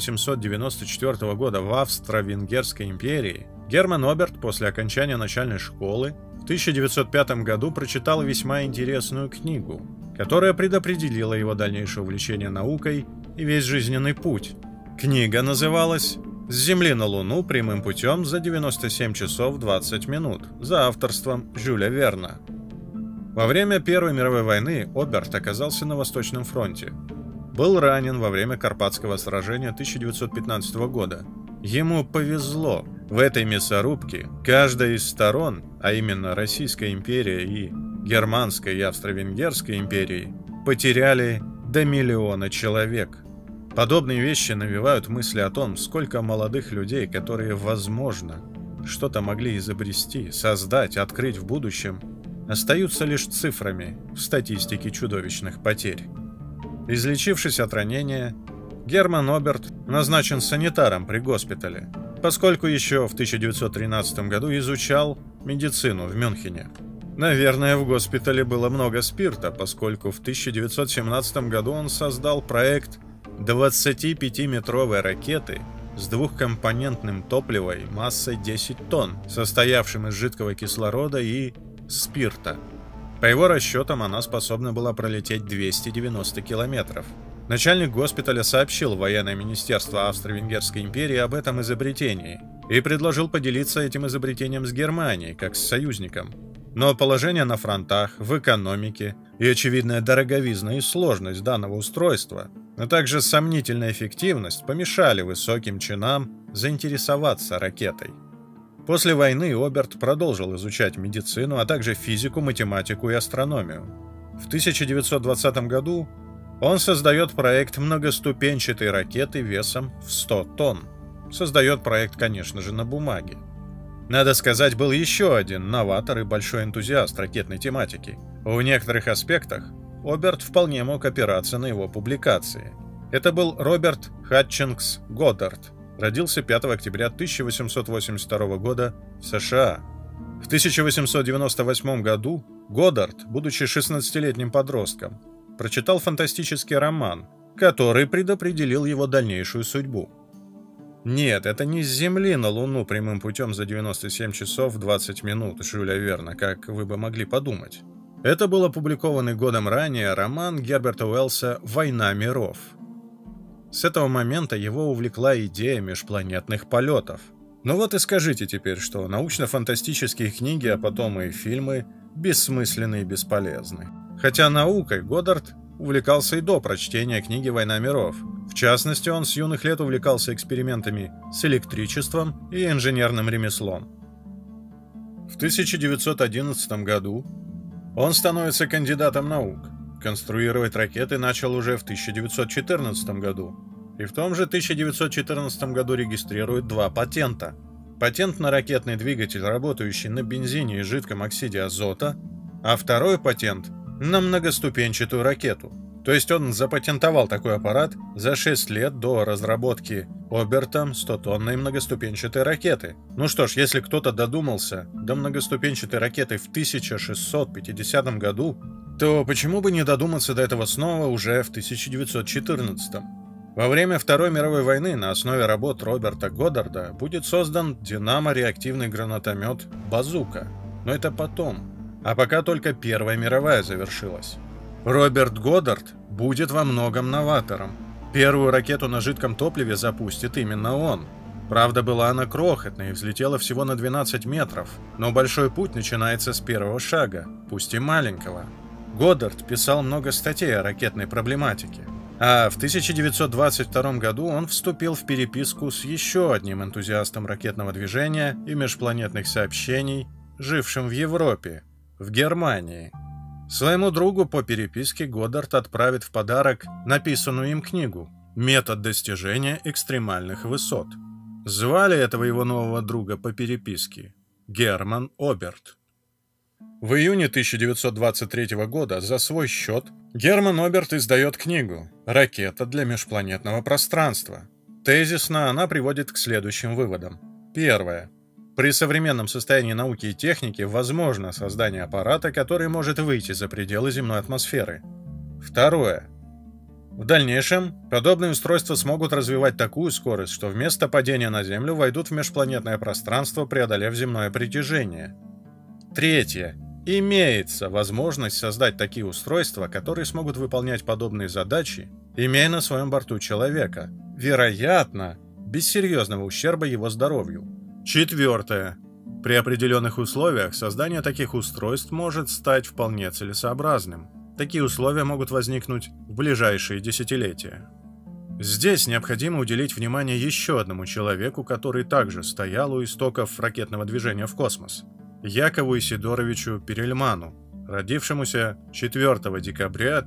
Speaker 1: 1894 года в Австро-Венгерской империи, Герман Оберт после окончания начальной школы в 1905 году прочитал весьма интересную книгу, которая предопределила его дальнейшее увлечение наукой и весь жизненный путь. Книга называлась «С Земли на Луну прямым путем за 97 часов 20 минут» за авторством Жюля Верна. Во время Первой мировой войны Оберт оказался на Восточном фронте. Был ранен во время Карпатского сражения 1915 года. Ему повезло. В этой мясорубке каждая из сторон, а именно Российская империя и Германская и Австро-Венгерская империи, потеряли до 1 миллиона человек. Подобные вещи навевают мысли о том, сколько молодых людей, которые, возможно, что-то могли изобрести, создать, открыть в будущем, остаются лишь цифрами в статистике чудовищных потерь. Излечившись от ранения, Герман Оберт назначен санитаром при госпитале, поскольку еще в 1913 году изучал медицину в Мюнхене. Наверное, в госпитале было много спирта, поскольку в 1917 году он создал проект 25-метровой ракеты с двухкомпонентным топливом массой 10 тонн, состоявшим из жидкого кислорода и спирта. По его расчетам, она способна была пролететь 290 километров. Начальник госпиталя сообщил в военное министерство Австро-Венгерской империи об этом изобретении и предложил поделиться этим изобретением с Германией, как с союзником. Но положение на фронтах, в экономике и очевидная дороговизна и сложность данного устройства, а также сомнительная эффективность помешали высоким чинам заинтересоваться ракетой. После войны Оберт продолжил изучать медицину, а также физику, математику и астрономию. В 1920 году он создает проект многоступенчатой ракеты весом в 100 тонн. Создает проект, конечно же, на бумаге. Надо сказать, был еще один новатор и большой энтузиаст ракетной тематики. В некоторых аспектах Оберт вполне мог опираться на его публикации. Это был Роберт Хатчингс Годдард. Родился 5 октября 1882 года в США. В 1898 году Годдард, будучи 16-летним подростком, прочитал фантастический роман, который предопределил его дальнейшую судьбу. Нет, это не с Земли на Луну прямым путем за 97 часов 20 минут Жюля Верна, как вы бы могли подумать. Это был опубликованный годом ранее роман Герберта Уэллса «Война миров». С этого момента его увлекла идея межпланетных полетов. Ну вот и скажите теперь, что научно-фантастические книги, а потом и фильмы бессмысленны и бесполезны. Хотя наукой Годдард увлекался и до прочтения книги «Война миров». В частности, он с юных лет увлекался экспериментами с электричеством и инженерным ремеслом. В 1911 году он становится кандидатом наук. Конструировать ракеты начал уже в 1914 году. И в том же 1914 году регистрирует 2 патента. Патент на ракетный двигатель, работающий на бензине и жидком оксиде азота, а второй патент на многоступенчатую ракету. То есть он запатентовал такой аппарат за 6 лет до разработки Обертом 100-тонной многоступенчатой ракеты. Ну что ж, если кто-то додумался до многоступенчатой ракеты в 1650 году, то почему бы не додуматься до этого снова уже в 1914? Во время Второй мировой войны на основе работ Роберта Годдарда будет создан динамо-реактивный гранатомет «Базука». Но это потом. А пока только Первая мировая завершилась. Роберт Годдард будет во многом новатором. Первую ракету на жидком топливе запустит именно он. Правда, была она крохотной и взлетела всего на 12 метров, но большой путь начинается с первого шага, пусть и маленького. Годдард писал много статей о ракетной проблематике. А в 1922 году он вступил в переписку с еще одним энтузиастом ракетного движения и межпланетных сообщений, жившим в Европе, в Германии. Своему другу по переписке Годдард отправит в подарок написанную им книгу «Метод достижения экстремальных высот». Звали этого его нового друга по переписке Герман Оберт. В июне 1923 года за свой счет Герман Оберт издает книгу «Ракета для межпланетного пространства». Тезисно она приводит к следующим выводам. Первое. При современном состоянии науки и техники возможно создание аппарата, который может выйти за пределы земной атмосферы. Второе. В дальнейшем подобные устройства смогут развивать такую скорость, что вместо падения на Землю войдут в межпланетное пространство, преодолев земное притяжение. Третье. Имеется возможность создать такие устройства, которые смогут выполнять подобные задачи, имея на своем борту человека, вероятно, без серьезного ущерба его здоровью. Четвертое. При определенных условиях создание таких устройств может стать вполне целесообразным. Такие условия могут возникнуть в ближайшие десятилетия. Здесь необходимо уделить внимание еще одному человеку, который также стоял у истоков ракетного движения в космос – Якову Исидоровичу Перельману, родившемуся 4 декабря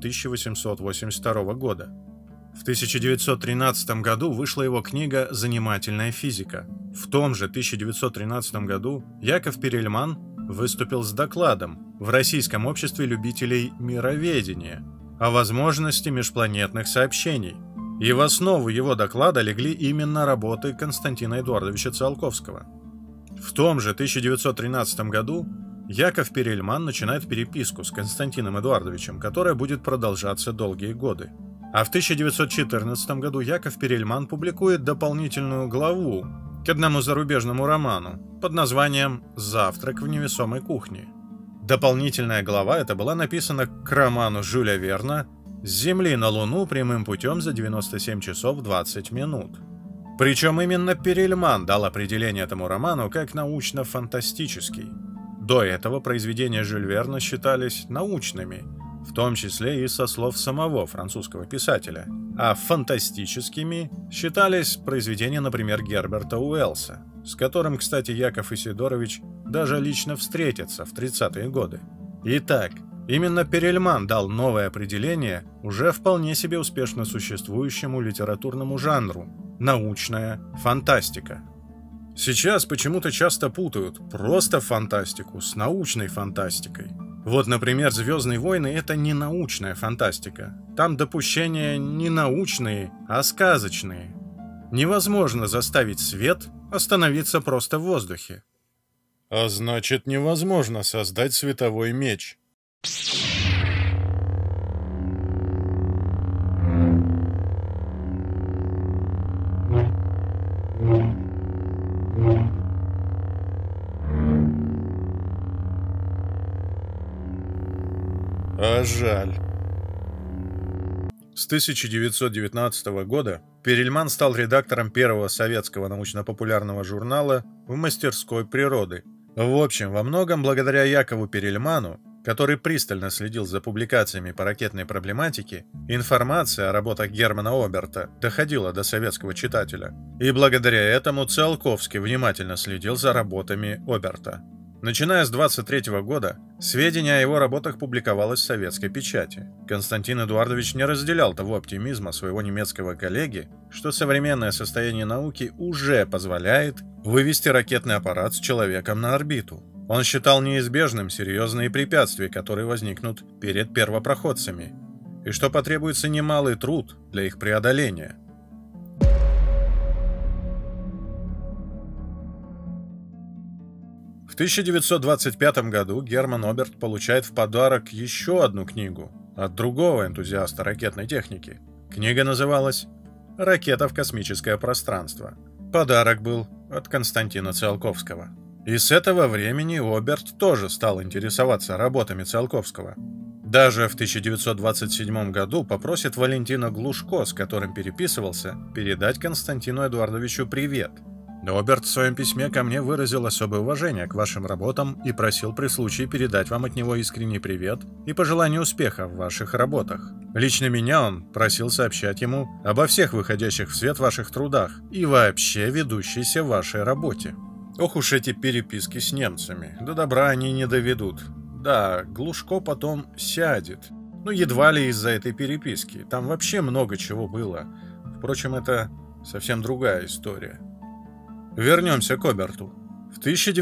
Speaker 1: 1882 года. В 1913 году вышла его книга «Занимательная физика». В том же 1913 году Яков Перельман выступил с докладом в Российском обществе любителей мироведения о возможности межпланетных сообщений. И в основу его доклада легли именно работы Константина Эдуардовича Циолковского. В том же 1913 году Яков Перельман начинает переписку с Константином Эдуардовичем, которая будет продолжаться долгие годы. А в 1914 году Яков Перельман публикует дополнительную главу к одному зарубежному роману под названием «Завтрак в невесомой кухне». Дополнительная глава эта была написана к роману Жюля Верна «С Земли на Луну прямым путем за 97 часов 20 минут». Причем именно Перельман дал определение этому роману как научно-фантастический. До этого произведения Жюль Верна считались научными, в том числе и со слов самого французского писателя, а фантастическими считались произведения, например, Герберта Уэллса, с которым, кстати, Яков Исидорович даже лично встретится в 30-е годы. Итак, именно Перельман дал новое определение уже вполне себе успешно существующему литературному жанру – научная фантастика. Сейчас почему-то часто путают просто фантастику с научной фантастикой. Вот, например, «Звездные войны» — это не научная фантастика. Там допущения не научные, а сказочные. Невозможно заставить свет остановиться просто в воздухе. А значит, невозможно создать световой меч. А жаль. С 1919 года Перельман стал редактором первого советского научно-популярного журнала «В мастерской природы». В общем, во многом благодаря Якову Перельману, который пристально следил за публикациями по ракетной проблематике, информация о работах Германа Оберта доходила до советского читателя. И благодаря этому Циолковский внимательно следил за работами Оберта. Начиная с 1923 года, сведения о его работах публиковалось в советской печати. Константин Эдуардович не разделял того оптимизма своего немецкого коллеги, что современное состояние науки уже позволяет вывести ракетный аппарат с человеком на орбиту. Он считал неизбежным серьезные препятствия, которые возникнут перед первопроходцами, и что потребуется немалый труд для их преодоления. В 1925 году Герман Оберт получает в подарок еще одну книгу от другого энтузиаста ракетной техники. Книга называлась «Ракета в космическое пространство». Подарок был от Константина Циолковского. И с этого времени Оберт тоже стал интересоваться работами Циолковского. Даже в 1927 году попросит Валентина Глушко, с которым переписывался, передать Константину Эдуардовичу привет. Оберт в своем письме ко мне выразил особое уважение к вашим работам и просил при случае передать вам от него искренний привет и пожелание успеха в ваших работах. Лично меня он просил сообщать ему обо всех выходящих в свет ваших трудах и вообще ведущейся вашей работе. Ох уж эти переписки с немцами, до добра они не доведут. Да, Глушко потом сядет, но едва ли из-за этой переписки, там вообще много чего было. Впрочем, это совсем другая история. Вернемся к Оберту. В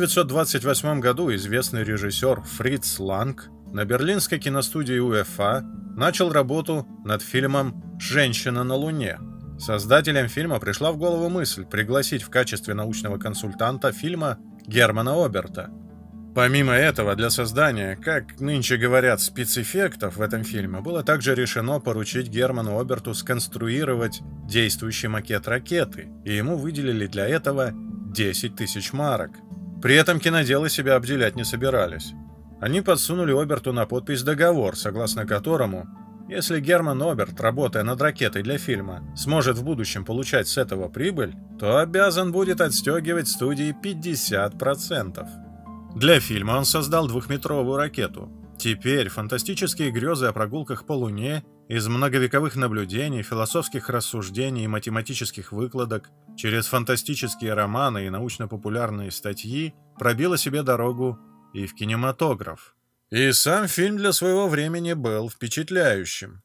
Speaker 1: 1928 году известный режиссер Фриц Ланг на берлинской киностудии УФА начал работу над фильмом «Женщина на Луне». Создателям фильма пришла в голову мысль пригласить в качестве научного консультанта фильма Германа Оберта. Помимо этого, для создания, как нынче говорят, спецэффектов в этом фильме, было также решено поручить Герману Оберту сконструировать действующий макет ракеты, и ему выделили для этого 10 тысяч марок. При этом киноделы себя обделять не собирались. Они подсунули Оберту на подпись договор, согласно которому, если Герман Оберт, работая над ракетой для фильма, сможет в будущем получать с этого прибыль, то обязан будет отстегивать студии 50%. Для фильма он создал 2-метровую ракету. Теперь фантастические грезы о прогулках по Луне из многовековых наблюдений, философских рассуждений и математических выкладок через фантастические романы и научно-популярные статьи пробило себе дорогу и в кинематограф. И сам фильм для своего времени был впечатляющим.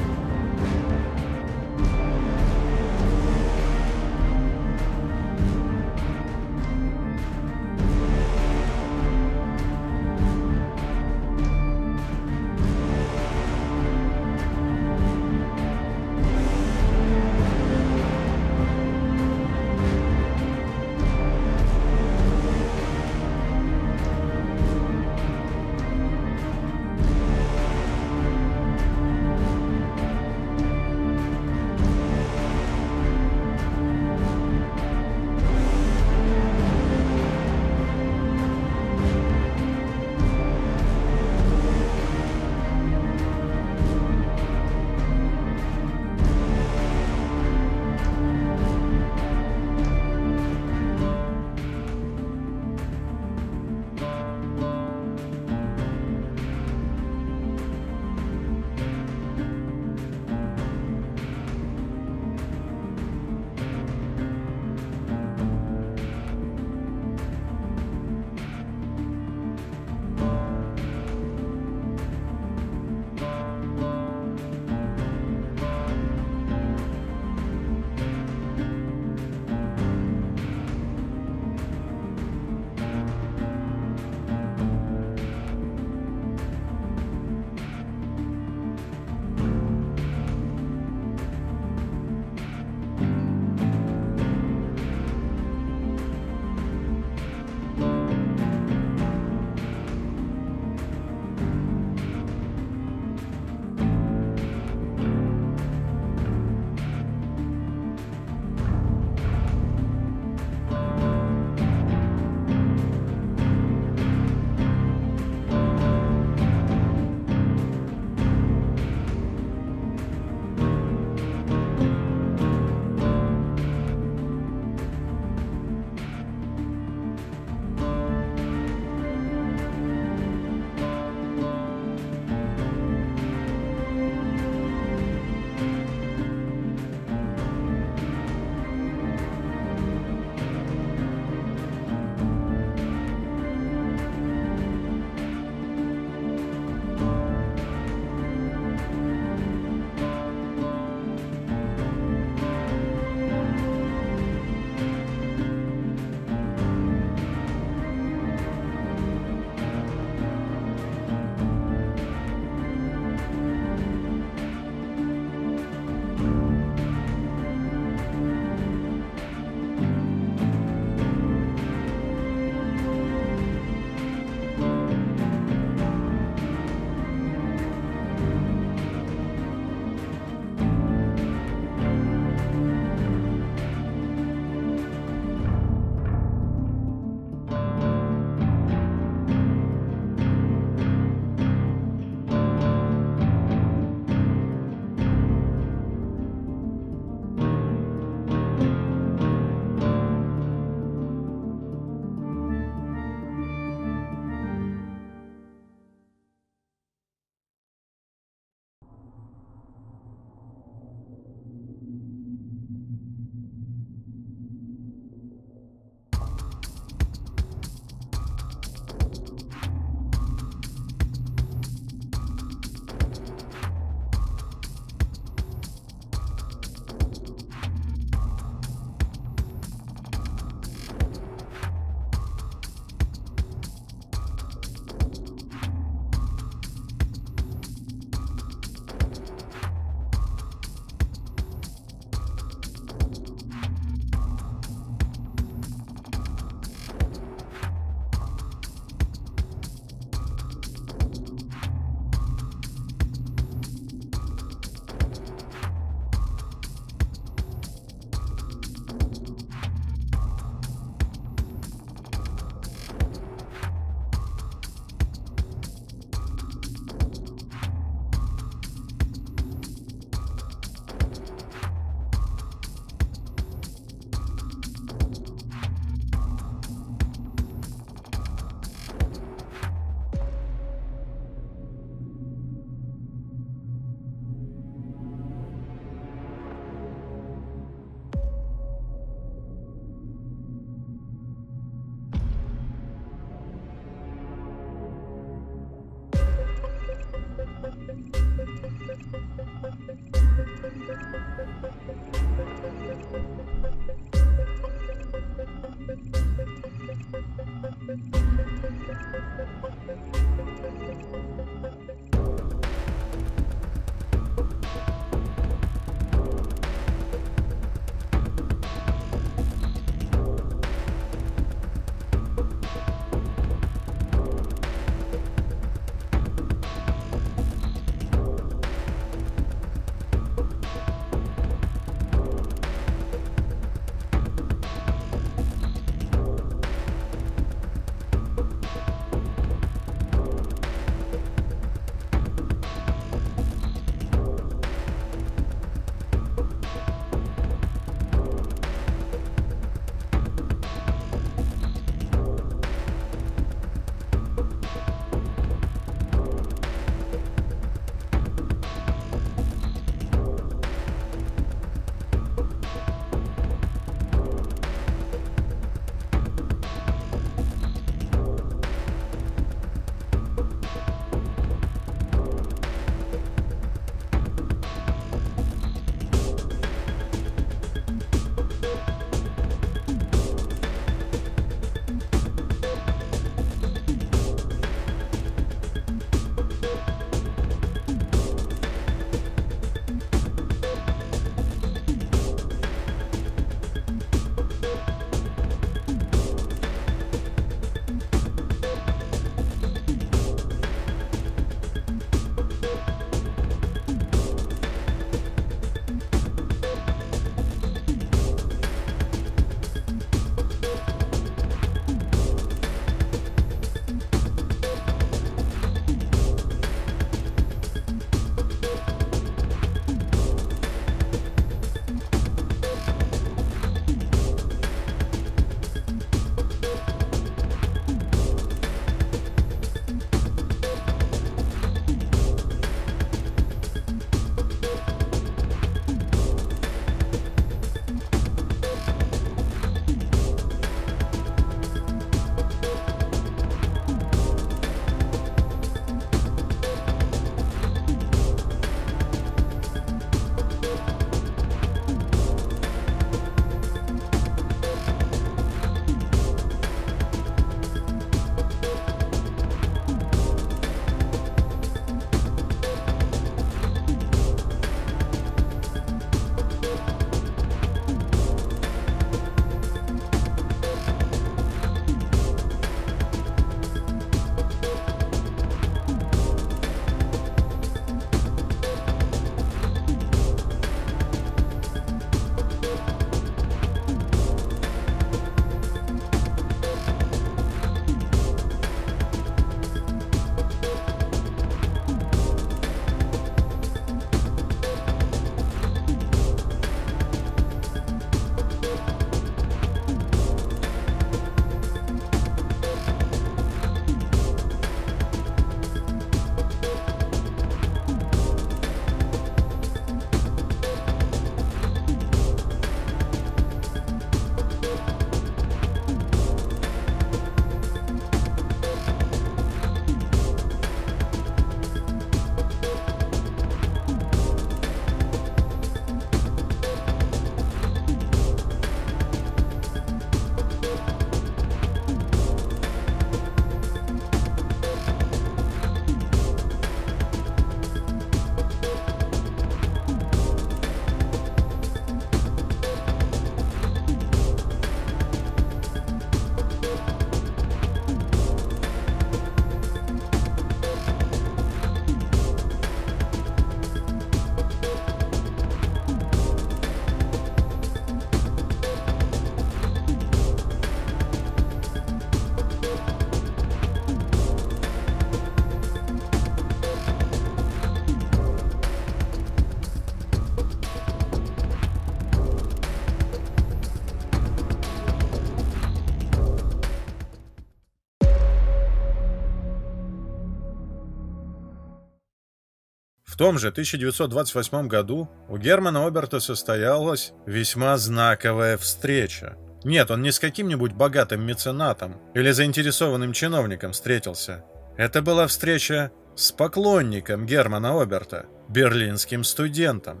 Speaker 1: том же 1928 году у Германа Оберта состоялась весьма знаковая встреча. Нет, он не с каким-нибудь богатым меценатом или заинтересованным чиновником встретился. Это была встреча с поклонником Германа Оберта, берлинским студентом.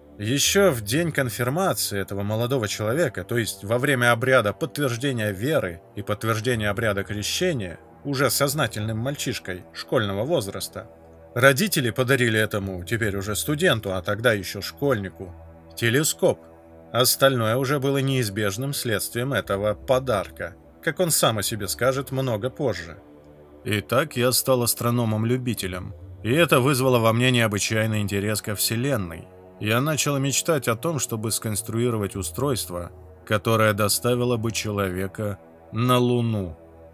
Speaker 1: Еще в день конфирмации этого молодого человека, то есть во время обряда подтверждения веры и подтверждения обряда крещения, уже сознательным мальчишкой школьного возраста, родители подарили этому, теперь уже студенту, а тогда еще школьнику, телескоп. Остальное уже было неизбежным следствием этого подарка, как он сам о себе скажет много позже. Итак, я стал астрономом-любителем, и это вызвало во мне необычайный интерес ко Вселенной. Я начал мечтать о том, чтобы сконструировать устройство, которое доставило бы человека на Луну.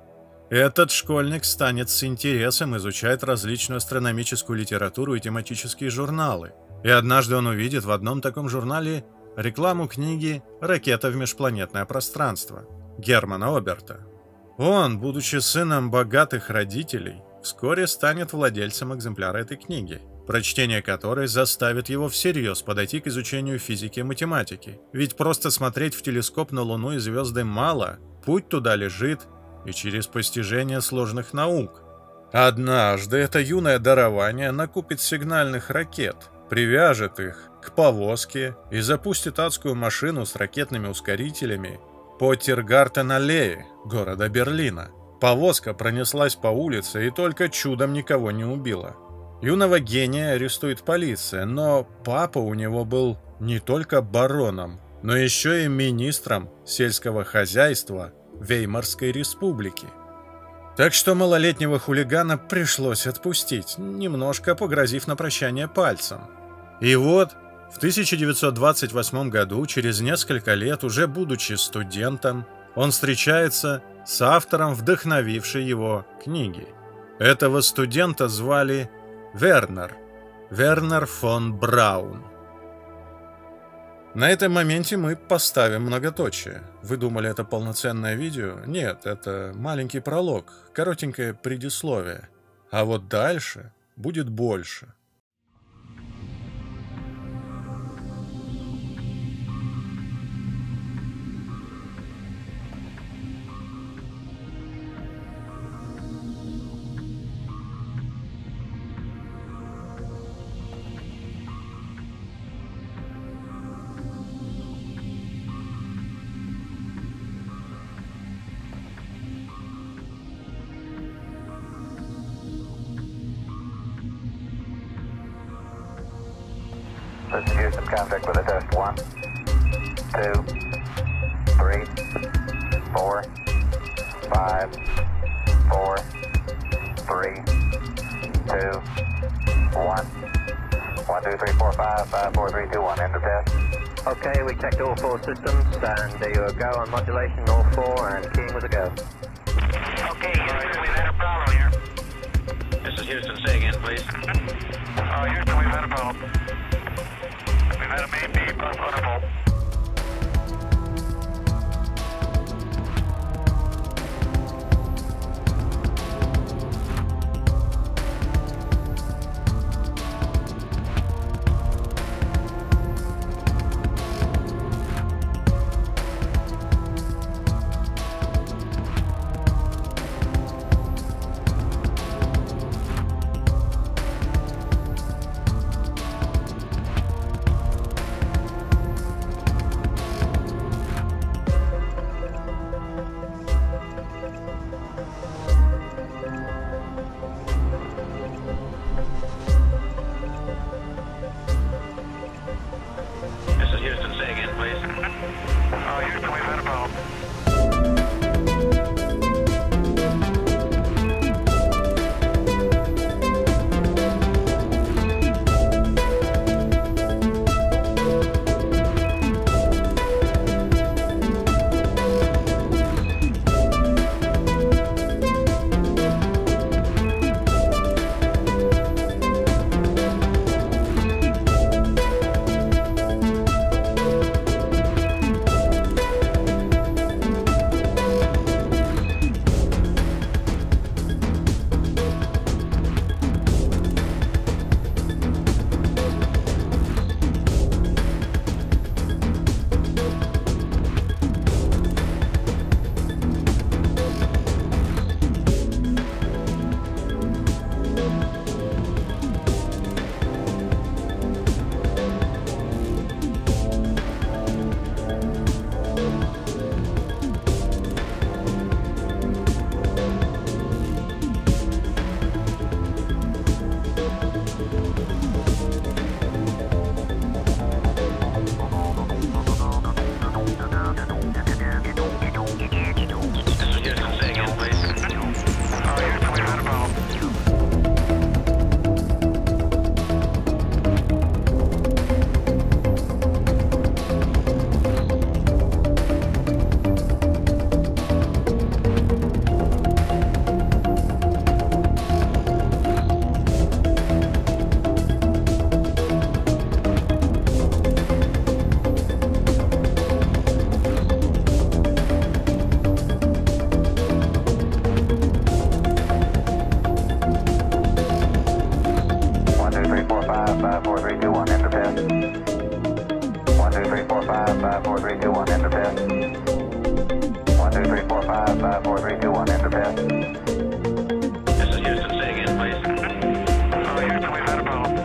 Speaker 1: Этот школьник станет с интересом изучать различную астрономическую литературу и тематические журналы. И однажды он увидит в одном таком журнале рекламу книги «Ракета в межпланетное пространство» Германа Оберта. Он, будучи сыном богатых родителей, вскоре станет владельцем экземпляра этой книги, прочтение которой заставит его всерьез подойти к изучению физики и математики. Ведь просто смотреть в телескоп на Луну и звезды мало, путь туда лежит и через постижение сложных наук. Однажды это юное дарование накупит сигнальных ракет, привяжет их к повозке и запустит адскую машину с ракетными ускорителями по Тиргартен-аллее города Берлина. Повозка пронеслась по улице и только чудом никого не убила. Юного гения арестует полиция, но папа у него был не только бароном, но еще и министром сельского хозяйства Веймарской республики. Так что малолетнего хулигана пришлось отпустить, немножко погрозив на прощание пальцем. И вот в 1928 году, через несколько лет, уже будучи студентом, он встречается с автором вдохновившей его книги. Этого студента звали Вернер фон Браун. На этом моменте мы поставим многоточие. Вы думали, это полноценное видео? Нет, это маленький пролог, коротенькое предисловие. А вот дальше будет больше.
Speaker 8: This is Houston, contact with a test. 1, 2, 3, 4, 5, 4, 3, 2, 1. 1, 2, 3, 4, 5, 5, 4, 3, 2, 1. End of test.
Speaker 9: Okay, we checked all 4 systems, and there you go on modulation, all 4, and keying was a go.
Speaker 10: Okay, Houston, we've had a problem here. This is Houston, say again, please. Houston, we've had a problem. We've had a main beam on a fault.
Speaker 8: 5, 5, 4, 3, 2, 1, enter pass.
Speaker 10: This is Houston. Say again, please. Oh, Houston, we've had a problem.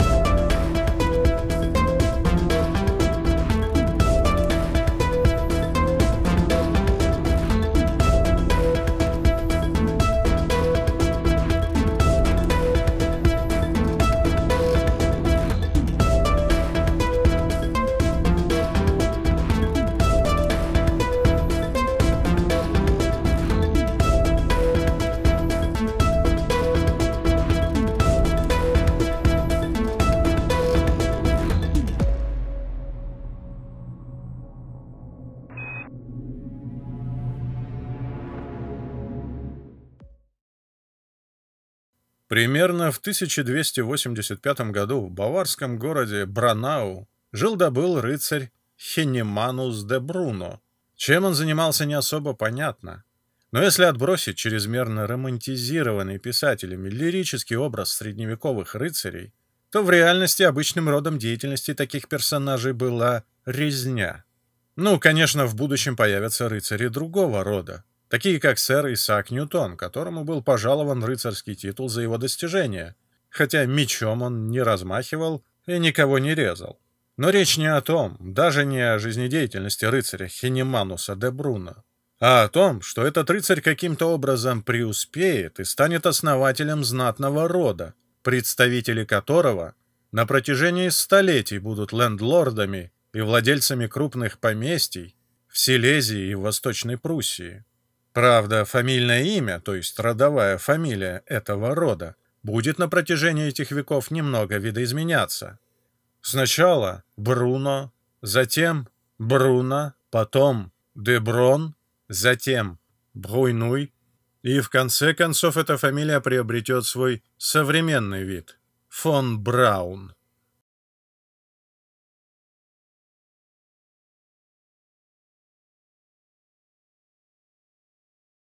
Speaker 1: Примерно в 1285 году в баварском городе Бранау жил-да-был рыцарь Хенеманус де Бруно. Чем он занимался, не особо понятно. Но если отбросить чрезмерно романтизированный писателями лирический образ средневековых рыцарей, то в реальности обычным родом деятельности таких персонажей была резня. Ну, конечно, в будущем появятся рыцари другого рода, такие как сэр Исаак Ньютон, которому был пожалован рыцарский титул за его достижения, хотя мечом он не размахивал и никого не резал. Но речь не о том, даже не о жизнедеятельности рыцаря Хенемануса де Бруно, а о том, что этот рыцарь каким-то образом преуспеет и станет основателем знатного рода, представители которого на протяжении столетий будут лендлордами и владельцами крупных поместий в Силезии и в Восточной Пруссии. Правда, фамильное имя, то есть родовая фамилия этого рода, будет на протяжении этих веков немного видоизменяться. Сначала Бруно, затем Бруно, потом Деброн, затем Бруйнуй, и в конце концов эта фамилия приобретет свой современный вид – фон Браун.